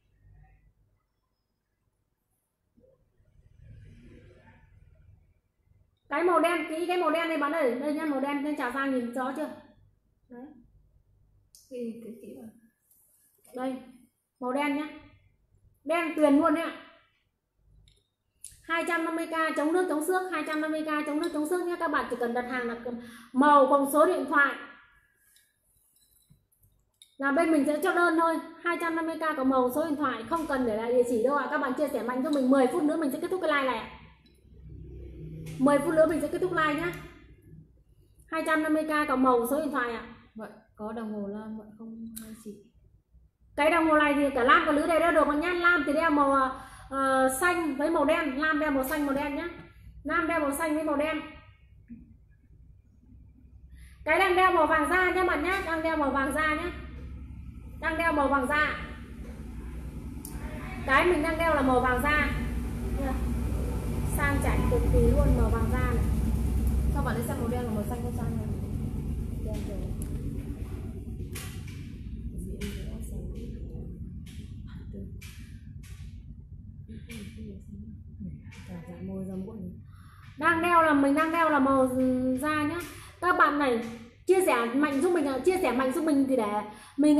Cái màu đen, cái màu đen này bán đây, đây nhá, màu đen nên Trà Giang nhìn rõ chưa? Đấy. Kỹ rồi. Đây, màu đen nhá. Đen tuyền luôn đấy ạ. 250k chống nước chống xước, 250k chống nước chống xước nhá. Các bạn chỉ cần đặt hàng là màu cùng số điện thoại là bên mình sẽ cho đơn thôi. 250k có màu số điện thoại, không cần để lại địa chỉ đâu ạ. Các bạn chia sẻ mạnh cho mình. 10 phút nữa mình sẽ kết thúc cái like này ạ. 10 phút nữa mình sẽ kết thúc like nhá. 250k có màu số điện thoại ạ. Vậy có đồng hồ lam vậy không hai chị? Cái đồng hồ này thì cả lam cả lưới đều đeo được nhá. Lam thì đeo màu xanh với màu đen, lam đeo màu xanh màu đen nhá. Lam đeo màu xanh với màu đen. Cái đang đeo màu vàng da nhá bạn nhá, đang đeo màu vàng da nhá. Đang đeo màu vàng da. Cái mình đang đeo là màu vàng da. Sang chảnh cực kỳ luôn, màu vàng da này. Sao bạn ấy xem màu đen và màu xanh không sang này? Đen rồi. Đang đeo là mình đang đeo là màu da nhá. Các bạn này chia sẻ mạnh giúp mình, chia sẻ mạnh giúp mình thì để mình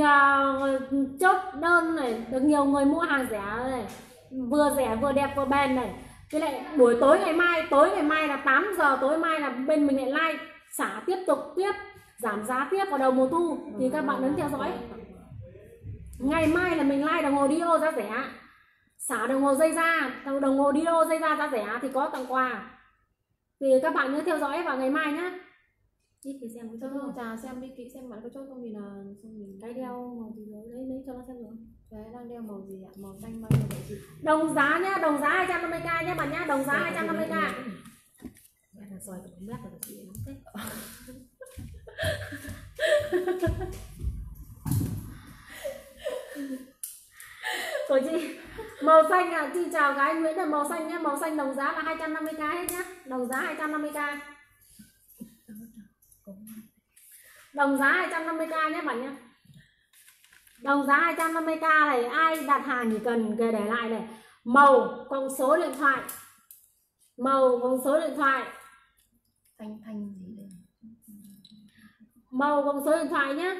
chốt đơn này, được nhiều người mua hàng rẻ này, vừa rẻ vừa đẹp vừa bền này. Với lại buổi tối ngày mai là 8 giờ tối mai là bên mình lại live xả tiếp tục giảm giá tiếp vào đầu mùa thu, thì các bạn ấn theo dõi. Ngày mai là mình live đồng hồ Dio giá rẻ, xả đồng hồ dây da, đồng hồ Dio dây da giá rẻ thì có tặng quà, thì các bạn nhớ theo dõi vào ngày mai nhá. Đi thì xem cho nó trà xem đi kỹ xem bạn có chốt không, vì là xong mình cái đeo màu gì rồi lấy cho nó xem rồi. Đấy, đang đeo màu gì ạ? Màu xanh bao nhiêu vậy chị? Đồng giá nhá, đồng giá 250k nhé bạn nhá, đồng giá 250k. Em là soi của mét rồi chị lắm thế. Của chị màu xanh à, chị chào cái Nguyễn là màu xanh nhé, màu xanh đồng giá là 250k hết nhá, đồng giá 250k. Đồng giá 250k nhé bạn nhé. Đồng giá 250k này, ai đặt hàng chỉ cần để lại này, màu cộng số điện thoại. Màu cộng số điện thoại. Thanh gì đây? Màu cộng số điện thoại nhé.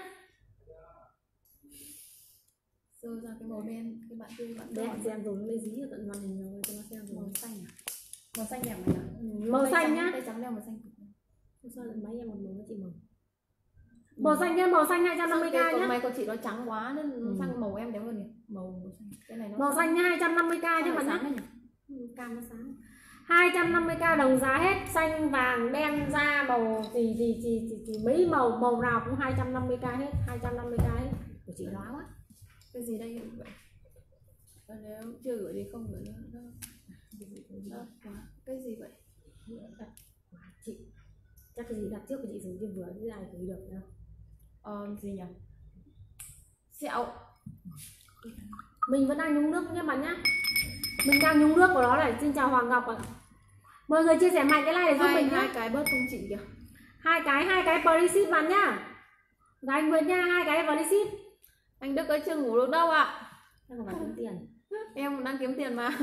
Sơ ra cái màu đen, cái bạn kia bạn Đen xem rồi, lấy dí ở tận màn hình rồi cho nó xem rồi. Màu xanh à? Màu xanh đẹp này ạ. Màu xanh nhá. Tay trắng đeo màu xanh. Sao lại máy em một màu chị màu. Màu xanh nhá, màu xanh 250k nhá. Mày của chị nó trắng quá nên sang màu em đẹp hơn nhỉ. Màu xanh. Cái này nó màu xanh nhá, 250k chứ bạn nhá. Cam nó sáng. 250k đồng giá hết, xanh vàng đen da màu gì mấy màu nào cũng 250k hết, 250k hết. Của chị nói quá. Cái gì đây vậy? Nếu chưa gửi thì không gửi nữa. Đó. Cái gì vậy? Chị chắc cái gì đặt trước của chị dùng chưa vừa cái này gửi được đâu. Gì nhỉ? Sẹo. Mình vẫn đang nhúng nước nhé bạn nhá. Mình đang nhúng nước của nó này. Xin chào Hoàng Ngọc ạ. Mọi người chia sẻ mạnh cái like để giúp mình nhá. Hai cái bớt không chị kìa. Hai cái free ship bạn nhá. Gái Nguyệt nha, 2 cái free ship. Anh Đức ấy chưa ngủ được đâu ạ. Em còn phải kiếm tiền. Em cũng đang kiếm tiền mà.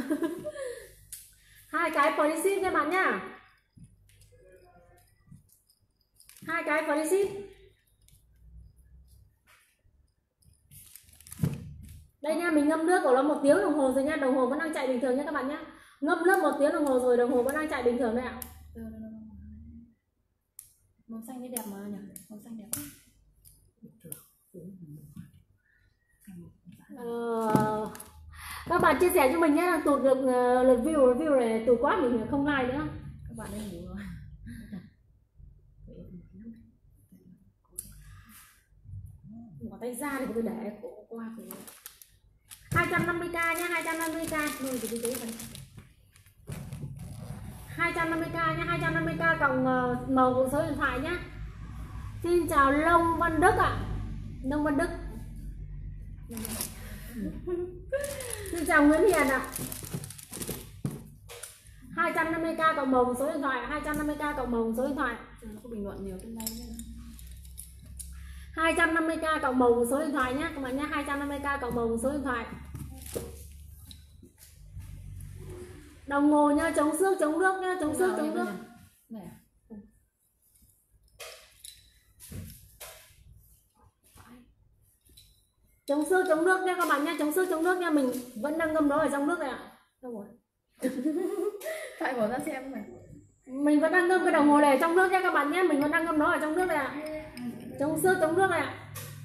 2 cái free ship nha bạn nhá. 2 cái free ship. Đây nha, mình ngâm nước của nó 1 tiếng đồng hồ rồi nha, đồng hồ vẫn đang chạy bình thường nha các bạn nhá. Ngâm nước 1 tiếng đồng hồ rồi, đồng hồ vẫn đang chạy bình thường đấy ạ. Màu xanh đấy đẹp mà nhỉ? Màu xanh đẹp quá. Các bạn chia sẻ cho mình nhé, đang tụt được lượt review này tụt quá, mình không like nữa. Các bạn đang ngủ rồi. Bỏ tay ra thì tôi để cổ qua thì 250k nhá, 250k. Rồi thì cái đấy 250k nhá, 250k cộng màu của số điện thoại nhá. Xin chào Long Văn Đức ạ. Long Văn Đức. Xin chào Nguyễn Hiền ạ. 250k cộng màu số điện thoại, 250k cộng màu số điện thoại. Nó có bình luận nhiều trên đây nhá. 250k cộng màu số điện thoại nhé các bạn nhé, 250k cộng màu số điện thoại. Đồng hồ nha, chống xước chống nước nhá, chống xước chống nước. Này. Chống xước chống nước nha các bạn nhé, chống xước chống nước nha, mình vẫn đang ngâm nó ở trong nước này ạ. Đâu rồi? Phải bỏ ra xem này. Mình vẫn đang ngâm cái đồng hồ này ở trong nước nha các bạn nhé, mình vẫn đang ngâm nó ở trong nước này ạ. Chống xước chống nước này ạ.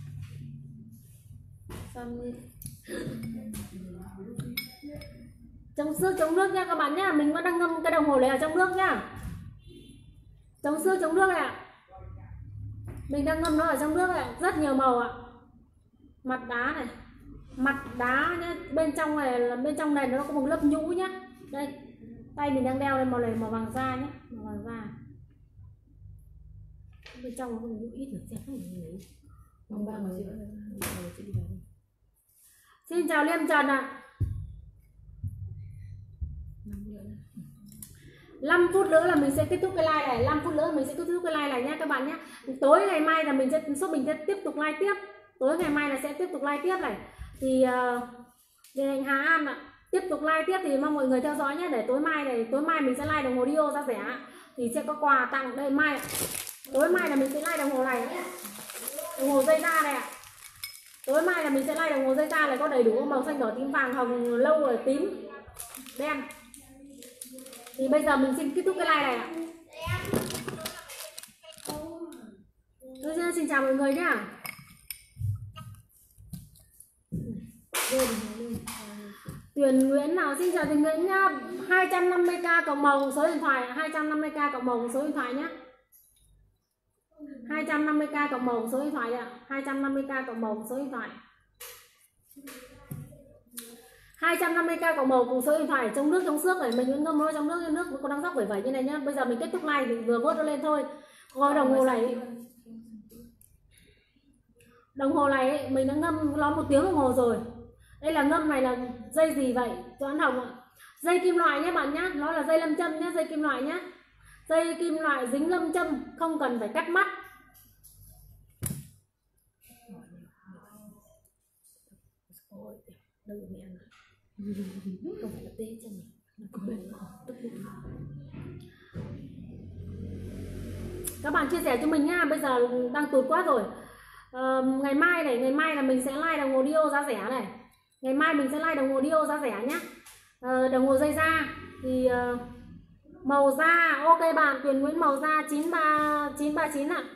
Chống xước chống nước nha các bạn nhé, mình vẫn đang ngâm cái đồng hồ này ở trong nước nhá. Chống xước chống nước này ạ. Mình đang ngâm nó ở trong nước này, rất nhiều màu ạ. Mặt đá này, mặt đá nhá, bên trong này nó có một lớp nhũ nhá. Đây, tay mình đang đeo lên màu này màu vàng da nhé, màu vàng da. Bên trong nó có một nhũ ít được xem cái gì. Màu vàng rồi chị đi vào đi. Xin chào Liêm Trần ạ. 5 phút nữa là mình sẽ kết thúc cái like này, 5 phút nữa mình sẽ kết thúc cái like này nhé các bạn nhé. Tối ngày mai là mình sẽ tiếp tục like tiếp. Tối ngày mai là sẽ tiếp tục like tiếp này. Thì điện hành Hà An ạ, tiếp tục like tiếp thì mong mọi người theo dõi nhé, để tối mai mình sẽ like đồng hồ Dio giá rẻ thì sẽ có quà tặng đây mai. Tối mai là mình sẽ like đồng hồ này, đồng hồ dây da này ạ. Tối mai là mình sẽ like đồng hồ dây da này, có đầy đủ màu xanh đỏ tím vàng hồng lâu rồi tím đen. Thì bây giờ mình xin kết thúc cái like này ạ. Xin chào mọi người nhá. Tuyền Nguyễn nào, xin chào Tuyền Nguyễn nhá. 250k cộng màu số điện thoại, 250k cộng màu số điện thoại nhá. 250k cộng màu số điện thoại ạ. 250k cộng màu số điện thoại. 250k cộng màu cùng số điện thoại. Trong nước trong xước này, mình vẫn ngâm nó trong nước vẫn còn đang róc vẩy vẩy như này nhá. Bây giờ mình kết thúc like, mình vừa vớt nó lên thôi. Coi đồng hồ này, đồng hồ này ấy, mình đã ngâm nó 1 tiếng đồng hồ rồi. Đây là ngâm này là dây gì vậy Doãn Hồng ạ? Dây kim loại nhé bạn nhá, nó là dây lâm châm nhé, dây kim loại nhé. Dây kim loại dính lâm châm, không cần phải cắt mắt. Các bạn chia sẻ cho mình nhá, bây giờ đang tụt quá rồi. Ngày mai này, ngày mai là mình sẽ like đồng hồ Dio giá rẻ này. Ngày mai mình sẽ like đồng hồ Dio giá rẻ nhé. Đồng hồ dây da thì màu da ok bạn. Tuyền Nguyễn màu da 939 ạ.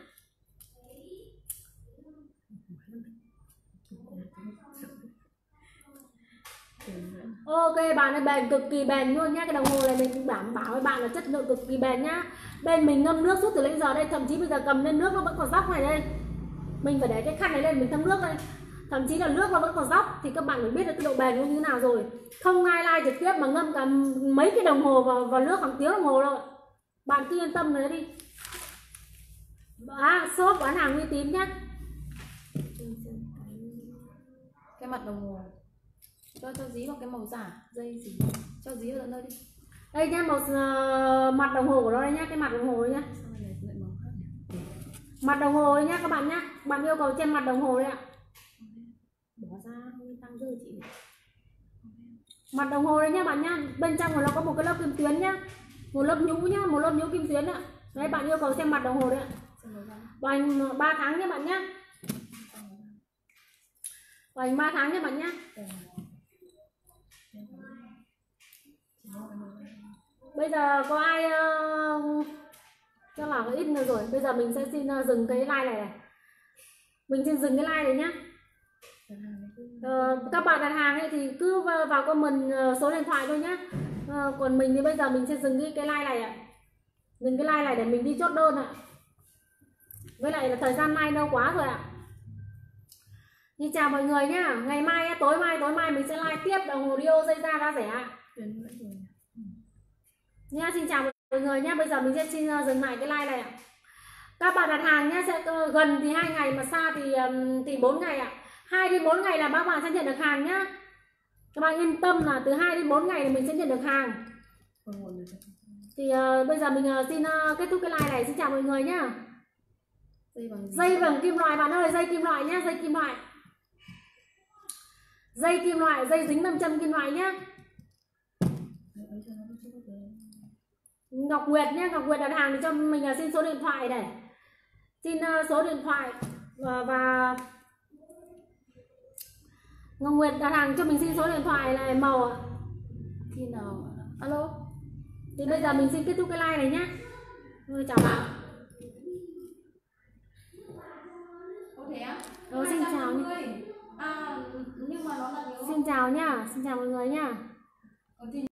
Ok bạn ơi, bền, cực kỳ bền luôn nhá. Cái đồng hồ này mình đảm bảo với bạn là chất lượng cực kỳ bền nhá. Bên mình ngâm nước suốt từ nãy giờ đây, thậm chí bây giờ cầm lên nước nó vẫn còn dóc này đây. Mình phải để cái khăn này lên mình thấm nước đây. Thậm chí là nước nó vẫn còn dóc thì các bạn phải biết được cái độ bền nó như thế nào rồi. Không ai like trực tiếp mà ngâm cả mấy cái đồng hồ vào nước hàng tiếng đồng hồ đâu. Bạn cứ yên tâm đấy đi. Shop bán hàng uy tín nhá. Cái mặt đồng hồ cho dí vào cái màu giả dây gì, cho dí vào tận nơi đi. Đây nhá, mặt đồng hồ của nó đây nhá, cái mặt đồng hồ đây nhá. Mặt đồng hồ đấy nhá các bạn nhá. Bạn yêu cầu trên mặt đồng hồ đấy ạ. Bỏ ra hơi tăng dư chị. Mặt đồng hồ đấy nhá bạn nhá. Bên trong của nó có một cái lớp kim tuyến nhá. Một lớp nhũ nhá, một lớp nhũ kim tuyến ạ. Đấy bạn yêu cầu xem mặt đồng hồ đấy ạ. Bành 3 tháng nhé bạn nhá. Bành 3 tháng nhé bạn nhá. Bây giờ có ai cho là có ít nữa rồi. Bây giờ mình sẽ xin dừng cái like này. Mình xin dừng cái like này nhá. Các bạn đặt hàng ấy thì cứ vào comment số điện thoại thôi nhá. Còn mình thì bây giờ mình sẽ dừng cái like này ạ. Dừng cái like này để mình đi chốt đơn ạ. Với lại là thời gian nay lâu quá rồi ạ. Thì chào mọi người nhá. Ngày mai tối mai mình sẽ like tiếp đồng hồ Dio dây da giá rẻ nha. Xin chào mọi người nhé. Bây giờ mình sẽ xin dừng lại cái like này ạ. Các bạn đặt hàng nhé, sẽ gần thì 2 ngày mà xa thì 4 ngày ạ. 2 đến 4 ngày là các bạn sẽ nhận được hàng nhá. Các bạn yên tâm là từ 2 đến 4 ngày thì mình sẽ nhận được hàng. Thì bây giờ mình xin kết thúc cái like này. Xin chào mọi người nhá. Dây bằng kim loại bạn ơi, dây kim loại nhá, dây kim loại. Dây kim loại, dây dính 500 kim loại nhá. Ngọc Nguyệt nhé, Ngọc Nguyệt đặt hàng thì cho mình là xin số điện thoại này. Xin số điện thoại và Ngọc Nguyệt đặt hàng cho mình xin số điện thoại này màu ạ. Khi nào alo. Thì bây giờ mình xin kết thúc cái like này nhé. Chào bạn. Xin chào nhé. Nhưng mà nó là Xin chào nhá, xin chào mọi người nhá.